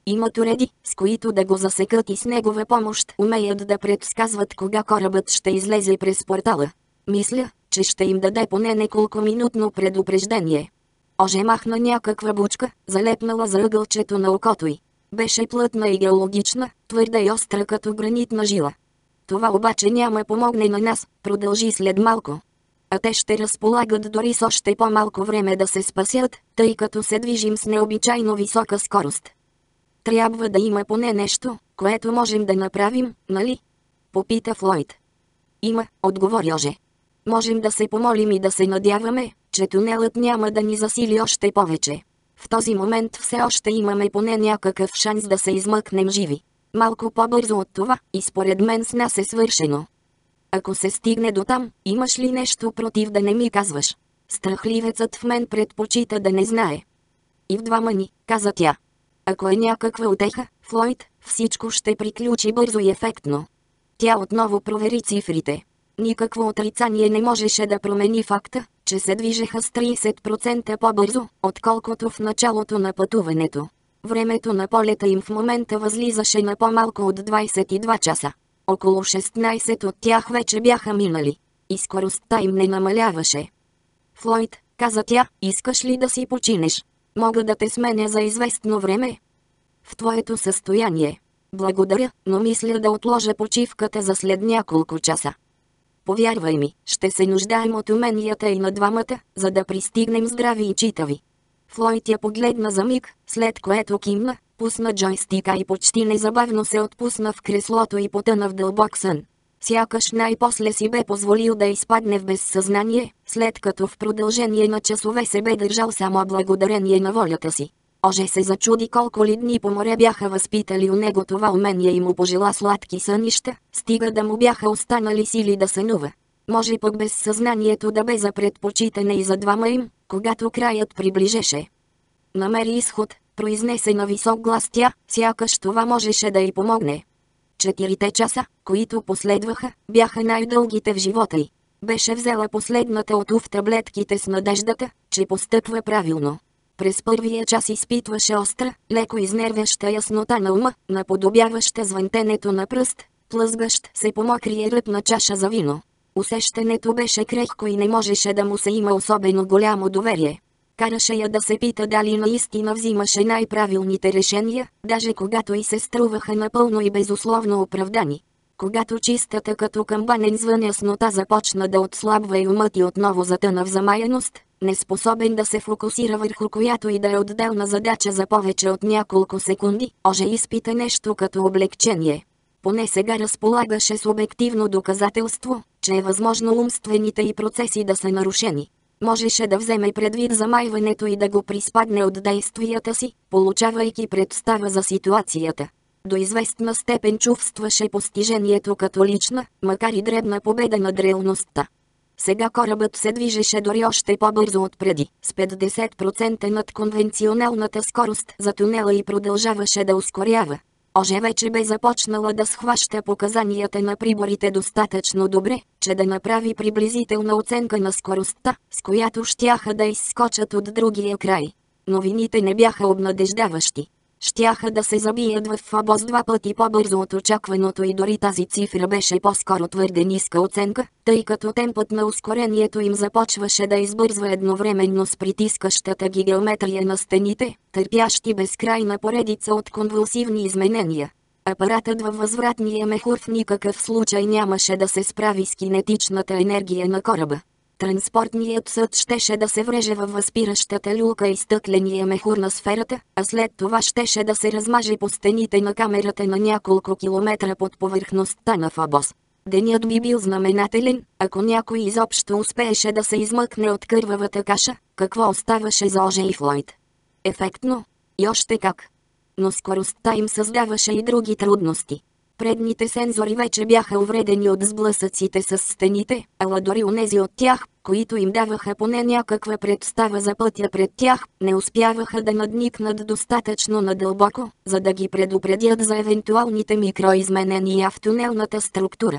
Имат уреди, с които да го засекат и с негова помощ умеят да предсказват кога корабът ще излезе през портала. Мисля, че ще им даде поне неколкоминутно предупреждение. Оже махна някаква бучка, залепнала за ъгълчето на окото й. Беше плътна и геологична, твърда и остра като гранитна жила. Това обаче няма помогне на нас, продължи след малко. А те ще разполагат дори с още по-малко време да се спасят, тъй като се движим с необичайно висока скорост. Трябва да има поне нещо, което можем да направим, нали? Попита Флойд. Има, отговори Оже. Можем да се помолим и да се надяваме, че тунелът няма да ни засили още повече. В този момент все още имаме поне някакъв шанс да се измъкнем живи. Малко по-бързо от това, и според мен с нас е свършено. Ако се стигне до там, имаш ли нещо против да не ми казваш? Страхливецът в мен предпочита да не знае. И в двама ни, каза тя. Ако е някаква утеха, Флойд, всичко ще приключи бързо и ефектно. Тя отново провери цифрите. Никакво отрицание не можеше да промени факта, че се движеха с трийсет процента по-бързо, отколкото в началото на пътуването. Времето на полета им в момента възлизаше на по-малко от двайсет и два часа. Около шестнайсет от тях вече бяха минали. И скоростта им не намаляваше. Флойд, каза тя, искаш ли да си починеш? Мога да те сменя за известно време. В твоето състояние. Благодаря, но мисля да отложа почивката за след няколко часа. Повярвай ми, ще се нуждаем от уменията и на двамата, за да пристигнем здрави и читави. Флойд я погледна за миг, след което кимна, пусна джойстика и почти незабавно се отпусна в креслото и потъна в дълбок сън. Сякаш най-после си бе позволил да изпадне в безсъзнание, след като в продължение на часове се бе държал само благодарение на волята си. Оже се зачуди колко ли дни по море бяха възпитали у него това умение и му пожела сладки сънища, стига да му бяха останали сили да сънува. Може пък безсъзнанието да бе за предпочитане и за двама им, когато краят приближеше. Намери изход, произнесе на висок глас тя, сякаш това можеше да й помогне. Четирите часа, които последваха, бяха най-дългите в живота й. Беше взела последната от ув таблетките с надеждата, че постъпва правилно. През първия час изпитваше остра, леко изнервяща яснота на ума, наподобяваща звънтенето на пръст, плъзгащ се по мокрая ръбна чаша за вино. Усещането беше крехко и не можеше да му се има особено голямо доверие. Караше я да се пита дали наистина взимаше най-правилните решения, даже когато й се струваха напълно и безусловно оправдани. Когато чистата като камбанен звън яснота започна да отслабва и умът и отново затъна в замаяност, неспособен да се фокусира върху която и да е отделна задача за повече от няколко секунди, Оже изпита нещо като облегчение. Поне сега разполагаше с обективно доказателство, че е възможно умствените й процеси да са нарушени. Можеше да вземе предвид замайването и да го приспадне от действията си, получавайки представа за ситуацията. До известна степен чувстваше постижението като лична, макар и дребна победа над реалността. Сега корабът се движеше дори още по-бързо отпреди, с петдесет процента над конвенционалната скорост за тунела и продължаваше да ускорява. Оже вече бе започнала да схваща показанията на приборите достатъчно добре, че да направи приблизителна оценка на скоростта, с която щяха да изскочат от другия край. Новините не бяха обнадеждаващи. Щяха да се забият в Фобос два пъти по-бързо от очакваното и дори тази цифра беше по-скоро твърде ниска оценка, тъй като темпът на ускорението им започваше да избързва едновременно с притискащата ги геометрия на стените, търпящи безкрайна поредица от конвулсивни изменения. Апаратът във възвратния мехур в никакъв случай нямаше да се справи с кинетичната енергия на кораба. Транспортният съд щеше да се вреже във възпиращата люлка и стъкления мехур на сферата, а след това щеше да се размаже по стените на камерата на няколко километра под повърхността на Фобос. Денят би бил знаменателен, ако някой изобщо успееше да се измъкне от кървавата каша, какво оставаше за Оже и Флойд. Ефектно? И още как. Но скоростта им създаваше и други трудности. Предните сензори вече бяха увредени от сблъсъците с стените, ала дори онези от тях, които им даваха поне някаква представа за пътя пред тях, не успяваха да надникнат достатъчно надълбоко, за да ги предупредят за евентуалните микроизменения в тунелната структура.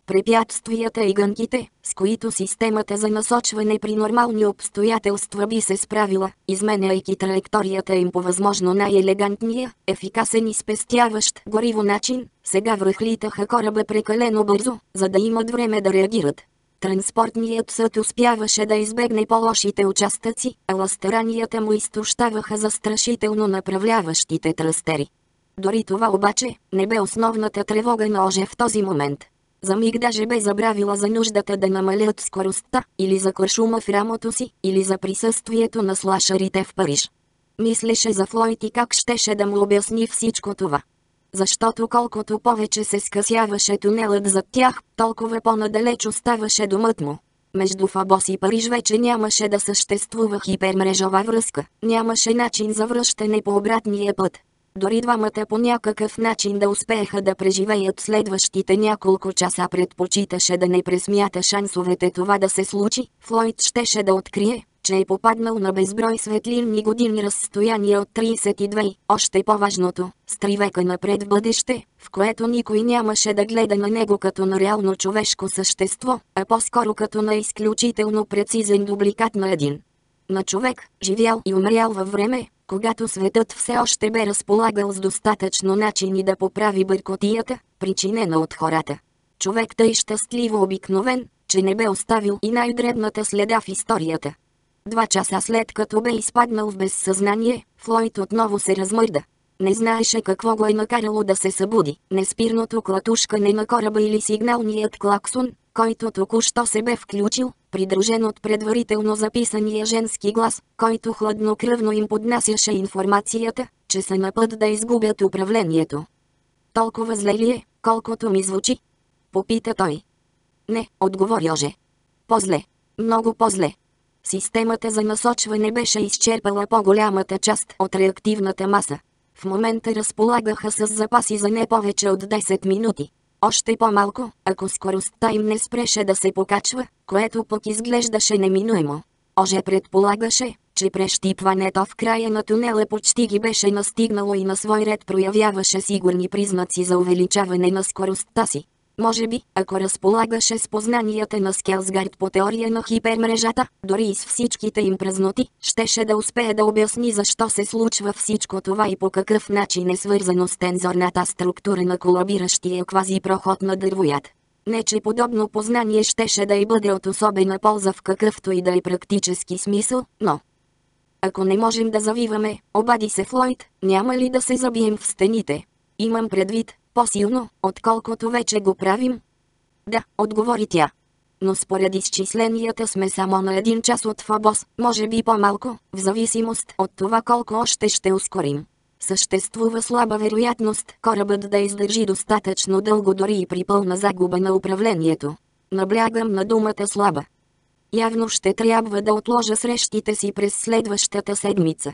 Препятствията и гънките, с които системата за насочване при нормални обстоятелства би се справила, изменяйки траекторията им по възможно най-елегантния, ефикасен и спестяващ гориво начин, сега връхлитаха кораба прекалено бързо, за да имат време да реагират. Транспортният съд успяваше да избегне по-лошите участъци, а лъстаранията му изтощаваха застрашително направляващите тръстери. Дори това обаче не бе основната тревога на Оже в този момент. За миг даже бе забравила за нуждата да намалят скоростта, или за куршума в рамото си, или за присъствието на слашарите в Париж. Мислеше за Флойд и как щеше да му обясни всичко това. Защото колкото повече се скъсяваше тунелът зад тях, толкова по-надалеч оставаше домът му. Между Фабос и Париж вече нямаше да съществува хипермрежова връзка, нямаше начин за връщане по обратния път. Дори двамата по някакъв начин да успееха да преживеят следващите няколко часа, предпочиташе да не пресмята шансовете това да се случи. Флойд щеше да открие, че е попаднал на безброй светлинни години разстояние от трийсет и две, още по-важното, с три века напред в бъдеще, в което никой нямаше да гледа на него като на реално човешко същество, а по-скоро като на изключително прецизен дубликат на един. На човек, живял и умрял във време, когато светът все още бе разполагал с достатъчно начини да поправи бъркотията, причинена от хората. Човек тъй щастливо обикновен, че не бе оставил и най-дребната следа в историята. Два часа след като бе изпаднал в безсъзнание, Флойд отново се размърда. Не знаеше какво го е накарало да се събуди, неспирното клатушкане на кораба или сигналният клаксон, който току-що се бе включил, придружен от предварително записания женски глас, който хладнокръвно им поднасяше информацията, че са на път да изгубят управлението. Толкова зле ли е, колкото ми звучи? Попита той. Не, отговори Оже. По-зле. Много по-зле. Системата за насочване беше изчерпала по-голямата част от реактивната маса. В момента разполагаха с запаси за не повече от десет минути. Още по-малко, ако скоростта им не спреше да се покачва, което пък изглеждаше неминуемо. Оже предполагаше, че прещипването в края на тунела почти ги беше настигнало и на свой ред проявяваше сигурни признаци за увеличаване на скоростта си. Може би, ако разполагаше с познанията на Скелсгард по теория на хипермрежата, дори и с всичките им празноти, щеше да успее да обясни защо се случва всичко това и по какъв начин е свързано с тензорната структура на колабиращия квазипроход на дървоят. Не че подобно познание щеше да й бъде от особена полза в какъвто и да е практически смисъл, но... Ако не можем да завиваме, обади се Флойд, няма ли да се забием в стените? Имам предвид, по-силно, отколкото вече го правим? Да, отговори тя. Но според изчисленията сме само на един час от Фабос, може би по-малко, в зависимост от това колко още ще ускорим. Съществува слаба вероятност корабът да издържи достатъчно дълго дори и при пълна загуба на управлението. Наблягам на думата слаба. Явно ще трябва да отложа срещите си през следващата седмица.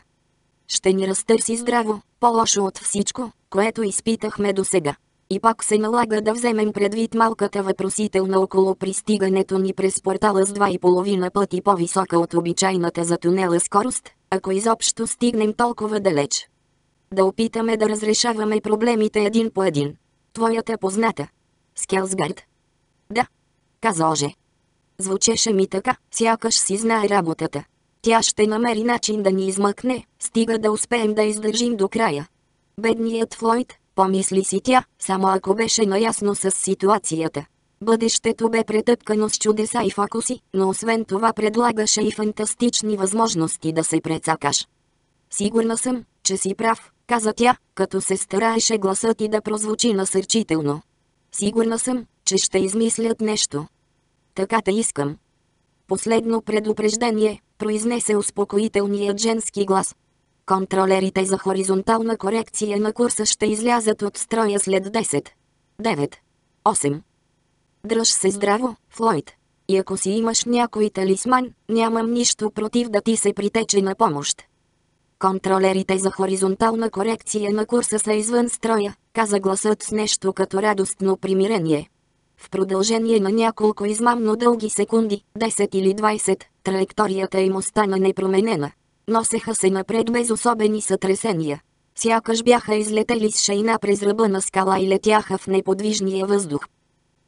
Ще ни разтърси здраво, по-лошо от всичко, което изпитахме досега. И пак се налага да вземем предвид малката въпросителна около пристигането ни през портала с два и половина пъти по-висока от обичайната за тунела скорост, ако изобщо стигнем толкова далеч. Да опитаме да разрешаваме проблемите един по един. Твоята позната. Скелсгард. Да, каза Оже. Звучеше ми така, сякаш си знае работата. Тя ще намери начин да ни измъкне, стига да успеем да издържим до края. Бедният Флойд, помисли си тя, само ако беше наясно с ситуацията. Бъдещето бе претъпкано с чудеса и фокуси, но освен това предлагаше и фантастични възможности да се прецакаш. Сигурна съм, че си прав, каза тя, като се стараеше гласът и да прозвучи насърчително. Сигурна съм, че ще измислят нещо. Така те искам. Последно предупреждение, произнесе успокоителният женски глас. Контролерите за хоризонтална корекция на курса ще излязат от строя след десет, девет, осем. Дръж се здраво, Флойд. И ако си имаш някой талисман, нямам нищо против да ти се притече на помощ. Контролерите за хоризонтална корекция на курса са извън строя, каза гласът с нещо като радостно примирение. В продължение на няколко измамно дълги секунди, десет или двайсет, траекторията им остана непроменена. Носеха се напред без особени сътресения. Сякаш бяха излетели с шейна през ръба на скала и летяха в неподвижния въздух.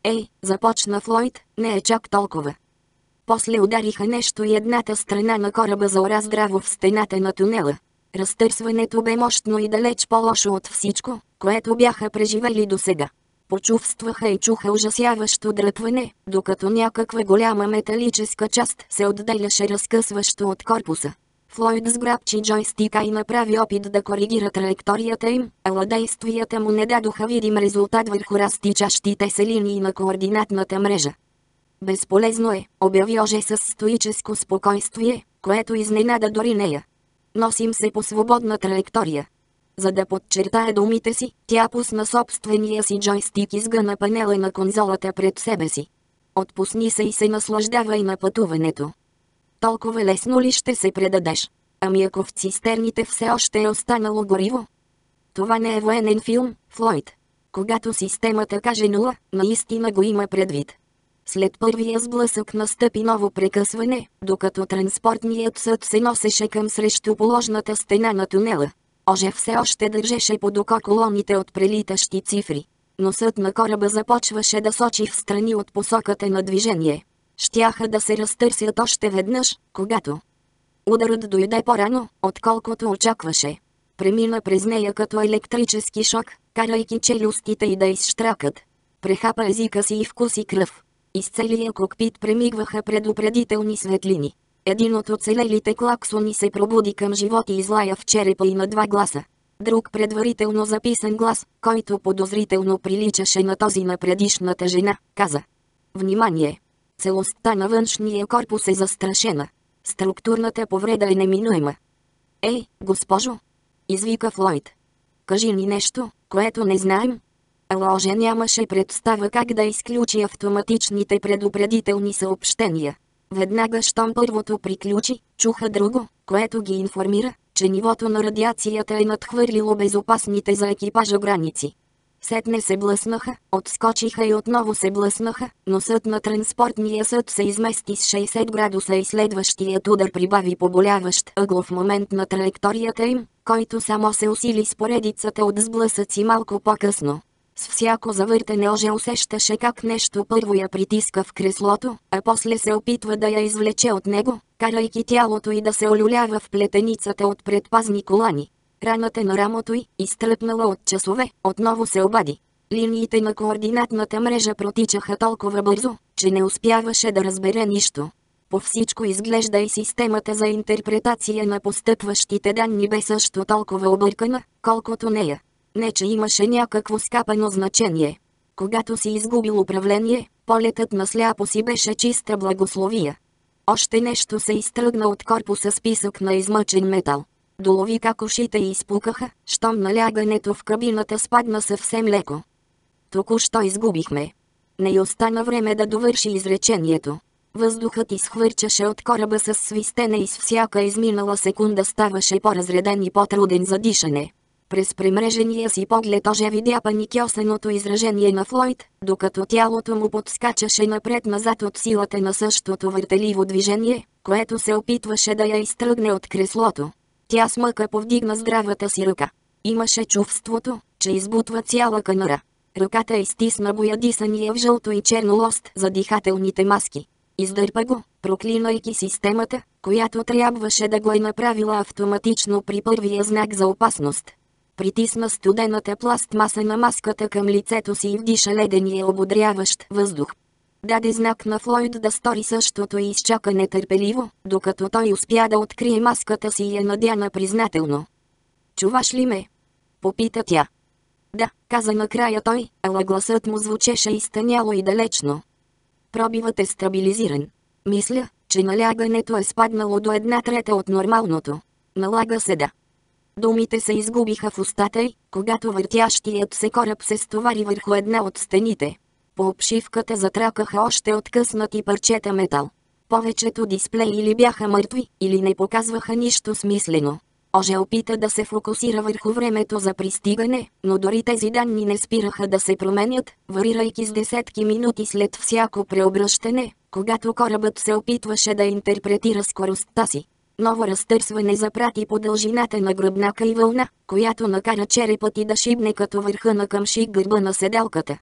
Ей, започна Флойд, не е чак толкова. После удариха нещо и едната страна на кораба заора здраво в стената на тунела. Разтърсването бе мощно и далеч по-лошо от всичко, което бяха преживели досега. Почувстваха и чуха ужасяващо дръпване, докато някаква голяма металическа част се отделяше разкъсващо от корпуса. Флойд сграбчи джойстика и направи опит да коригира траекторията им, ала действията му не дадоха видим резултат върху разтичащите се линии на координатната мрежа. Безполезно е, обяви Оже с стоическо спокойствие, което изненада дори нея. Носим се по свободна траектория. За да подчертае думите си, тя пусна собствения си джойстик и сгъна панела на конзолата пред себе си. Отпусни се и се наслаждавай на пътуването. Толкова лесно ли ще се предадеш? Ами ако в цистерните все още е останало гориво? Това не е военен филм, Флойд. Когато системата каже нула, наистина го има предвид. След първия сблъсък настъпи ново прекъсване, докато транспортният съд се носеше към срещуположната стена на тунела. Оже все още държеше под око колоните от прелитащи цифри. Носът на кораба започваше да сочи в страни от посоката на движение. Щяха да се разтърсят още веднъж, когато ударът дойде по-рано, отколкото очакваше. Премина през нея като електрически шок, карайки челюстите й да изштракат. Прехапа езика си и вкуси кръв. Из целия кокпит премигваха предупредителни светлини. Един от оцелелите клаксони се пробуди към живот и излая в черепа и на два гласа. Друг предварително записан глас, който подозрително приличаше на този на предишната жена, каза: "Внимание! Целостта на външния корпус е застрашена. Структурната повреда е неминуема." "Ей, госпожо!" извика Флойд. "Кажи ни нещо, което не знаем." Ала Оже нямаше представа как да изключи автоматичните предупредителни съобщения. Веднага щом първото приключи, чуха друго, което ги информира, че нивото на радиацията е надхвърлило безопасните за екипажа граници. Сетне се блъснаха, отскочиха и отново се блъснаха, носът на транспортния съд се измести с шейсет градуса и следващият удар прибави поболяващ ъглов момент на траекторията им, който само се усили с поредицата от сблъсъци малко по-късно. С всяко завъртане Оже усещаше как нещо първо я притиска в креслото, а после се опитва да я извлече от него, карайки тялото й да се олюлява в плетеницата от предпазни колани. Раната на рамото й, изтръпнала от часове, отново се обади. Линиите на координатната мрежа протичаха толкова бързо, че не успяваше да разбере нищо. По всичко изглежда и системата за интерпретация на постъпващите данни бе също толкова объркана, колкото нея. Не че имаше някакво скапано значение. Когато си изгубил управление, полетът на сляпо си беше чиста благословия. Още нещо се изтръгна от корпуса с писък на измъчен метал. Долови как ушите й изпукаха, щом налягането в кабината спадна съвсем леко. Току-що изгубихме. Не й остана време да довърши изречението. Въздухът изхвърчаше от кораба с свистене и с всяка изминала секунда ставаше по-разреден и по-труден за дишане. През премрежения си поглед Оже видя паникьосаното изражение на Флойд, докато тялото му подскачаше напред-назад от силата на същото въртеливо движение, което се опитваше да я изтръгне от креслото. Тя с мъка повдигна здравата си ръка. Имаше чувството, че избутва цяла канара. Ръката изтисна боядисания в жълто и черно лост за дихателните маски. Издърпа го, проклинайки системата, която трябваше да го е направила автоматично при първия знак за опасност. Притисна студената пластмаса на маската към лицето си и вдиша ледения ободряващ въздух. Даде знак на Флойд да стори същото и изчака нетърпеливо, докато той успя да открие маската си и я надяна признателно. "Чуваш ли ме?" попита тя. "Да," каза накрая той, ала гласът му звучеше изтъняло и далечно. "Пробивът е стабилизиран. Мисля, че налягането е спаднало до една трета от нормалното. Налага се да." Думите се изгубиха в устата й, когато въртящият се кораб се стовари върху една от стените. По обшивката затракаха още откъснати парчета метал. Повечето дисплеи или бяха мъртви, или не показваха нищо смислено. Оже опита да се фокусира върху времето за пристигане, но дори тези данни не спираха да се променят, варирайки с десетки минути след всяко преобръщане, когато корабът се опитваше да интерпретира скоростта си. Ново разтърсване запрати по дължината на гръбнака и вълна, която накара черепът и да шибне като върха на къмшик гърба на седалката.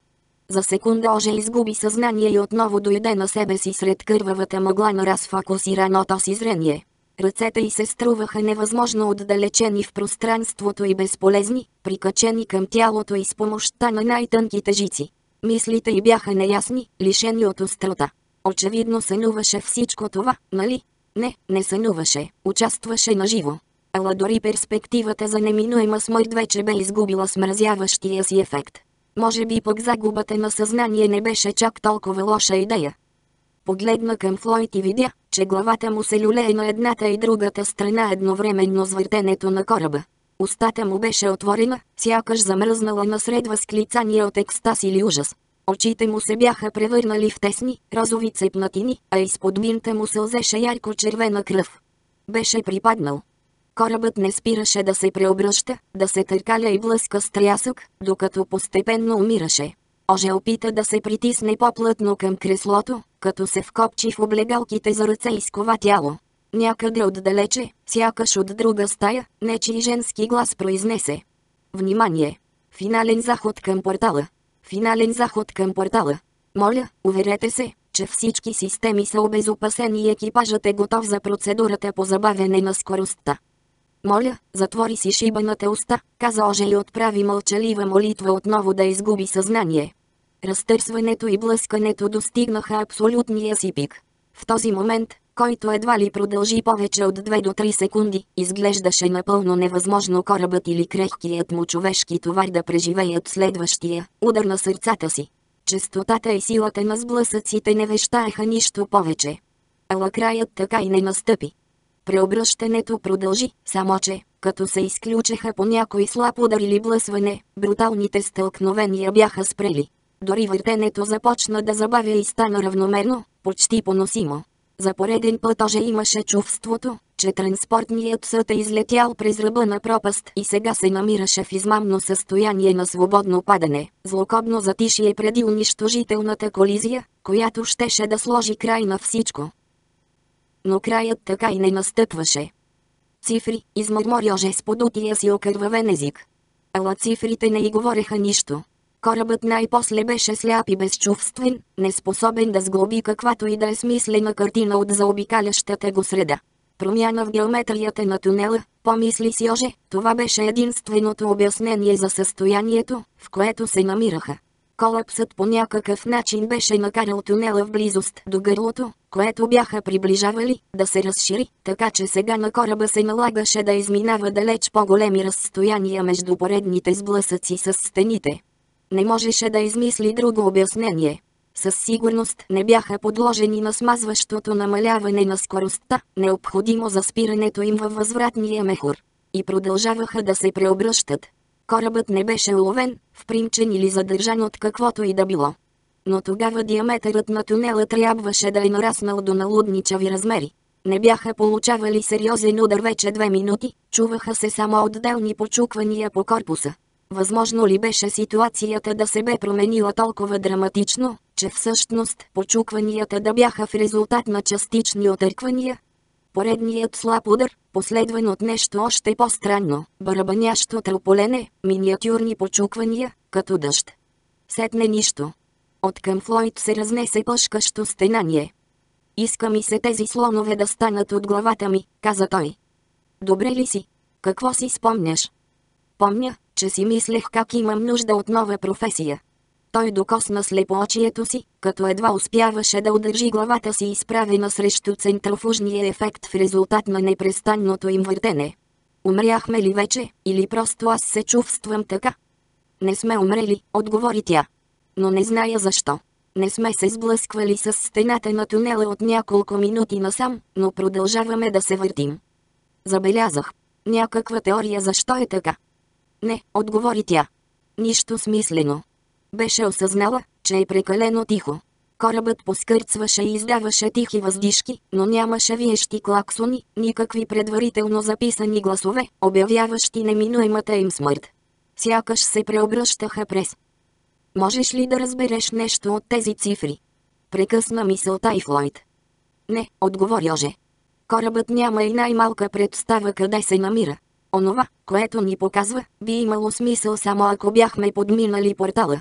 За секунда Оже изгуби съзнание и отново дойде на себе си сред кървавата мъгла на разфокусираното си зрение. Ръцете й се струваха невъзможно отдалечени в пространството и безполезни, прикачени към тялото й с помощта на най-тънките жици. Мислите й бяха неясни, лишени от острота. Очевидно сънуваше всичко това, нали? Не, не сънуваше, участваше наживо. Ала дори перспективата за неминуема смърт вече бе изгубила смразяващия си ефект. Може би пък загубата на съзнание не беше чак толкова лоша идея. Погледна към Флойд и видя, че главата му се люлее на едната и другата страна едновременно с въртенето на кораба. Устата му беше отворена, сякаш замръзнала насред възклицания от екстаз или ужас. Очите му се бяха превърнали в тесни, розови цепнатини, а изпод бинта му сълзеше ярко-червена кръв. Беше припаднал. Корабът не спираше да се преобръща, да се търкаля и блъска с трясък, докато постепенно умираше. Оже опита да се притисне по-плътно към креслото, като се вкопчи в облегалките за ръце и скова тяло. Някъде отдалече, сякаш от друга стая, нечий женски глас произнесе: „Внимание! Финален заход към портала! Финален заход към портала! Моля, уверете се, че всички системи са обезопасени и екипажът е готов за процедурата по забавяне на скоростта. Моля, затвори си шибаната уста“, каза Оже и отправи мълчалива молитва отново да изгуби съзнание. Разтърсването и блъскането достигнаха абсолютния си пик. В този момент, който едва ли продължи повече от две до три секунди, изглеждаше напълно невъзможно корабът или крехкият му човешки товар да преживеят следващия удар на сърцата си. Честотата и силата на сблъсъците не вещаеха нищо повече. Ала краят така и не настъпи. Преобръщането продължи, само че, като се изключеха по някой слаб удар или блъсване, бруталните стълкновения бяха спрели. Дори въртенето започна да забавя и стана равномерно, почти поносимо. За пореден път Оже имаше чувството, че транспортният съд е излетял през ръба на пропаст и сега се намираше в измамно състояние на свободно падане, злокобно затишие преди унищожителната колизия, която щеше да сложи край на всичко. Но краят така и не настъпваше. „Цифри“, измърмори Оже с подутия си окървавен език. Ала цифрите не й говореха нищо. Корабът най-после беше сляп и безчувствен, неспособен да сглоби каквато и да е смислена картина от заобикалящата го среда. Промяна в геометрията на тунела, помисли си Оже, това беше единственото обяснение за състоянието, в което се намираха. Колапсът по някакъв начин беше накарал тунела в близост до гърлото, което бяха приближавали, да се разшири, така че сега на кораба се налагаше да изминава далеч по-големи разстояния между поредните сблъсъци с стените. Не можеше да измисли друго обяснение. Със сигурност не бяха подложени на смазващото намаляване на скоростта, необходимо за спирането им във възвратния мехур. И продължаваха да се преобръщат. Корабът не беше уловен, впримчен или задържан от каквото и да било. Но тогава диаметърът на тунела трябваше да е нараснал до налудничави размери. Не бяха получавали сериозен удар вече две минути, чуваха се само отделни почуквания по корпуса. Възможно ли беше ситуацията да се бе променила толкова драматично, че всъщност почукванията да бяха в резултат на частични отърквания? Поредният слаб удар, последван от нещо още по-странно, барабанящо тълполене, миниатюрни почуквания, като дъжд. Сетне нищо. Откъм Флойд се разнесе пъшкащо стенание. „Иска ми се тези слонове да станат от главата ми“, каза той. „Добре ли си? Какво си спомняш?“ „Помня, че си мислех как имам нужда от нова професия.“ Той докосна слепоочието си, като едва успяваше да удържи главата си изправена срещу центрофужния ефект в резултат на непрестанното им въртене. „Умряхме ли вече, или просто аз се чувствам така?“ „Не сме умрели“, отговори тя. „Но не зная защо. Не сме се сблъсквали с стената на тунела от няколко минути насам, но продължаваме да се въртим.“ „Забелязах. Някаква теория защо е така?“ „Не“, отговори тя. „Нищо смислено.“ Беше осъзнала, че е прекалено тихо. Корабът поскърцваше и издаваше тихи въздишки, но нямаше виещи клаксони, никакви предварително записани гласове, обявяващи неминуемата им смърт. Сякаш се преобръщаха през. „Можеш ли да разбереш нещо от тези цифри?“ Прекъсна мисълта и Флойд. „Не“, отговори Оже. „Корабът няма и най-малка представа къде се намира. Онова, което ни показва, би имало смисъл само ако бяхме подминали портала.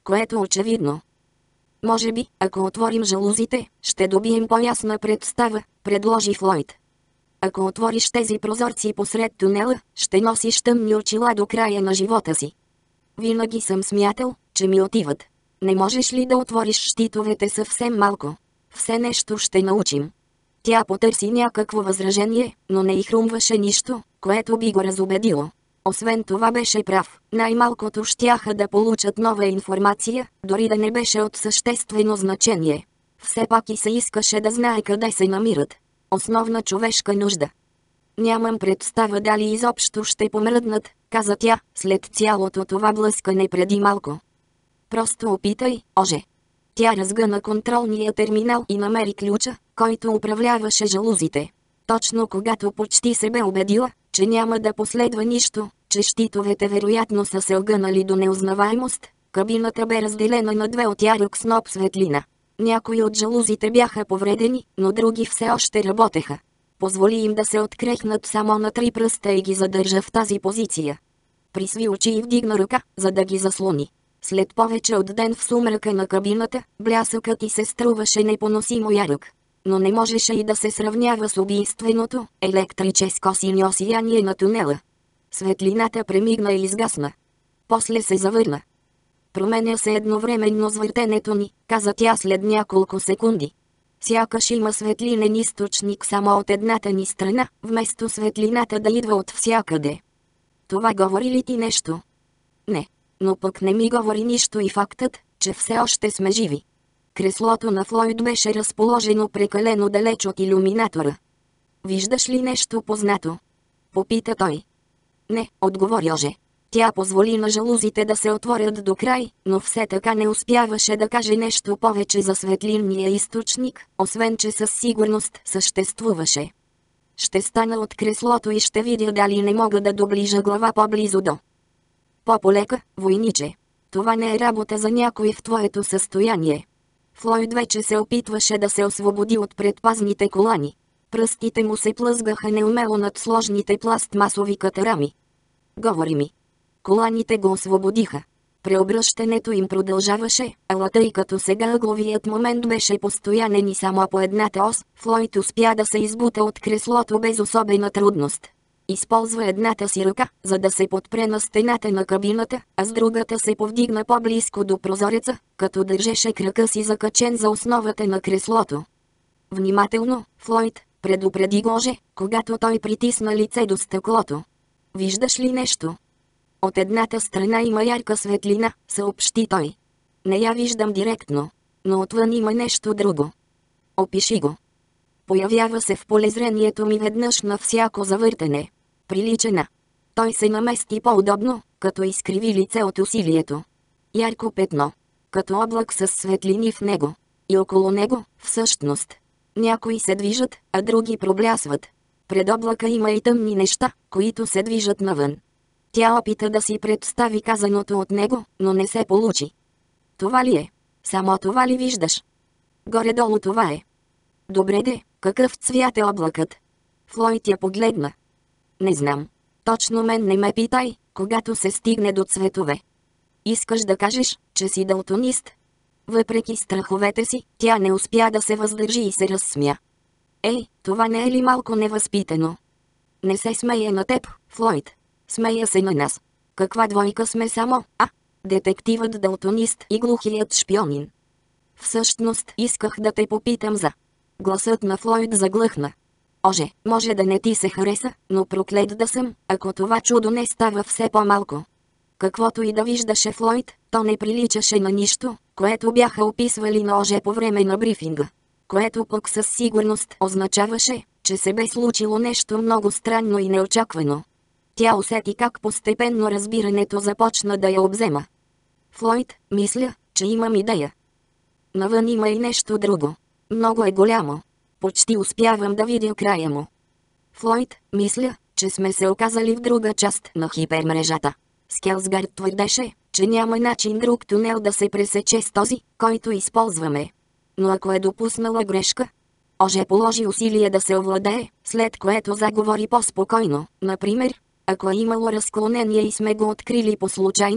което очевидно. Може би, ако отворим жалузите, ще добием по-ясна представа, предложи Флойд. Ако отвориш тези прозорци посред тунела, ще носиш тъмни очила до края на живота си. Винаги съм смятал, че ми отиват. Не можеш ли да отвориш щитовете съвсем малко? Все нещо ще научим. Тя потърси някакво възражение, но не й хрумваше нищо, което би го разубедило. Освен това беше прав, най-малкото щяха да получат нова информация, дори да не беше от съществено значение. Все пак и се искаше да знае къде се намират. Основна човешка нужда. Нямам представа дали изобщо ще помръднат, каза тя, след цялото това блъскане преди малко. Просто опитай, оже. Тя разгъна контролния терминал и намери ключа, който управляваше жалузите. Точно когато почти се бе убедила, че няма да последва нищо, че щитовете вероятно са се огънали до неузнаваемост, кабината бе разделена на две от ярък сноп светлина. Някои от жалузите бяха повредени, но други все още работеха. Позволи им да се открехнат само на три пръста и ги задържа в тази позиция. Присви очи и вдигна ръка, за да ги заслони. След повече от ден в сумрака на кабината, блясъкът й се струваше непоносимо ярък. Но не можеше и да се сравнява с убийственото, електрическо синьо сияние на тунела. Светлината премигна и изгасна. После се завърна. Променя се едновременно с въртенето ни, каза тя след няколко секунди. Сякаш има светлинен източник само от едната ни страна, вместо светлината да идва от всякъде. Това говори ли ти нещо? Не. Но пък не ми говори нищо и фактът, че все още сме живи. Креслото на Флойд беше разположено прекалено далеч от илюминатора. Виждаш ли нещо познато? Попита той. Не, отговори Оже. Тя позволи на жалузите да се отворят до край, но все така не успяваше да каже нещо повече за светлинния източник, освен че със сигурност съществуваше. Ще стана от креслото и ще видя дали не мога да доближа глава по-близо до. По-полека, войниче. Това не е работа за някой в твоето състояние. Флойд вече се опитваше да се освободи от предпазните колани. Пръстите му се плъзгаха неумело над сложните пластмасови катарами. Говори ми. Коланите го освободиха. Преобръщането им продължаваше, ала тъй като сега ъгловият момент беше постоянен и само по едната ос, Флойд успя да се избута от креслото без особена трудност. Използва едната си ръка, за да се подпре на стената на кабината, а с другата се повдигна по-близко до прозореца, като държеше крака си закачен за основата на креслото. Внимателно, Флойд, предупреди го Оже, когато той притисна лице до стъклото. Виждаш ли нещо? От едната страна има ярка светлина, съобщи той. Не я виждам директно, но отвън има нещо друго. Опиши го. Появява се в полезрението ми веднъж на всяко завъртане. Прилича на. Той се намести по-удобно, като изкриви лице от усилието. Ярко петно. Като облак с светлини в него. И около него, всъщност. Някои се движат, а други проблясват. Пред облака има и тъмни неща, които се движат навън. Тя опита да си представи казаното от него, но не се получи. Това ли е? Само това ли виждаш? Горе-долу това е. Добре де, какъв цвят е облакът? Флойд я погледна. Не знам. Точно мен не ме питай, когато се стигне до цветове. Искаш да кажеш, че си далтонист? Въпреки страховете си, тя не успя да се въздържи и се разсмя. Ей, това не е ли малко невъзпитано? Не се смее на теб, Флойд. Смея се на нас. Каква двойка сме само, а? Детективът далтонист и глухият шпионин. Всъщност исках да те попитам за... Гласът на Флойд заглъхна. Оже, може да не ти се хареса, но проклет да съм, ако това чудо не става все по-малко. Каквото и да виждаше Флойд, то не приличаше на нищо, което бяха описвали на Оже по време на брифинга. Което пък със сигурност означаваше, че се бе случило нещо много странно и неочаквано. Тя усети как постепенно разбирането започна да я обзема. Флойд, мисля, че имам идея. Навън има и нещо друго. Много е голямо. Почти успявам да видя края му. Флойд, мисля, че сме се оказали в друга част на хипермрежата. Скелсгард твърдеше, че няма начин друг тунел да се пресече с този, който използваме. Но ако е допуснала грешка... Оже положи усилие да се овладее, след което заговори по-спокойно. Например, ако е имало разклонение и сме го открили по случайност,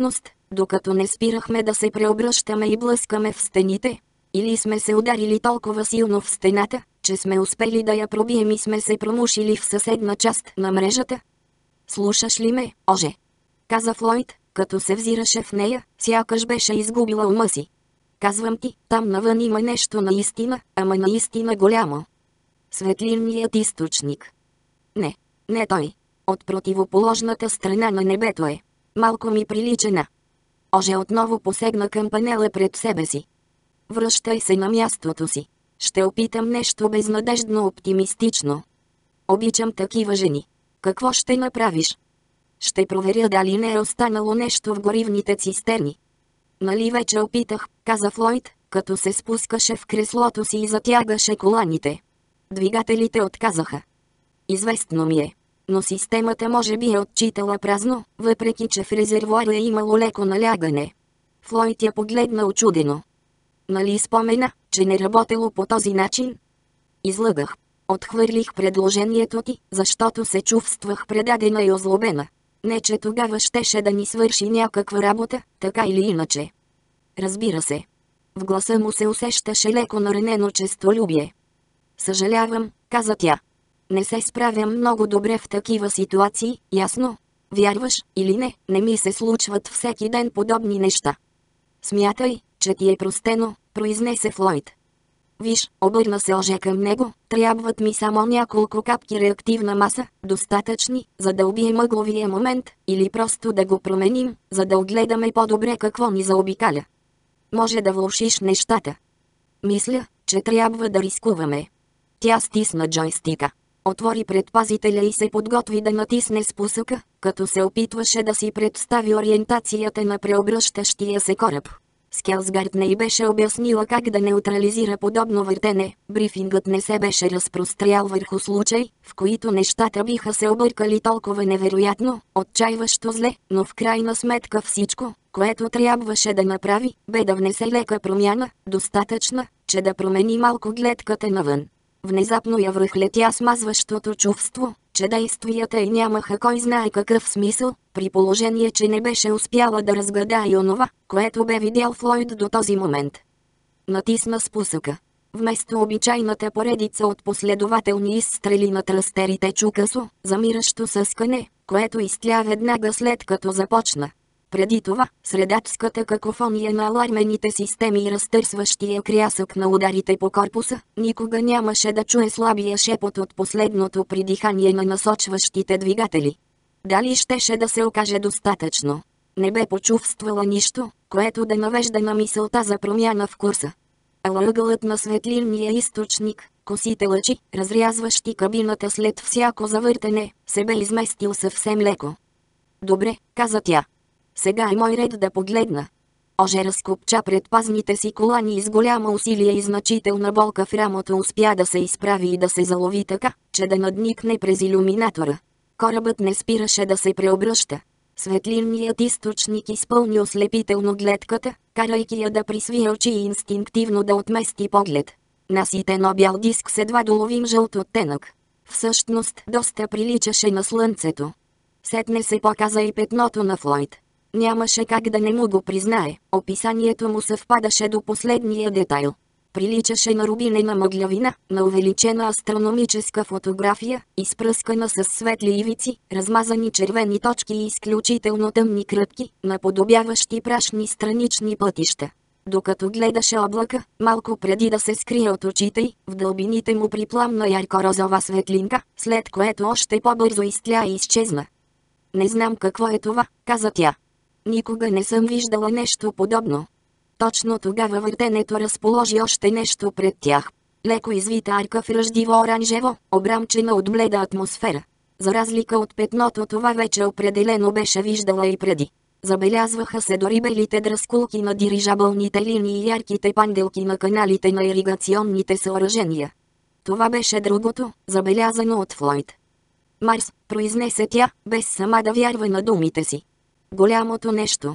Докато не спирахме да се преобръщаме и блъскаме в стените. Или сме се ударили толкова силно в стената, че сме успели да я пробием и сме се промушили в съседна част на мрежата. Слушаш ли ме, Оже? Каза Флойд, като се взираше в нея, сякаш беше изгубила ума си. Казвам ти, там навън има нещо наистина, ама наистина голямо. Светлинният източник. Не, не той. От противоположната страна на небето е. Малко ми прилича на... Оже отново посегна към панела пред себе си. Връщай се на мястото си. Ще опитам нещо безнадеждно оптимистично. Обичам такива жени. Какво ще направиш? Ще проверя дали не е останало нещо в горивните цистерни. Нали вече опитах, каза Флойд, като се спускаше в креслото си и затягаше коланите. Двигателите отказаха. Известно ми е. Но системата може би е отчитала празно, въпреки че в резервоара е имало леко налягане. Флойд я погледна учудено. Нали спомена, че не работело по този начин? Излъгах. Отхвърлих предложението ти, защото се чувствах предадена и озлобена. Не че тогава щеше да ни свърши някаква работа, така или иначе. Разбира се. В гласа му се усещаше леко наранено честолюбие. Съжалявам, каза тя. Не се справям много добре в такива ситуации, ясно? Вярваш или не, не ми се случват всеки ден подобни неща. Смятай, че ти е простено, произнесе Флойд. Виж, обърна се Оже към него, трябват ми само няколко капки реактивна маса, достатъчни, за да убие мъгловия момент, или просто да го променим, за да огледаме по-добре какво ни заобикаля. Може да влошиш нещата. Мисля, че трябва да рискуваме. Тя стисна джойстика. Отвори предпазителя и се подготви да натисне спусъка, като се опитваше да си представи ориентацията на преобръщащия се кораб. Скелсгард не й беше обяснила как да неутрализира подобно въртене, брифингът не се беше разпрострял върху случай, в които нещата биха се объркали толкова невероятно, отчаиващо зле, но в крайна сметка всичко, което трябваше да направи, бе да внесе лека промяна, достатъчна, че да промени малко гледката навън. Внезапно я връхлетя смазващото чувство, че действията й нямаха кой знае какъв смисъл, при положение че не беше успяла да разгадае онова, което бе видял Флойд до този момент. Натисна спусъка. Вместо обичайната поредица от последователни изстрели на тръстерите чу късо, замиращо съскане, което изтля веднага след като започна. Преди това, сред адската какофония на алармените системи и разтърсващия крясък на ударите по корпуса, никога нямаше да чуе слабия шепот от последното придихание на насочващите двигатели. Дали щеше да се окаже достатъчно? Не бе почувствала нищо, което да навежда на мисълта за промяна в курса. Ала ъгълът на светлинния източник, косите лъчи, разрязващи кабината след всяко завъртане, се бе изместил съвсем леко. Добре, каза тя. Сега е мой ред да погледна. Оже разкопча предпазните си колани и с голямо усилие и значителна болка в рамото успя да се изправи и да се залови така, че да надникне през илюминатора. Корабът не спираше да се преобръща. Светлинният източник изпълни ослепително гледката, карайки я да присвие очи и инстинктивно да отмести поглед. Наситен бял диск с едва доловим жълт оттенък. Всъщност доста приличаше на слънцето. Сетне се показа и петното на Флойд. Нямаше как да не му го признае, описанието му съвпадаше до последния детайл. Приличаше на рубинена мъглявина, на увеличена астрономическа фотография, изпръскана с светли ивици, размазани червени точки и изключително тъмни кръпки, наподобяващи прашни странични пътища. Докато гледаше облака, малко преди да се скрие от очите й, в дълбините му припламна ярко-розова светлинка, след което още по-бързо изтля и изчезна. Не знам какво е това, каза тя. Никога не съм виждала нещо подобно. Точно тогава въртенето разположи още нещо пред тях. Леко извита арка в ръждиво-оранжево, обрамчена от бледа атмосфера. За разлика от петното, това вече определено беше виждала и преди. Забелязваха се дори белите дръскулки на дирижабълните линии и ярките панделки на каналите на иригационните съоръжения. Това беше другото, забелязано от Флойд. Марс, произнесе тя, без сама да вярва на думите си. Голямото нещо.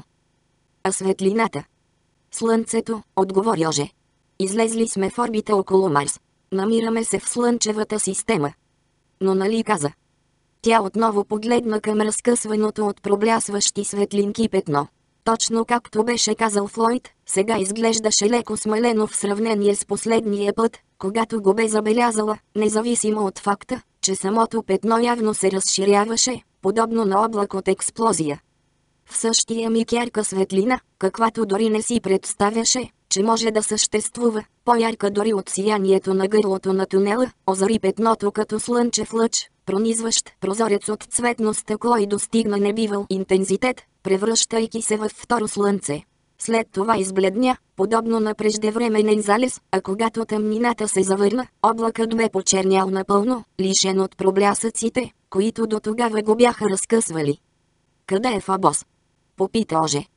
А светлината? Слънцето, отговори Оже. Излезли сме в орбита около Марс. Намираме се в Слънчевата система. Но нали каза? Тя отново погледна към разкъсваното от проблясващи светлинки петно. Точно както беше казал Флойд, сега изглеждаше леко смалено в сравнение с последния път, когато го бе забелязала, независимо от факта, че самото петно явно се разширяваше, подобно на облак от експлозия. В същия миг ярка светлина, каквато дори не си представяше, че може да съществува, по-ярка дори от сиянието на гърлото на тунела, озари петното като слънчев лъч, пронизващ прозорец от цветно стъкло и достигна небивал интензитет, превръщайки се във второ слънце. След това избледня, подобно на преждевременен залез, а когато тъмнината се завърна, облакът бе почернял напълно, лишен от проблясъците, които до тогава го бяха разкъсвали. «Къде е Фобос?» попита Оже.